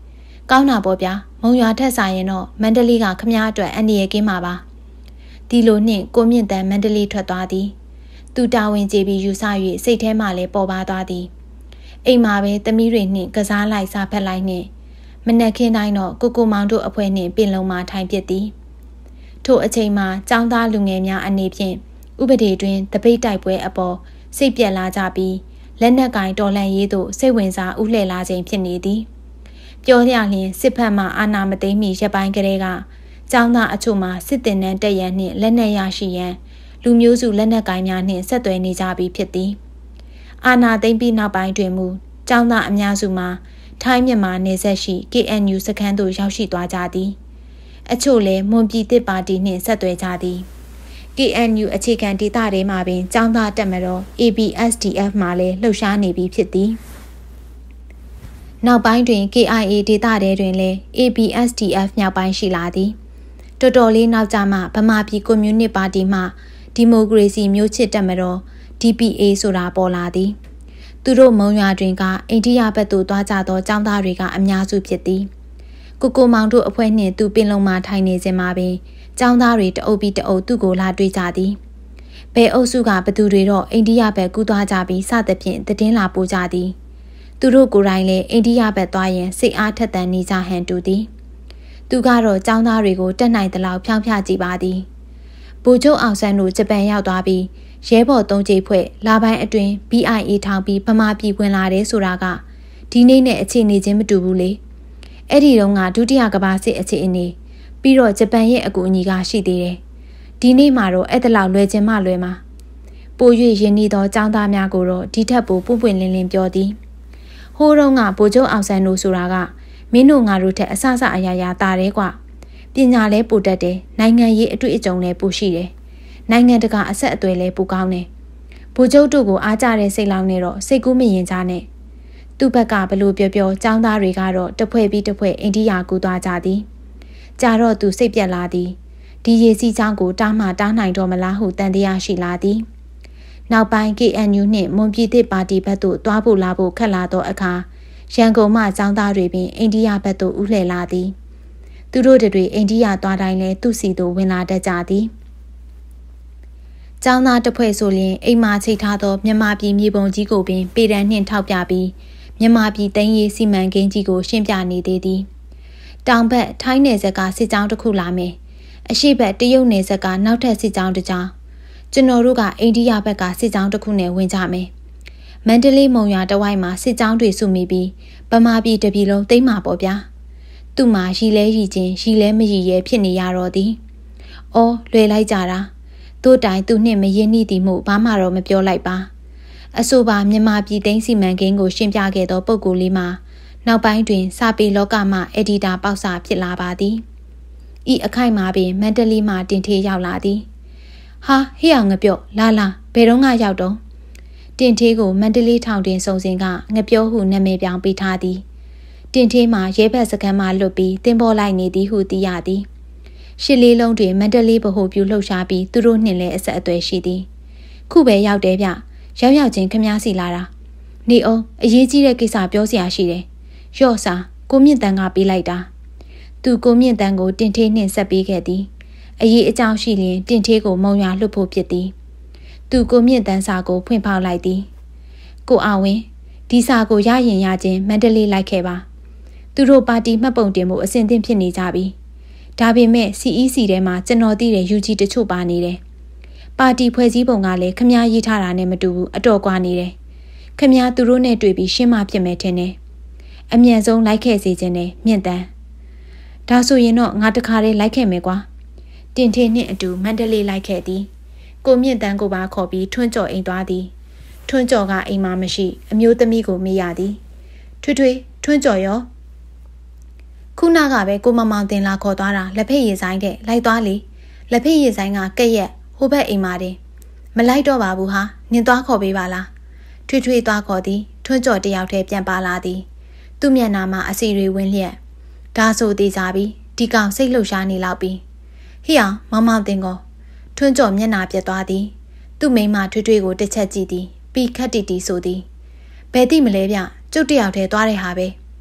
Speaker 1: ကောင်းတာပေါ့ဗျာမုံရွာထက်ဆိုင်ရင်တော့မန္တလေးကခမည်းအတွက်အန်ဒီရဲ့ကင်းမှာပါဒီလိုနှင့်ကိုမြင့်တန်မန္တလေးထွက်သွားသည်သူတာဝန်ကျေပြီးယူဆ၍စိတ်ထဲမှလည်းပေါ်ပါသွားသည်အိမ်မှာပဲသမီးတွေနှင့်ကစားလိုက်စားဖက်လိုက်နှင့်မနက်ခင်းတိုင်းတော့ကိုမောင်တို့အဖွဲနှင့်ပင်လုံမှာထိုင်ပြစ်သည်ထို့အချိန်မှာចောင်းသားလူငယ်များအနေဖြင့်ဥပဒေတွင်တပိတ်တိုက်ပွဲအပေါ်စိတ်ပြက်လာကြပြီးလက်နက်ကင်တော်လှန်ရေးသို့စိတ်ဝင်စားဥလှည့်လာခြင်းဖြစ်နေသည်ပြောရလျင်စစ်ဖက်မှအာဏာမသိမ်းမီရပ်ပိုင်းကလေးကចောင်းသားအချို့မှာစစ်တင်နှံတက်ရန်နှင့်လက်နက်ရရှိရန်လူမျိုးစုလက်နက်ကင်များနှင့်ဆက်သွယ်နေကြပြီးဖြစ်သည်အာဏာသိမ်းပြီးနောက်ပိုင်းတွင်မူចောင်းသားအများစုမှာထိုင်းမြန်မာနယ်စပ်ရှိ KNU စခန်းသို့ရောက်ရှိသွားကြသည်အချို့လည်းမွန်ပြည်သစ်ပါတီနှင့်ဆက်သွယ်ကြသည် KNU အခြေခံဒေသတွေမှာပင်ចောင်းသားတက်မတော် ABSDF မှာလည်းလှုပ်ရှားနေပြီးဖြစ်သည်နောက်ပိုင်းတွင် KIA ဒေသတွေတွင်လည်း ABSDF မြောက်ပိုင်းရှိလာသည်တော်တော်လေးနောက်ကျမှဗမာပြည်ကွန်မြူနစ်ပါတီမှဒီမိုကရေစီမျိုးချစ်တက်မတော် DPA ဆိုတာပေါ်လာသည်သူတို့မုံရွာတွင်ကအိန္ဒိယဘက်သို့သွားကြသောចောင်းသားတွေကအများစုဖြစ်သည်ကိုမောင်တို့အဖွဲ့နှင့်သူပင်လုံမှာထိုင်နေစဉ်မှာပင်ចောင်းသားတွေတအုပ်ပြီးတအုပ်သူ့ကိုလာတွေ့ကြသည်ဘယ်အုပ်စုကဘသူတွေတော့အိန္ဒိယဘက်ကူးသွားကြပြီးစသဖြင့်သတင်းလာပို့ကြသည်သူတို့ကိုယ်တိုင်လည်းအိန္ဒိယဘက်သွားရင်စိတ်အားထက်သန်နေကြဟန်တူသည်သူကတော့ចောင်းသားတွေကိုတက်နိုင်သလောက်ဖြောင်းဖြကြည့်ပါသည်ဗိုလ်ချုပ်အောင်ဆန်းတို့ဂျပန်ရောက်သွားပြီးရဲဘော်3ကြိမ်ဖွဲ့လာပိုင်းအတွင်း BIA ထောင်ပြီးဗမာပြည်ဝင်လာတယ်ဆိုတာကဒီနေ့နဲ့အခြေအနေချင်းမတူဘူးလေအဲ့ဒီတုန်းကဒုတိယကမ္ဘာစစ်အခြေအနေပြီးတော့ဂျပန်ရဲ့အကူအညီကရှိသေးတယ်ဒီနေ့မှာတော့အဲ့ဒါလောက်လွယ်ခြင်းမလွယ်မှာပို၍ရင်းနှီးသောចောင်းသားများကိုတော့ဒီထက်ပိုပွင့်ပွင့်လင်းလင်းပြောသည်ဟိုးတုန်းကဗိုလ်ချုပ်အောင်ဆန်းတို့ဆိုတာကမင်းတို့ငါတို့ထက်အဆအရာရာတာတယ်ကွာပညာလဲပိုတတ်တယ်နိုင်ငံရေးအတွေ့အကြုံလဲပိုရှိတယ်နိုင်ငံတကာအဆက်အသွယ်လဲပိုကောင်းတယ်ဗိုလ်ချုပ်တို့ကိုအားကြတဲ့စိတ်လောင်းနဲ့တော့စိတ်ကူးမရင်ကြနဲ့သူ့ဘက်ကဘလို့ပြောចောင်းသားတွေကတော့တဖွဲ့ပြီးတဖွဲ့အိန္ဒိယကူသွားကြသည်ကြာတော့သူစိတ်ပြက်လာသည်ဒီရေစီးချောင်းကိုတားမှတားနိုင်တော့မလားဟုတန်တရားရှိလာသည်နောက်ပိုင်း KNU နှင့်မွန်ပြည်သစ်ပါတီဘက်သို့တွားဖို့လာဖို့ခက်လာသောအခါရန်ကုန်မှចောင်းသားတွေပင်အိန္ဒိယဘက်သို့ဥလှည့်လာသည်သူတို့တွေအိန္ဒိယသွားတိုင်းလဲသူ့စီသို့ဝင်လာတတ်ကြသည်ចောင်းသားတစ်ဖွဲ့ဆိုရင်အိမ်မှာချိတ်ထားသောမြန်မာပြည်မြေပုံကြီးကိုပင်ပေတံနှင့်ထောက်ပြပြီးမြန်မာပြည်တိုင်းရေးစီမံကိန်းကြီးကိုရှင်းပြနေသေးသည်တောင်ဘက်ထိုင်းနယ်စပ်ကစစ်ကြောင်းတစ်ခုလာမယ်အရှေ့ဘက်တရုတ်နယ်စပ်ကနောက်ထပ်စစ်ကြောင်းတစ်ကြောင်းကျွန်တော်တို့ကအိန္ဒိယဘက်ကစစ်ကြောင်းတစ်ခုနဲ့ဝင်ကြမယ်မန္တလေးမုံရွာတဝိုက်မှာစစ်ကြောင်းတွေစုမိပြီးဗမာပြည်တပြည်လုံးသိမ်းမှာပေါ့ဗျာသူ့မှာရီလဲရီချင်းရီလဲမရီရဲဖြစ်နေရတော့သည်အော်လွယ်လိုက်ကြတာတို့တိုင်သူနှင့်မရင်းနှီးသည်မှုဘာမှတော့မပြောလိုက်ပါအဆိုပါမြန်မာပြည်သိမ်းစီမံကိန်းကိုရှင်းပြခဲ့သောပုဂ္ဂိုလ်လေးမှာနောက်ပိုင်းတွင်စာပေလောကမှအက်ဒီတာပေါက်စာဖြစ်လာပါသည်ဤအခိုက်မှာပင်မန္တလေးမှတင်ထေးရောက်လာသည်ဟာဟေ့အောင်ငပြော့လာဘယ်တော့ရောက်တော့တင်ထေးကိုမန္တလေးထောင်တွင်စုံစင်ကငပြောဟုနာမည်ပြောင်းပေးထားသည်တင်ထေးမှာရဲဘက်စခန်းမှလွတ်ပြီးတင်ပေါ်လိုက်နေသည်ဟုသိရသည်ရှစ်လေးလုံးတွင်မန္တလေးဗဟိုပြုလှုပ်ရှားပြီးသူတို့နှင့်လည်းအဆက်အသွယ်ရှိသည်ခုပဲရောက်တယ်ဗျရောက်ချင်းခမားစီလာတာနေအောင်အရေးကြီးတဲ့ကိစ္စပြောစရာရှိတယ်ရော့စာကိုမြင့်တန်းကပေးလိုက်တာသူကိုမြင့်တန်းကိုတင်ထေးနှင့်ဆက်ပေးခဲ့သည်အရေးအကြောင်းရှိရင်တင်ထေးကိုမုံရွာလွတ်ဖို့ဖြစ်သည်သူကိုမြင့်တန်းစာကိုဖွင့်ဖောက်လိုက်သည်ကိုအောင်ဝင်းဒီစာကိုရရင်ရချင်းမန္တလေးလိုက်ခဲ့ပါသူတို့ပါတီမှတ်ပုံတင်မှုအစဉ်သင့်ဖြစ်နေကြပြီဒါပေမဲ့ CEC ထဲမှာကျွန်တော်သိတဲ့ UG တချို့ပါနေတယ်ပါတီဖွဲ့စည်းပုံကလည်းခမားရေးထားတာနဲ့မတူဘူးအတော်ကွာနေတယ်ခမားသူတို့နဲ့တွေ့ပြီးရှင်းမဖြစ်မယ်ထင်တယ်အမြန်ဆုံးလိုက်ခဲ့စေခြင်းနဲ့မြင့်တန်းဒါဆိုရင်တော့ငါတခါလေးလိုက်ခဲ့မယ်ကွာတင်ထေးနှင့်အတူမန္တလေးလိုက်ခဲ့သည်ကိုမြင့်တန်းကိုပါခေါ်ပြီးထွန်းကျော်အိမ်သွားသည်ထွန်းကျော်ကအိမ်မှာမရှိအမျိုးသမီးကိုမေးရသည်ထွေထွန်းကျော်ရောခုနကပဲကိုမမောင်တင်လာခေါ်သွားတာလက်ဖက်ရည်ဆိုင်တဲ့လိုက်သွားလေလက်ဖက်ရည်ဆိုင်ကကက်ရက်ဟိုဘက်အိမ်မှာတင်မလိုက်တော့ပါဘူးဟာနင်သွားခေါ်ပေးပါလားထွေသွားခေါ်သည်ထွန်းကျော်တယောက်တည်းပြန်ပါလာသည်သူ့မျက်နှာမှာအစီတွေဝင်းလျက်ဒါဆိုသေးကြပြီဒီကောင်စိတ်လှုပ်ရှားနေလောက်ပြီဟေ့အောင်မောင်မောင်တင်ကောထွန်းကျော်မျက်နှာပြက်သွားသည်သူ့မိန်းမထွေကိုတစ်ချက်ကြည့်သည်ပြီးခက်တီဆိုသည်ဘယ်သိမလဲဗျကျုပ်တယောက်တည်းသွားတဲ့ဟာပဲ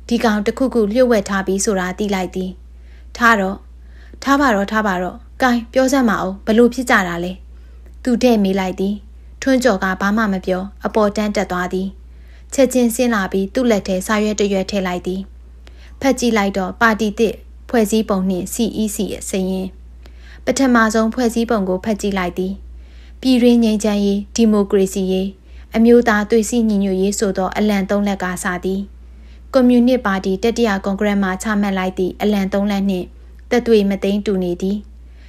Speaker 1: ဒီကောင်တစ်ခုခုလျှို့ဝှက်ထားပြီးဆိုတာသိလိုက်သည်ထားပါတော့ကဲပြောစမ်းမအောင်ဘလို့ဖြစ်ကြတာလဲသူတဲ့မေးလိုက်သည်ထွန်းကျော်ကဘာမှမပြောအပေါ်တန်းတက်သွားသည်ချက်ချင်းဆင်းလာပြီးသူ့လက်ထဲစာရွက်တရွက်ထည့်လိုက်သည်ဖတ်ကြည့်လိုက်တော့ပါတီတစ်ဖွဲ့စည်းပုံနှင့် CEC အစရင်ပထမဆုံးဖွဲ့စည်းပုံကိုဖတ်ကြည့်လိုက်သည်ပြည်တွင်းငြိမ်းချမ်းရေးဒီမိုကရေစီရေးအမျိုးသားသွေးစည်းညီညွတ်ရေးဆိုသောအလံ3လက်ကစသည်ကွန်မြူနစ်ပါတီတတိယကွန်ဂရက်မှချမှတ်လိုက်သည့်အလံ3လက်နှင့်တက်သွေမသိမ်းတူနေသည်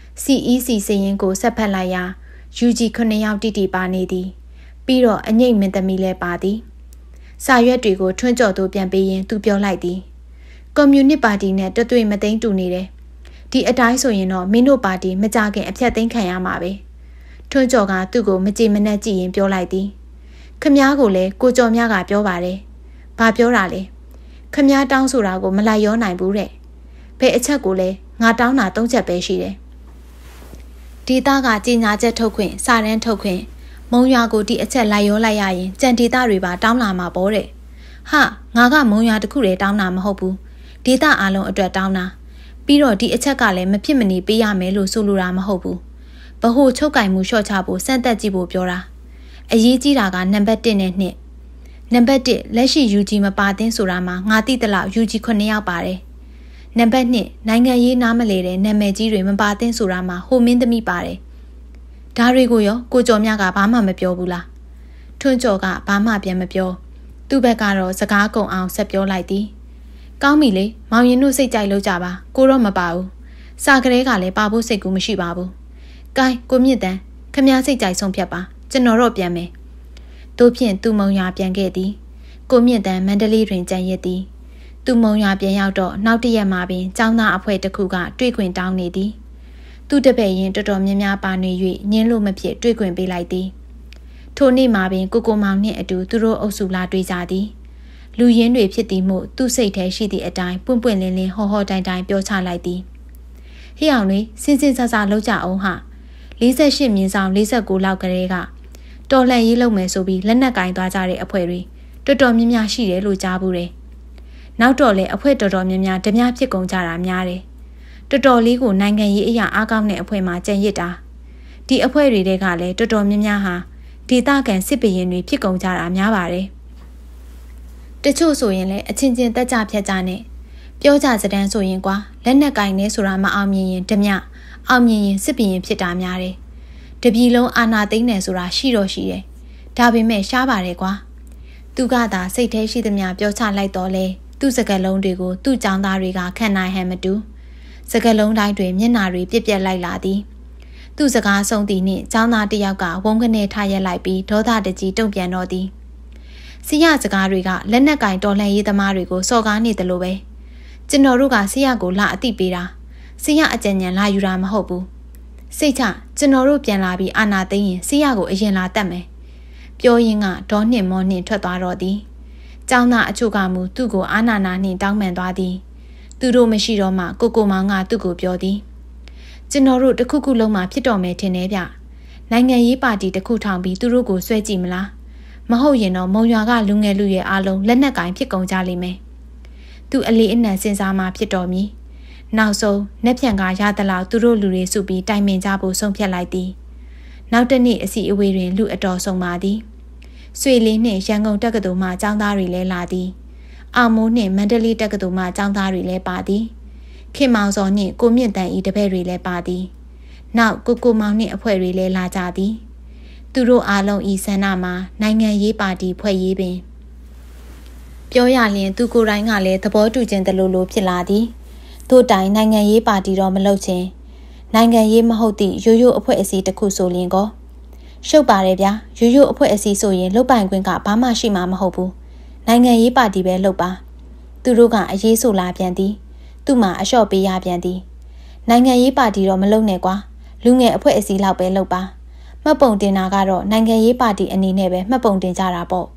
Speaker 1: CEC စရင်ကိုဆက်ဖက်လိုက်ရာ UG 9ယောက်တိပါနေသည်ပြီးတော့အငိတ်မင်းသမီးလည်းပါသည်စာရွက်တွေကိုထွန်းကျော်သူပြန်ပေးရင်သူပြောလိုက်သည်ကွန်မြူနစ်ပါတီနဲ့တက်သွေမသိမ်းတူနေတယ်ဒီအတိုင်းဆိုရင်တော့မင်းတို့ပါတီမကြခင်အဖြတ်သိမ်းခံရမှာပဲထွန်းကျော်ကသူ့ကိုမကြည်မနှက်ကြည့်ရင်ပြောလိုက်သည်ခမားကိုလည်းကိုကျော်မြကပြောပါတယ်ဘာပြောတာလဲခမားတောင်းဆိုတာကိုမလိုက်ရောနိုင်ဘူးတဲ့ဘယ်အချက်ကိုလဲငါတောင်းတာ3ချက်ပဲရှိတယ်ဒေတာကကြီးညာချက်ထုတ်ခွင့်စာရန်ထုတ်ခွင့်မုံရွာကိုဒီအချက်လိုက်ရောလိုက်ရရင်ကြံဒေတာတွေပါတောင်းလာမှာပေါ့တဲ့ဟာငါကမုံရွာတစ်ခုတည်းတောင်းတာမဟုတ်ဘူးဒေတာအားလုံးအတွက်တောင်းတာပြီးတော့ဒီအချက်ကလည်းမဖြစ်မနေပေးရမယ်လို့ဆိုလိုတာမဟုတ်ဘူးဘဟုချုပ်ကင်မှုလျှော့ချဖို့စမ်းသပ်ကြည့်ဖို့ပြောတာအရေးကြီးတာကနံပါတ်1နဲ့2နံပါတ်1လက်ရှိ UG မပါသင်းဆိုတာမှာငါသိသလောက် UG 9ယောက်ပါတယ်နံပါတ်2နိုင်ငံရေးနားမလဲတဲ့နာမည်ကြီးတွေမပါသင်းဆိုတာမှာဟိုမင်းသမီးပါတယ်ဒါတွေကိုရောကိုကျော်မြကဘာမှမပြောဘူးလားထွန်းကျော်ကဘာမှပြန်မပြောသူ့ဘက်ကတော့စကားကုန်အောင်ဆက်ပြောလိုက်သည်ကောင်းပြီလေမောင်ရင်တို့စိတ်ကြိုက်လို့ကြပါကိုတော့မပါဘူးစာကလေးကလည်းပါဖို့စိတ်ကူမရှိပါဘူးကဲကိုမြင့်တန်းခမည်းစိတ်ကြိုက်ဆုံးဖြတ်ပါကျွန်တော်တော့ပြန်မယ်တို့ဖြင့်သူ့မုံရွာပြန်ခဲ့သည်ကိုမြင့်တန်းမန္တလေးတွင်ကြံရစ်သည်သူ့မုံရွာပြန်ရောက်တော့နောက်တစ်ရက်မှပင်ចောင်းသားအဖွဲ့တစ်ခုကတွေ့ခွင့်တောင်းနေသည်သူ့တပည့်ရင်တော်တော်များများပါနေ၍ညင်းလို့မဖြစ်တွေ့ခွင့်ပေးလိုက်သည်ထိုနေ့မှပင်ကိုမောင်နှင့်အတူသူတို့အုပ်စုလာတွေ့ကြသည်လူရင်းတွေဖြစ်သည်မို့သူ့စိတ်ထဲရှိသည့်အတိုင်းပွင့်ပွင့်လင်းလင်းဟောဟောတိုင်တိုင်ပြောချလိုက်သည်ဟေ့အောင်လေးစင်စင်ဆဆလောက်ကြအောင်ဟာ48မြင်းဆောင်49လောက်ကလေးကတော်လှန်ရေးလုပ်မယ်ဆိုပြီးလက်နက်ကင်သွားကြတဲ့အဖွဲ့တွေတော်တော်များများရှိတယ်လို့ကြားဘူးတယ်နောက်တော့လေအဖွဲ့တော်တော်များများဓမြဖြစ်ကုန်ကြတာများတယ်တော်တော်လေးကိုနိုင်ငံရေးအရာအားကောင်းတဲ့အဖွဲ့မှကြံရစ်တာဒီအဖွဲ့တွေကလည်းတော်တော်များများဟာဒေသခံစစ်ဘရင်တွေဖြစ်ကုန်ကြတာများပါတယ်တချို့ဆိုရင်လည်းအချင်းချင်းတက်ကြဖြတ်ကြနဲ့ပြောကြစတန်းဆိုရင်ကွာလက်နက်ကင်နေဆိုတာမအောင်မြင်ရင်ဓမြအောင်မြင်ရင်စစ်ဘရင်ဖြစ်တာများတယ်တပြည်လုံးအာဏာသိမ်းနေဆိုတာရှိတော့ရှိတယ်ဒါပေမဲ့ရှားပါတယ်ကွာသူကသာစိတ်ထဲရှိသမျှပြောချလိုက်တော့လေသူ့စကားလုံးတွေကိုသူ့ចောင်းသားတွေကခံနိုင်ဟန်မတူစကားလုံးတိုင်းတွေမျက်နှာတွေပြက်ပြက်လိုက်လာသည်သူ့စကားဆုံးသည်နှင့်ចောင်းသားတစ်ယောက်ကဝုန်းကနေထားရက်လိုက်ပြီးဒေါသတကြီးတုံ့ပြန်တော့သည်စီရစကားတွေကလက်နက်ကင်တော်လှန်ရေးသမားတွေကိုစော်ကားနေတယ်လို့ပဲကျွန်တော်တို့ကစီရကိုလာအသိပေးတာစီရအကြံဉာဏ်လာယူတာမဟုတ်ဘူးစိတ်ချကျွန်တော်တို့ပြန်လာပြီးအာနာသိရင်စီရကိုအရင်လာတတ်မယ်ပြောရင်းကဒေါနှင့်မောနှင့်ထွက်သွားတော့သည်ကျောင်းသားအချို့ကမူသူ့ကိုအာနာနာနှင့်တောင်းပန်သွားသည်သူတို့မရှိတော့မှကိုမောင်ကသူ့ကိုပြောသည်ကျွန်တော်တို့တစ်ခုခုလုံးမှဖြစ်တော်မယ်ထင်တယ်ဗျနိုင်ငံရေးပါတီတစ်ခုထောင်ပြီးသူတို့ကိုဆွဲကြည့်မလားမဟုတ်ရင်တော့မုံရွာကလူငယ်လူရဲ့အားလုံးလက်နက်ကင်ဖြစ်ကုန်ကြလိမ့်မယ်သူအလေးအနံစဉ်းစားမှဖြစ်တော်မည်နောက်ဆုံးနှက်ဖြန်ကရသလောက်သူတို့လူတွေစုပြီးတိုင်ပင်ကြဖို့ဆုံးဖြတ်လိုက်သည်နောက်တစ်နေ့အစီအဝေးတွင်လူအတော်ဆုံးပါသည်ဆွေလေးနှင့်ရန်ကုန်တက္ကသိုလ်မှကျောင်းသားတွေလည်းလာသည်အောင်မိုးနှင့်မန္တလေးတက္ကသိုလ်မှကျောင်းသားတွေလည်းပါသည်ခင်မောင်စောနှင့်ကိုမြင့်တန်ဤတပည့်တွေလည်းပါသည်နောက်ကိုမောင်နှင့်အဖွဲ့တွေလည်းလာကြသည်သူတို့အားလုံးဤဆန္ဒမှာနိုင်ငံရေးပါတီဖွဲ့ရေးပင်ပြောရလျင်သူကိုယ်တိုင်ကလည်းသဘောတူခြင်းတလို့လို့ဖြစ်လာသည်တို့တိုင်နိုင်ငံရေးပါတီတော့မလုပ်ချင်းနိုင်ငံရေးမဟုတ်သည့်ရိုးရိုးအဖွဲ့အစည်းတစ်ခုဆိုလျင်ကောရှုပ်ပါတယ်ဗျာရိုးရိုးအဖွဲ့အစည်းဆိုရင်လုတ်ပိုင်ခွင့်ကဘာမှရှိမှာမဟုတ်ဘူးနိုင်ငံရေးပါတီပဲလုပ်ပါသူတို့ကအရေးဆိုလာပြန်သည်သူ့မှာအလျှော့ပေးရပြန်သည်နိုင်ငံရေးပါတီတော့မလုပ်နဲ့ကွာလူငယ်အဖွဲ့အစည်းလောက်ပဲလုပ်ပါမှတ်ပုံတင်တာကတော့နိုင်ငံရေးပါတီအနေနဲ့ပဲမှတ်ပုံတင်ကြတာပေါ့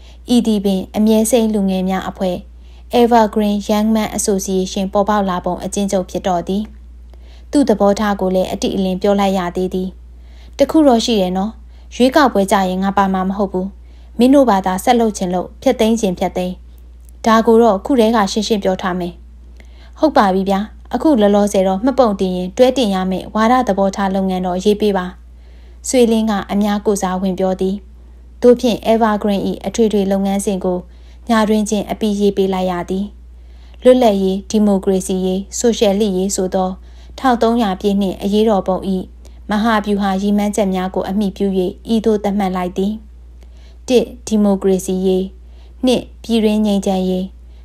Speaker 1: EDB အမြဲစိမ်းလူငယ်များအဖွဲ့ Evergreen Young Man Association ပေါ်ပေါက်လာပုံအကျဉ်းချုပ်ဖြစ်တော့သည်သူ့သဘောထားကိုလည်းအတိအလင်းပြောလိုက်ရသေးသည်တခုတော့ရှိတယ်နော်ရွေးကောက်ပွဲကြရင်ငါပါမှာမဟုတ်ဘူးမင်းတို့ဘာသာဆက်လုပ်ချင်လို့ဖျက်သိမ်းခြင်းဖျက်သိမ်းဒါကိုတော့ခုတည်းကရှင်းရှင်းပြောထားမယ်ဟုတ်ပါပြီဗျာအခုလောလောဆယ်တော့မှတ်ပုံတင်ရင်တွဲတင်ရမယ်ဝါဒသဘောထားလုပ်ငန်းတော့ရေးပေးပါဆွေလင်းကအများကိုစားဝင်ပြောသည်တို့ဖြင့် Evergreen ၏အထွေထွေလုပ်ငန်းစဉ်ကိုညာတွင်ချင်းအပြီးရေးပေးလိုက်ရသည်လွတ်လပ်ရေးဒီမိုကရေစီရေးဆိုရှယ်လစ်ရေးဆိုသော1300ပြည့်နှင့်အရေးတော်ပုံ၏မဟာဗျူဟာရည်မှန်းချက်များကိုအမိပြု၍ဤသို့သတ်မှတ်လိုက်သည်1ဒီမိုကရေစီရေး2ပြည်တွင်းငြိမ်းချမ်းရေး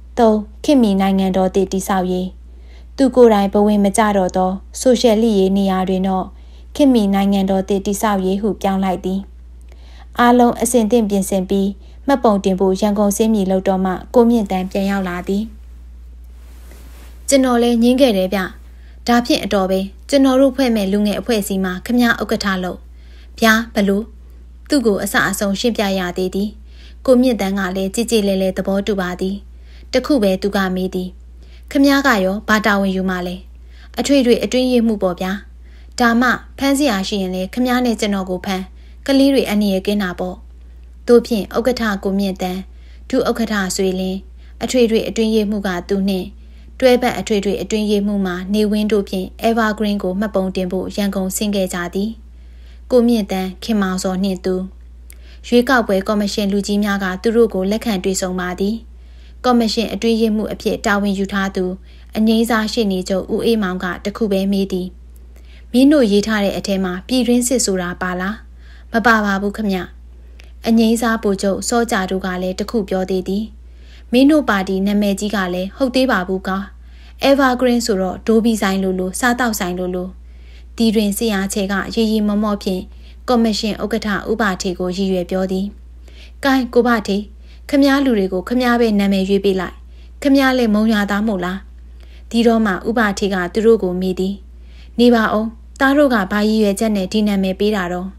Speaker 1: 3ခေတ်မီနိုင်ငံတော်တည်တည်ဆောက်ရေးသူကိုယ်တိုင်ဘဝင်မကြတော့သောဆိုရှယ်လစ်ရေးနေရာတွင်တော့ခေတ်မီနိုင်ငံတော်တည်တည်ဆောက်ရေးဟုပြောင်းလိုက်သည်အားလုံးအစဉ်သင့်ပြင်ဆင်ပြီးမှတ်ပုံတင်ဖို့ရန်ကုန်စင်းမြေလောက်တော့မှကိုမြင့်တန်းပြန်ရောက်လာသည်ကျွန်တော်လည်းညင်းခဲ့တယ်ဗျဒါဖြင့်အတော်ပဲကျွန်တော်တို့ဖွဲ့မဲ့လူငယ်အဖွဲ့အစည်းမှာခမည်းဥက္ကဋ္ဌလို့ဗျာဘလို့သူ့ကိုအဆအဆုံးရှင်းပြရသေးသည်ကိုမြင့်တန်းကလည်းကြည်ကြည်လဲလဲသဘောတူပါသည်တခုပဲသူကမေးသည်ခမည်းကရောဘာတာဝန်ယူမှလဲအထွေထွေအတွင်းရေးမှုပေါ့ဗျာဒါမှဖမ်းစရာရှိရင်လေခမည်းနဲ့ကျွန်တော်ကိုဖမ်းကလေးတွေအနည်းရကင်းတာပေါ့တို့ဖြင့်ဥက္ကဋ္ဌကိုမြင့်တန်းဒုဥက္ကဋ္ဌဆွေလင်းအထွေထွေအတွင်းရေးမှုကသူနှင့်တွဲဘက်အထွေထွေအတွင်းရေးမှုမှာနေဝင်းတို့ဖြင့် Evergreen ကိုမှတ်ပုံတင်ဖို့ရန်ကုန်ဆင်းခဲ့ကြသည်ကိုမြင့်တန်းခင်မောင်စောနှင့်သူရွေးကောက်ပွဲကော်မရှင်လူကြီးများကသူတို့ကိုလက်ခံတွေ့ဆုံပါသည်ကော်မရှင်အတွင်းရေးမှုအဖြစ်တာဝန်ယူထားသူအငိမ့်စားရှိနေချုပ်ဦးအေးမောင်ကတခုပဲမေးသည်မင်းတို့ရေးထားတဲ့အထဲမှာပြည်တွင်းစစ်ဆိုတာပါလားမပါပါဘူးခမအငိမ့်စားပို့ချုပ်စောကြတို့ကလည်းတခုပြောသေးသည်မင်းတို့ပါတီနာမည်ကြီးကလည်းဟုတ်သေးပါဘူးကား Evergreen ဆိုတော့ဒိုးဘီဆိုင်လိုစားတောက်ဆိုင်လိုတီတွင်ဆရာချေကရေရီမော့ဖြင့်ကော်မရှင်ဥက္ကဋ္ဌဥပထေကိုရည်ရွယ်ပြောသည်။ကိုင်းကိုပထေခမည်းလူတွေကိုခမည်းပဲနာမည်ရွေးပေးလိုက်ခမည်းလည်းမုံရသားမို့လားဒီတော့မှဥပထေကသူတို့ကိုမေးသည်နေပါအောင်သားတို့ကဘာရည်ရွယ်ချက်နဲ့ဒီနာမည်ပေးတာတော့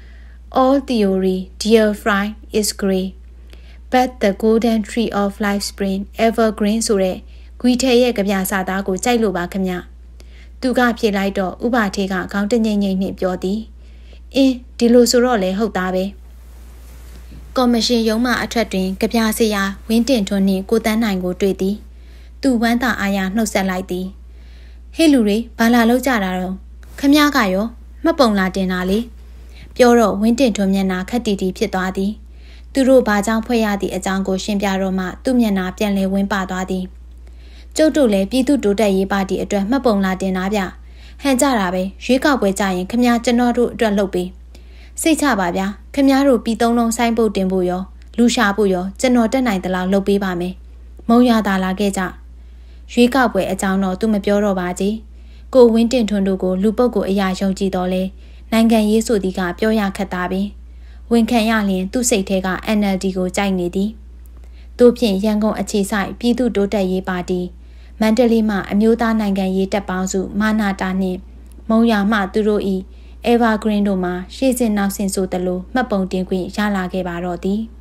Speaker 1: All theory dear friend is grey but the golden tree of life spring evergreen ဆိုတဲ့ဂွီထဲရဲ့ကြပြစာသားကိုကြိုက်လို့ပါခမသူကဖြေလိုက်တော့ဥပထေကခေါင်းတငိမ့်ငိမ့်နဲ့ပြောသည်အင်းဒီလိုဆိုတော့လေဟုတ်သားပဲကော်မရှင်ရုံးမှအထက်တွင်ကြပြဆရာဝင်းတင်ထွန်းနှင့်ကိုတန်းနိုင်ကိုတွေ့သည်သူဝမ်းသာအားရနှုတ်ဆက်လိုက်သည်ဟေ့လူတွေဘာလာလောက်ကြတာတော့ခမကရောမှတ်ပုံလာတင်တာလေပြောတော့ဝင်းတင်ထွန်းမျက်နှာခက်တီတီဖြစ်သွားသည်သူတို့ဘာကြောင့်ဖွဲ့ရသည့်အကြောင်းကိုရှင်းပြတော့မှသူ့မျက်နှာပြန်လဲဝင်းပသွားသည်ကျုပ်တို့လည်းပြည်သူတိုးတက်ရေးပါတီအတွက်မှတ်ပုံလာတင်တာဗျဟန်ကြတာပဲရွေးကောက်ပွဲကြရင်ခမကျွန်တော်တို့အတွက်လုပ်ပေးစိတ်ချပါဗျာခမတို့ပြည်သုံးလုံးဆိုင်းပုတ်တင်ဖို့ရောလူရှာဖို့ရောကျွန်တော်တက်နိုင်သလားလုပ်ပေးပါမယ်မုံရသာလာခဲ့ကြရွေးကောက်ပွဲအကြောင်းတော့သူမပြောတော့ပါကြီးကိုဝင်းတင်ထွန်းတို့ကိုလူပုတ်ကိုအရာယုံကြည်တော်လဲနိုင်ငံရေးဆိုသည်ကပြောရခက်တာပင်ဝန်ခံရလျင်သူ့စိတ်ထဲက NLD ကိုကြိုက်နေသည်တို့ဖြင့်ရန်ကုန်အခြေဆိုင်ပြည်သူတိုးတက်ရေးပါတီမန္တလေးမှအမျိုးသားနိုင်ငံရေးတပ်ပေါင်းစုမာနာတာနှင့်မုံရမှသူတို့၏ Evergreen တို့မှာရှေ့စဉ်နောက်ဆင်ဆိုသလိုမှတ်ပုံတင်ခွင့်ရလာခဲ့ပါတော့သည်